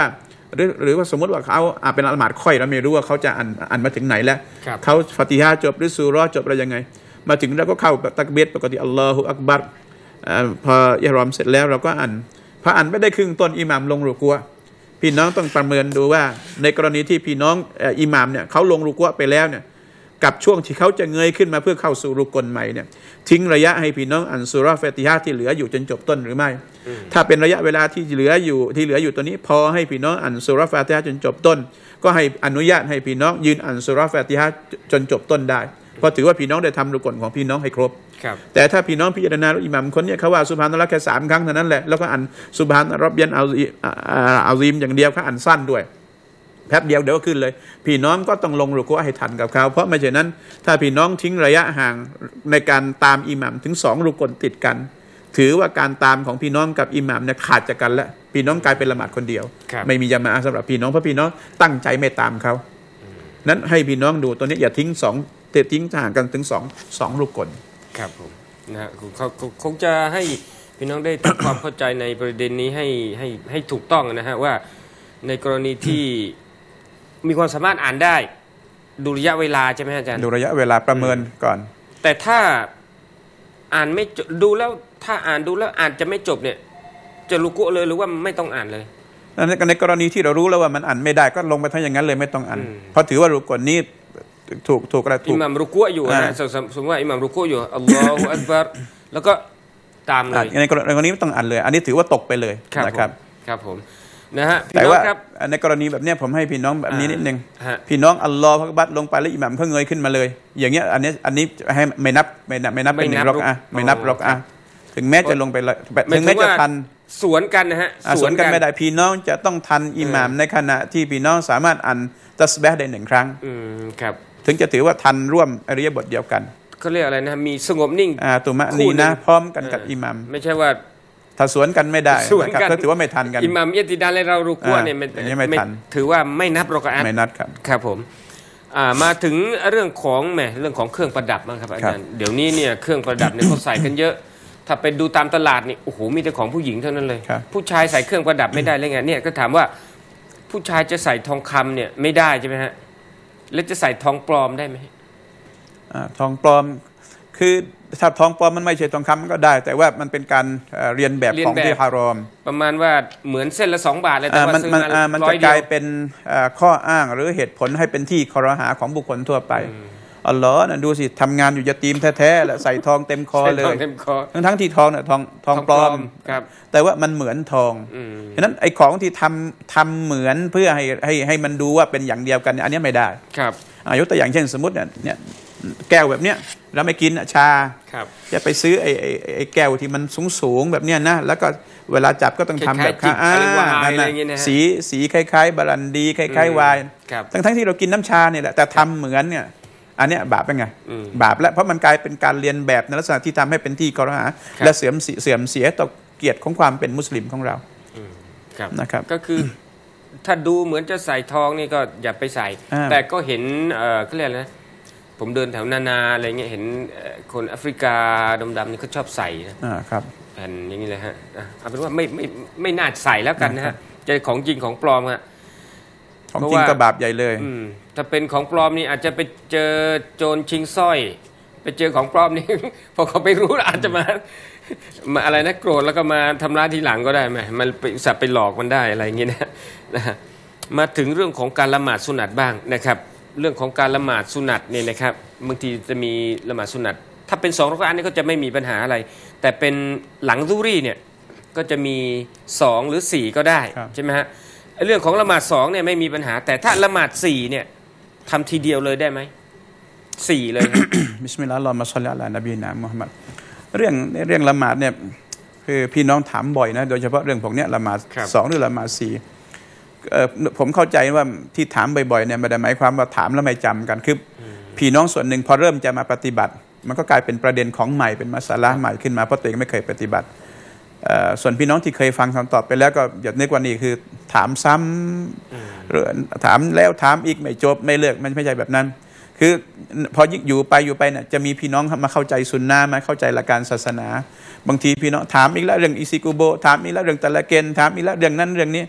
หรือหรือว่าสมมติว่าเขาอ่านเป็นละหมาดค่อยเราไม่รู้ว่าเขาจะอ่านอ่านมาถึงไหนแล้วเขาฟาติฮะห์จบหรือซูเราะห์จบอะไรยังไงมาถึงแล้วก็เข้าตักบีรปกติอัลลอฮุอักบัรพออิหรอมเสร็จแล้วเราก็อ่านพออ่านไม่ได้ครึ่งต้นอิหม่ามลงรุกูอะห์พี่น้องต้องประเมินดูว่าในกรณีที่พี่น้องอิหม่ามเนี่ยเขาลงรุกูอะห์ไปแล้วเนี่ยกับช่วงที่เขาจะเงยขึ้นมาเพื่อเข้าสู่รุกนใหม่เนี่ยทิ้งระยะให้พี่น้องอ่านซูเราะห์ฟาติฮะห์ที่เหลืออยู่จนจบต้นหรือไม่ถ้าเป็นระยะเวลาที่เหลืออยู่ที่เหลืออยู่ตัวนี้พอให้พี่น้องอ่านซูเราะห์ฟาติฮะห์จนจบต้นก็ให้อนุญาตให้พี่น้องยืนอ่านซูเราะห์ฟาติฮะห์จนจบต้นได้เพราะถือว่าพี่น้องได้ทำรุกนของพี่น้องให้ครบแต่ถ้าพี่น้องพิจารณาอิหมัมคนนี้เขาว่าซุบฮานัลลอฮ์แค่สามครั้งเท่านั้นแหละแล้วก็อ่านซุบฮานะร็อบยันอาซีมอย่างเดียวเขาอ่านสั้นด้วยแป๊บเดียวเดี๋ยวก็ขึ้นเลยพี่น้องก็ต้องลงรุกูให้ทันกับเขาเพราะไม่เช่นนั้นถ้าพี่น้องทิ้งระยะห่างในการตามอิหมัมถึงสองรุกนติดกันถือว่าการตามของพี่น้องกับอิหมัมเนี่ยขาดจากกันแล้วพี่น้องกลายเป็นละหมาดคนเดียวไม่มีญะมาอะห์สำหรับพี่น้องเพราะพี่น้องตั้งใจไม่ตามเขานั้นให้พี่น้องดูตัวนี้อย่าทิ้งสองเตะทิ้งห่างกันถึงสองสองรุกนครับผมนะฮะเขาคงจะให้พี่น้องได้ทำความเข้าใจในประเด็นนี้ให้ให้ให้ถูกต้องนะฮะว่าในกรณีที่มีความสามารถอ่านได้ดูระยะเวลาใช่ไหมอาจารย์ดูระยะเวลาประเมินก่อนแต่ถ้าอ่านไม่ดูแล้วถ้าอ่านดูแล้วอ่านจะไม่จบเนี่ยจะรุกูเลยหรือว่าไม่ต้องอ่านเลยในกรณีที่เรารู้แล้วว่ามันอ่านไม่ได้ก็ลงไปทั้งอย่างนั้นเลยไม่ต้องอ่านเพราะถือว่ารุกนนี้ถูกถูกกระถูกอิหม่ามรุกูอยู่นะสมมติว่าอิหม่ามรุกูอยู่อัลลอฮฺอักบัรแล้วก็ตามเลยในกรณีไม่ต้องอ่านเลยอันนี้ถือว่าตกไปเลยนะครับครับผมนะฮะแต่ว่าในกรณีแบบนี้ผมให้พี่น้องแบบนี้นิดนึงพี่น้องอัลลอฮฺอักบัรลงไปแล้วอิหม่ามเขาเงยขึ้นมาเลยอย่างเงี้ยอันนี้อันนี้ให้ไม่นับไม่นับไม่นับเป็นหนึ่งรอกอะไม่นับรอกอะถึงแม้จะลงไปถึงแม้จะทันสวนกันนะฮะสวนกันไม่ได้พี่น้องจะต้องทันอิหม่ามในขณะที่พี่น้องสามารถอ่านตัสบีฮ์ได้หนึ่งครั้งครับถึงจะถือว่าทันร่วมอริยบทเดียวกันเขาเรียกอะไรนะมีสงบนิ่งตุมะนีนะพร้อมกันกับอิหมัมไม่ใช่ว่าถ้าสวนกันไม่ได้นะครับก็ถือว่าไม่ทันกันอิหมัมยะติดาและเรารุกูเนี่ยไม่ทันถือว่าไม่นับรอกอะห์ไม่นับครับครับผมมาถึงเรื่องของแหมเรื่องของเครื่องประดับบ้างครับอาจารย์เดี๋ยวนี้เนี่ยเครื่องประดับเนี่ยเขาใส่กันเยอะถ้าไปดูตามตลาดนี่โอ้โหมีแต่ของผู้หญิงเท่านั้นเลยผู้ชายใส่เครื่องประดับไม่ได้เลยไงเนี่ยก็ถามว่าผู้ชายจะใส่ทองคำเนี่ยไม่ได้ใช่ไหมฮะแล้วจะใส่ทองปลอมได้ไหมทองปลอมคือถ้าทองปลอมมันไม่ใช่ทองคำมันก็ได้แต่ว่ามันเป็นการเรียนแบบของที่ฮารอมประมาณว่าเหมือนเส้นละสองบาทเลยแต่ว่าซื้อมาร้อยเดียวมันจะกลายเป็นข้ออ้างหรือเหตุผลให้เป็นที่คอรหาของบุคคลทั่วไปอัลลอฮ์นะดูสิทำงานอยู่ยะตีมแท้ๆแล้วใส่ทองเต็มคอเลยทั้งทั้งที่ทองเนี่ยทองทองปลอมแต่ว่ามันเหมือนทองฉะนั้นไอ้ของที่ทำทำเหมือนเพื่อให้ให้ให้มันดูว่าเป็นอย่างเดียวกันอันนี้ไม่ได้ครับยกตัวอย่างเช่นสมมติเนี่ยแก้วแบบเนี้ยเราไม่กินชาจะไปซื้อไอ้ไอ้แก้วที่มันสูงๆแบบเนี้ยนะแล้วก็เวลาจับก็ต้องทำแบบสีสีคล้ายๆบรันดีคล้ายๆไวน์ทั้งทั้งที่เรากินน้ำชาเนี่ยแหละแต่ทำเหมือนเนี่ยอันนี้บาปเป็นไงบาปแล้วเพราะมันกลายเป็นการเรียนแบบในลักษณะที่ทำให้เป็นที่กรหาและเสื่อมเสื่อมเสียต่อเกียรติของความเป็นมุสลิมของเรานะครับก็คือถ้าดูเหมือนจะใส่ทองนี่ก็อย่าไปใส่แต่ก็เห็นเขาเรียกนะผมเดินแถวนานาอะไรเงี้ยเห็นคนแอฟริกาดำๆนี่เขาชอบใส่นะครับแผ่นอย่างนี้เลยฮะเอาเป็นว่าไม่ไม่ไม่น่าใส่แล้วกันนะฮะจะของจริงของปลอมฮะของจริงก็บาปใหญ่เลยถ้าเป็นของปลอมนี่อาจจะไปเจอโจรชิงสร้อยไปเจอของปลอมนี่ พอเขาไปรู้อาจจะมามาอะไรนะโกรธแล้วก็มาทำร้ายทีหลังก็ได้ไหมมันไปสับไปหลอกมันได้อะไรอย่างเงี้ยนะนะมาถึงเรื่องของการละหมาดสุนัตบ้างนะครับเรื่องของการละหมาดสุนัตเนี่ยนะครับบางทีจะมีละหมาดสุนัตถ้าเป็นสองรักอะห์นี่ก็จะไม่มีปัญหาอะไรแต่เป็นหลังซุฮรีเนี่ยก็จะมีสองหรือสี่ก็ได้ใช่ไหมฮะเรื่องของละหมาดสองเนี่ยไม่มีปัญหาแต่ถ้าละหมาดสี่เนี่ยทำทีเดียวเลยได้ไหมสี่เลยบิสมิลลาฮิรเราะห์มาศ็อลลิอะลานบีนะมุฮัมมัดเรื่องเรื่องละหมาดเนี่ยคือพี่น้องถามบ่อยนะโดยเฉพาะเรื่องพวกนี้ละหมาดสองหรือละหมาดสี่ผมเข้าใจว่าที่ถามบ่อยๆเนี่ยไม่ได้หมายความว่าถามแล้วไม่จำกันคือพี่น้องส่วนหนึ่งพอเริ่มจะมาปฏิบัติมันก็กลายเป็นประเด็นของใหม่เป็นมัสละห์ใหม่ขึ้นมาเพราะตัวเองไม่เคยปฏิบัติส่วนพี่น้องที่เคยฟังคำตอบไปแล้วก็อย่านึกว่านี่คือถามซ้ำหรือถามแล้วถามอีกไม่จบไม่เลิกมันไม่ใช่แบบนั้นคือพอยิ่งอยู่ไปอยู่ไปเนี่ยจะมีพี่น้องมาเข้าใจซุนนะห์มาเข้าใจหลักการศาสนาบางทีพี่น้องถามอีกแล้วเรื่องอิซิกุโบถามอีกแล้วเรื่องตะละเกนถามอีกแล้วเรื่องนั้นเรื่องนี้ก็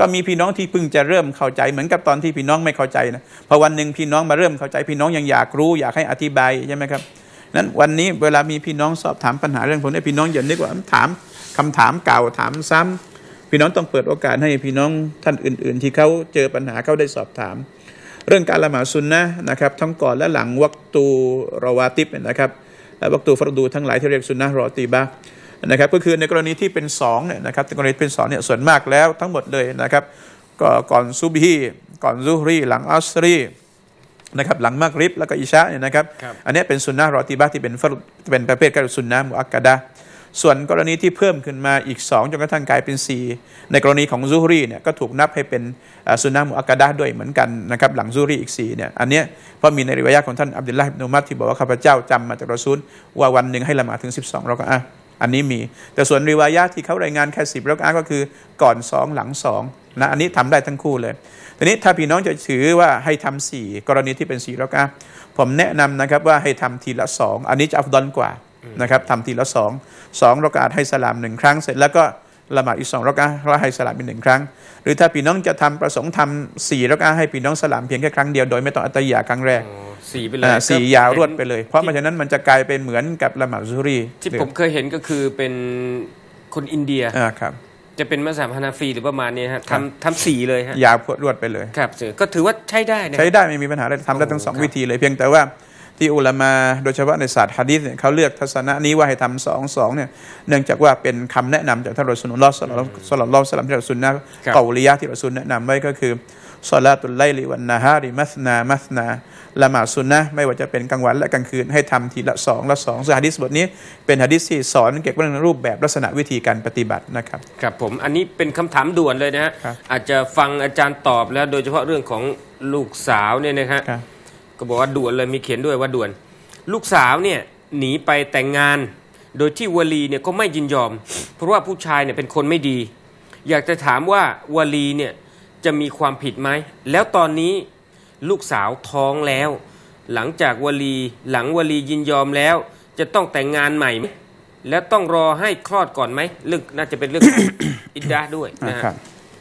ก็มีพี่น้องที่เพิ่งจะเริ่มเข้าใจเหมือนกับตอนที่พี่น้องไม่เข้าใจนะพอวันหนึ่งพี่น้องมาเริ่มเข้าใจพี่น้องยังอยากรู้อยากให้อธิบายใช่ไหมครับนั้นวันนี้เวลามีพี่น้องสอบถามปัญหาเรื่องพวกนี้พี่น้องอย่านึกว่าถามคำถามเก่าถามซ้ำพี่น้องต้องเปิดโอกาสให้พี่น้องท่านอื่นๆที่เขาเจอปัญหาเขาได้สอบถามเรื่องการละหมาดซุนนะห์นะครับทั้งก่อนและหลังวักตูรอวาติบนะครับและวักตูฟัรดูทั้งหลายที่เรียกซุนนะห์รอตีบะนะครับก็คือในกรณีที่เป็นสองเนี่ยนะครับในกรณีเป็นสองเนี่ยส่วนมากแล้วทั้งหมดเลยนะครับก็ก่อนซุบฮีก่อนซุฮรีหลังอัสรีนะครับหลังมักริบแล้วก็อิชาเนี่ยนะครับอันนี้เป็นซุนนะห์รอตีบะที่เป็นเป็นประเภทการซุนนะห์มุอักกะดะห์ส่วนกรณีที่เพิ่มขึ้นมาอีกสองจนกระทั่งกลายเป็นสี่ในกรณีของซุฮรีเนี่ยก็ถูกนับให้เป็นซุนนะห์มุอักกะดะห์ด้วยเหมือนกันนะครับหลังซุฮรีอีกสี่เนี่ยอันนี้เพราะมีในริวายะห์ของท่านอับดุลลาห์อิบนุอุมัรที่บอกว่าข้าพเจ้าจำมาจากรอซูลว่าวันหนึ่งให้ละหมาดถึงสิบสองเราก็อ่ะอันนี้มีแต่ส่วนริวายะห์ที่เขารายงานแค่สิบเราก็อ่ะก็คือก่อนสองหลังสองนะอันนี้ทำได้ทั้งคู่เลยทีนี้ถ้าพี่น้องจะถือว่าให้ทำสี่กรณีที่เป็นสี่เราก็อ่ะผมแนะนำนะครับว่าให้ทำทีละสองอันนี้จะอัฟฎอลกว่านะครับทำทีละสองสองเราก็อาจให้สลามหนึ่งครั้งเสร็จแล้วก็ละหมาดอีกสองเราก็แล้วให้สลามอีกหนึ่งครั้งหรือถ้าพี่น้องจะทำประสงค์ทำสี่เราก็ให้พี่น้องสลามเพียงแค่ครั้งเดียวโดยไม่ต้องอัตยาครั้งแรกสี่ไปเลยสี่ยาวรวดไปเลยเพราะไม่ฉะนั้นมันจะกลายเป็นเหมือนกับละหมาดซุฮรีที่ผมเคยเห็นก็คือเป็นคนอินเดียอ่าครับจะเป็นมัซฮับฮานาฟีหรือประมาณนี้ฮะทำทำสี่เลยฮะยาวรวดไปเลยครับก็ถือว่าใช้ได้นะใช้ได้ไม่มีปัญหาเลยทำได้ทั้งสองวิธีเลยเพียงแต่ว่าที่อุลามะโดยเฉพาะในศาสตร์หะดีษเนี่ยเขาเลือกทัศนะนี้ว่าให้ทำสองสองเนี่ยเนื่องจากว่าเป็นคำแนะนำจากท่านรอซูลุลลอฮ์ศ็อลลัลลอฮุอะลัยฮิวะซัลลัมที่รอซูลนะกอลิยะห์ที่รอซูลแนะนำไว้ก็คือศอลาตุลไลลิวันนะฮาริมัสนามัสนาละหมาดซุนนะห์ไม่ว่าจะเป็นกลางวันและกลางคืนให้ทำทีละสองละสองซึ่งหะดีษบทนี้เป็นหะดีษที่สอนเกี่ยวกับเรื่องรูปแบบลักษณะวิธีการปฏิบัตินะครับครับผมอันนี้เป็นคำถามด่วนเลยนะฮะอาจจะฟังอาจารย์ตอบแล้วโดยเฉพาะเรื่องของลูกสาวเนี่ยนะฮะก็บอกว่าด่วนเลยมีเขียนด้วยว่าด่วนลูกสาวเนี่ยหนีไปแต่งงานโดยที่วลีเนี่ยก็ไม่ยินยอมเพราะว่าผู้ชายเนี่ยเป็นคนไม่ดีอยากจะถามว่าวลีเนี่ยจะมีความผิดไหมแล้วตอนนี้ลูกสาวท้องแล้วหลังจากวลีหลังวลียินยอมแล้วจะต้องแต่งงานใหม่แล้วต้องรอให้คลอดก่อนไหมเรื่องน่าจะเป็นเรื่อง อิดดะห์ด้วยนะครับ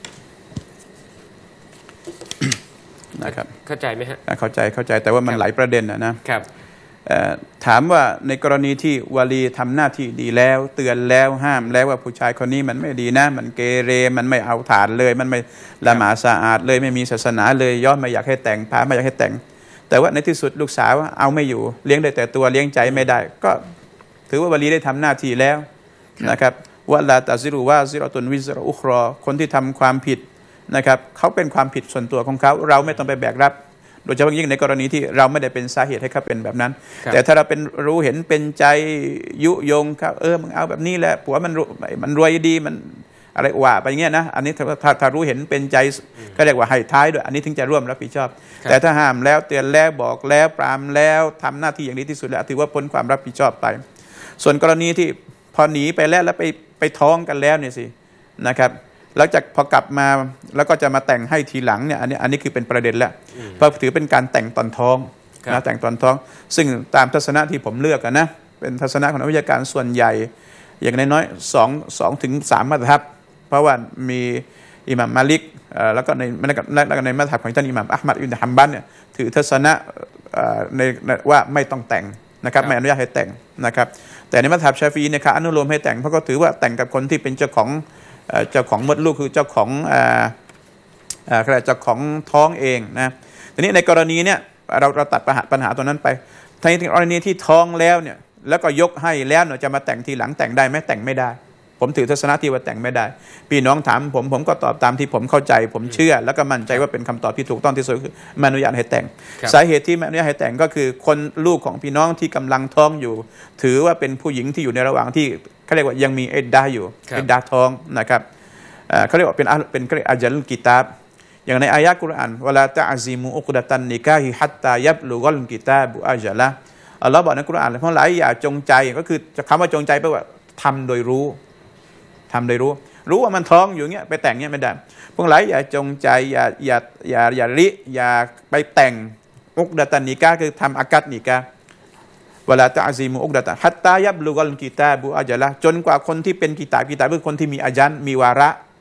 นะครับเข้าใจไหมฮะเข้าใจเข้าใจแต่ว่ามันหลายประเด็นนะครับถามว่าในกรณีที่วาลีทำหน้าที่ดีแล้วเตือนแล้วห้ามแล้วว่าผู้ชายคนนี้มันไม่ดีนะมันเกเรมันไม่เอาฐานเลยมันไม่ละหมาดสะอาดเลยไม่มีศาสนาเลยย้อนไม่อยากให้แต่งพาไม่อยากให้แต่งแต่ว่าในที่สุดลูกสาวเอาไม่อยู่เลี้ยงได้แต่ตัวเลี้ยงใจไม่ได้ก็ถือว่าวาลีได้ทำหน้าที่แล้วนะครับวะลาตะซิรุวาซิรอตุนวิซรอุครอคนที่ทำความผิดนะครับเขาเป็นความผิดส่วนตัวของเขาเราไม่ต้องไปแบกรับโดยเฉพาะยิ่งในกรณีที่เราไม่ได้เป็นสาเหตุให้เขาเป็นแบบนั้นแต่ถ้าเราเป็นรู้เห็นเป็นใจยุยงครับเออมึงเอาแบบนี้แหละผัวมันมันรวยดีมันอะไรว่าไปเงี้ยนะอันนี้ถ้าถ้าถ้ารู้เห็นเป็นใจก็เรียกว่าให้ท้ายด้วยอันนี้ถึงจะร่วมรับผิดชอบแต่ถ้าห้ามแล้วเตือนแล้วบอกแล้วปรามแล้วทำหน้าที่อย่างดีที่สุดแล้วถือว่าพ้นความรับผิดชอบไปส่วนกรณีที่พอหนีไปแล้วแล้วไปไปท้องกันแล้วเนี่ยสินะครับหลังจากพอกลับมาแล้วก็จะมาแต่งให้ทีหลังเนี่ยอันนี้อันนี้คือเป็นประเด็นแล้วเพราะถือเป็นการแต่งตอนท้องนะแต่งตอนท้องซึ่งตามทัศนะที่ผมเลือกนะเป็นทัศนะของนักวิชาการส่วนใหญ่อย่างน้อยๆสองสองถึงสามมัซฮับเพราะว่ามีอิหม่ามมาลิกแล้วก็ในแล้วก็ในมัซฮับของท่านอิหม่ามอะห์มัดอิบนุฮัมบัลเนี่ยถือทัศนะในว่าไม่ต้องแต่งนะครับไม่อนุญาตให้แต่งนะครับแต่ในมัซฮับชาฟีเนี่ยเขาอนุโลมให้แต่งเพราะก็ถือว่าแต่งกับคนที่เป็นเจ้าของเจ้าของมดลูกคือเจ้าของเจ้าของท้องเองนะทีนี้ในกรณีเนี้ยเราเราตัดปัญหาปัญหาตัวนั้นไปในกรณีที่ท้องแล้วเนี่ยแล้วก็ยกให้แล้วเนี่ยจะมาแต่งทีหลังแต่งได้ไหมแต่งไม่ได้ผมถือทัศนะที่ว่าแต่งไม่ได้พี่น้องถามผมผมก็ตอบตามที่ผมเข้าใจผมเชื่อแล้วก็มั่นใจว่าเป็นคำตอบที่ถูกต้องที่สุดคือไม่อนุญาตให้แต่งสาเหตุที่ไม่อนุญาตให้แต่งก็คือคนลูกของพี่น้องที่กำลังท้องอยู่ถือว่าเป็นผู้หญิงที่อยู่ในระหว่างที่เขาเรียกว่ายังมีเอ็ดดาอยู่เอ็ดดาท้องนะครับเขาเรียกว่าเป็นเป็นเขาเรียกอาจัลกิตาบอย่างในอายะกุรอานวะลาตะอซิมูอุกดะตันนิกาฮิฮัตตายับลุกัลกิตาบุอาจัละอัลลอฮ์บอกในกุรอานเพราะหลายอย่าจงใจก็คือคำว่าจงใจแปลว่าทำโดยรู้ทำโดยรู้รู้ว่ามันท้องอยู่เงี้ยไปแต่งเงี้ยไม่ได้พวกหลายอย่าจงใจอย่าอย่าอย่าอย่าริอย่าไปแต่งอุกดะตันนิกาคือทำอากัดนิกาเวลาตะอซีมุอุกดะตะฮัตตายับลุกัลกิตาบุอาจัละจนกว่าคนที่เป็นกิตาบกิตาบคือคนที่มีอาญันมีวาระ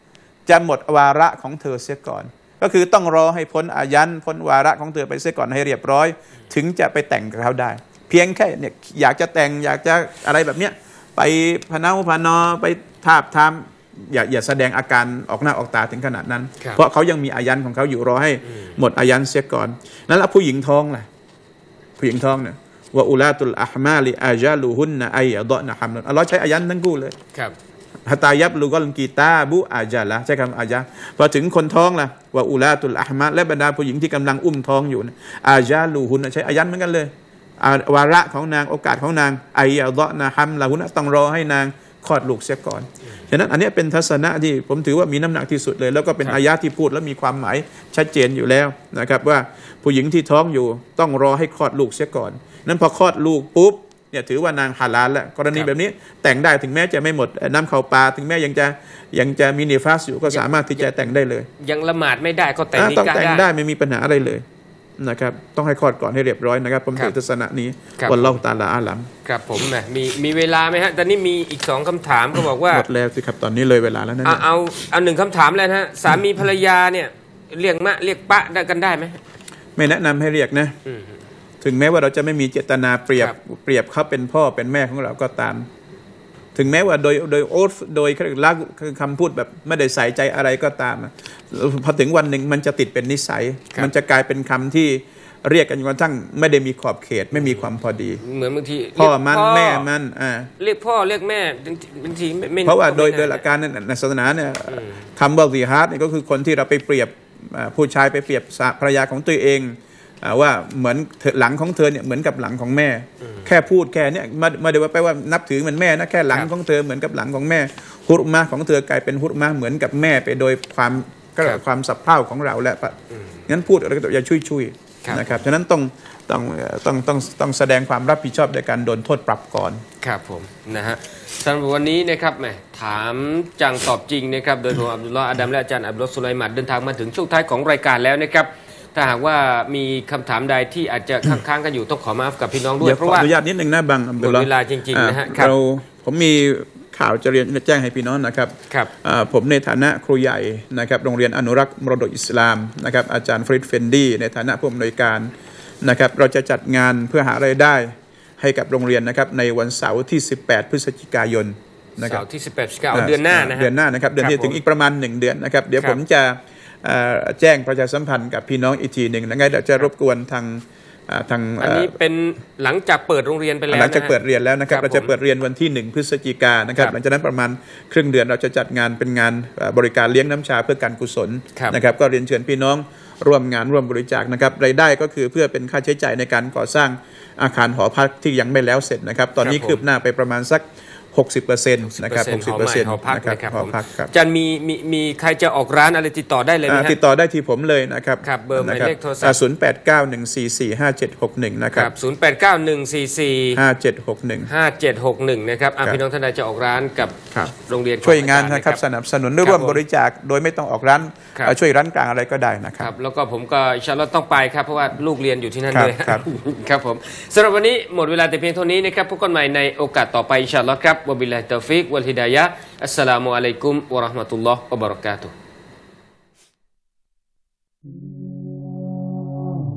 จะหมดวาระของเธอเสียก่อนก็คือต้องรอให้พ้นอายันพ้นวาระของเธอไปเสียก่อนให้เรียบร้อยถึงจะไปแต่งกับเขาได้เพียงแค่เนี่ยอยากจะแต่งอยากจะอะไรแบบเนี้ยไปพนาพานอไปทาบทามอย่าอย่าแสดงอาการออกหน้าออกตาถึงขนาดนั้นเพราะเขายังมีอายันของเขาอยู่รอให้หมดอายันเสียก่อนนั้นแล้วผู้หญิงท้องล่ะผู้หญิงท้องเนี่ยว่าอุลาตุลอะฮมาลิอาจาลูฮุนนะไอยะดะนะฮัมอัลลอฮ์ใช้อายันทั้งคู่เลยครับฮะตายับลูกอลกีตาบุอาจาละใช้คำอาจาพอถึงคนท้องล่ะว่าอุลาตุลอะฮมาและบรรดาผู้หญิงที่กำลังอุ้มท้องอยู่อาจาลูฮุนใช้อายันเหมือนกันเลยวาระของนางโอกาสของนางไอยะดะนะฮัมละฮุนต้องรอให้นางคลอดลูกเสียก่อนฉะนั้นอันนี้เป็นทัศนะที่ผมถือว่ามีน้ำหนักที่สุดเลยแล้วก็เป็นอายะที่พูดแล้วมีความหมายชัดเจนอยู่แล้วนะครับว่าผู้หญิงที่ท้องอยู่ต้องรอให้คลอดลูกเสียก่อนนั้นพอคลอดลูกปุ๊บเนี่ยถือว่านางฮาลาลแล้วกรณีแบบนี้แต่งได้ถึงแม้จะไม่หมดน้ำเข่าปลาถึงแม้ยังจะยังจะมีนิฟาสอยู่ก็สามารถที่จะแต่งได้เลยยังละหมาดไม่ได้ก็แต่งนิกะห์ได้ต้องแต่งได้ไม่มีปัญหาอะไรเลยนะครับต้องให้คลอดก่อนให้เรียบร้อยนะครับผมถือทัศนะนี้วัลลอฮุตะอาลาอาลัมครับผมนะมีมีเวลาไหมฮะตอนนี้มีอีกสองคำถามก็บอกว่าหมดแล้วสิครับตอนนี้เลยเวลาแล้วนะเอาเอาหนึ่งคำถามเลยนะฮะสามีภรรยาเนี่ยเรียกมะเรียกปะได้กันได้ไหมไม่แนะนำให้เรียกนะถึงแม้ว่าเราจะไม่มีเจตนาเปรียบเปรียบเขาเป็นพ่อเป็นแม่ของเราก็ตามถึงแม้ว่าโดยโดยโอ๊ตโดยลักคือคำพูดแบบไม่ได้ใส่ใจอะไรก็ตามพอถึงวันหนึ่งมันจะติดเป็นนิสัยมันจะกลายเป็นคำที่เรียกกันจนกระทั่งไม่ได้มีขอบเขตไม่มีความพอดีเหมือนบางทีพ่อมันแม่มันอ่าเรียกพ่อเรียกแม่บางทีไม่เพราะว่าโดยโดยหลักการในศาสนาเนี่ยคำว่าซิฮาร์ดนี่ก็คือคนที่เราไปเปรียบผู้ชายไปเปรียบภรรยาของตัวเองว่าเหมือนหลังของเธอเนี่ยเหมือนกับหลังของแม่แค่พูดแค่นี้ไม่ได้ว่าแปลว่านับถือเหมือนแม่นะแค่หลังของเธอเหมือนกับหลังของแม่ฮุรมะของเธอกลายเป็นฮุรมะเหมือนกับแม่ไปโดยความก็ความสับเพร่าของเราแหละงั้นพูดอะไรก็อย่าช่วยช่วยนะครับฉะนั้นต้องต้องต้องต้องต้องแสดงความรับผิดชอบในการโดนโทษปรับก่อนครับผมนะฮะสำหรับวันนี้นะครับแหมถามจังตอบจริงนะครับโดยผมอับดุลลอฮ์อาดัมและอาจารย์อับดุลสุไลมันเดินทางมาถึงช่วงท้ายของรายการแล้วนะครับถ้าหากว่ามีคำถามใดที่อาจจะค้างๆกันอยู่ต้องขอมาฟกับพี่น้องด้วยเพราะว่าอนุญาตนิดนึงนะบังหมดเวลาจริงๆนะฮะเราผมมีข่าวจะเรียนแจ้งให้พี่น้องนะครับผมในฐานะครูใหญ่นะครับโรงเรียนอนุรักษ์มรดกอิสลามนะครับอาจารย์ฟริดเฟนดีในฐานะผู้อำนวยการนะครับเราจะจัดงานเพื่อหารายได้ให้กับโรงเรียนนะครับในวันเสาร์ที่สิบแปดพฤศจิกายนนะครับเสาร์ที่สิบแปดพฤศจิกายนเดือนหน้านะเดือนหน้านะครับเดือนที่ถึงอีกประมาณหนึ่งเดือนนะครับเดี๋ยวผมจะแจ้งประชาสัมพันธ์กับพี่น้องอีกทีหนึ่งนะไงเดี๋ยวจะรบกวนทางทางอันนี้เป็นหลังจากเปิดโรงเรียนไปแล้วหลังจากเปิดเรียนแล้วนะครับเราจะเปิดเรียนวันที่หนึ่งพฤศจิกายนนะครับหลังจากนั้นประมาณครึ่งเดือนเราจะจัดงานเป็นงานบริการเลี้ยงน้ำชาเพื่อการกุศลนะครับก็เรียนเชิญพี่น้องร่วมงานร่วมบริจาคนะครับรายได้ก็คือเพื่อเป็นค่าใช้จ่ายในการก่อสร้างอาคารหอพักที่ยังไม่แล้วเสร็จนะครับตอนนี้คืบหน้าไปประมาณสักหกสิบเปอร์เซ็นต์ นะครับ หกสิบเปอร์เซ็นต์ นะครับหอพักครับจันมีมีมีใครจะออกร้านอะไรติดต่อได้เลยไหมครับติดต่อได้ที่ผมเลยนะครับครับเบอร์หมายเลขโทรศัพท์ศูนย์ แปด เก้า หนึ่ง สี่ สี่ ห้า เจ็ด หก หนึ่งนะครับศูนย์ แปด เก้า หนึ่ง สี่ สี่ ห้า เจ็ด หก หนึ่ง ห้า เจ็ด หก หนึ่งนะครับพี่น้องท่านใดจะออกร้านกับโรงเรียนช่วยงานนะครับสนับสนุนร่วมบริจาคโดยไม่ต้องออกร้านช่วยร้านกลางอะไรก็ได้นะครับแล้วก็ผมก็อินชาอัลลอฮ์ต้องไปครับเพราะว่าลูกเรียนอยู่ที่นั่นด้วยครับผมสำหรับวันนี้หมดเวลาแต่เพียงเท่านี้นะครับพบกันใหม่ในโอกาสต่อไปอินชาอัลลอฮ์ครับวะบิลลาฮิตตอฟิกวัลฮิดายะห์อัสสลามุอะลัยกุมวะเราะห์มะตุลลอฮ์วะบะเราะกาตุ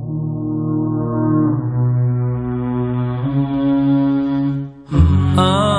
ฮ์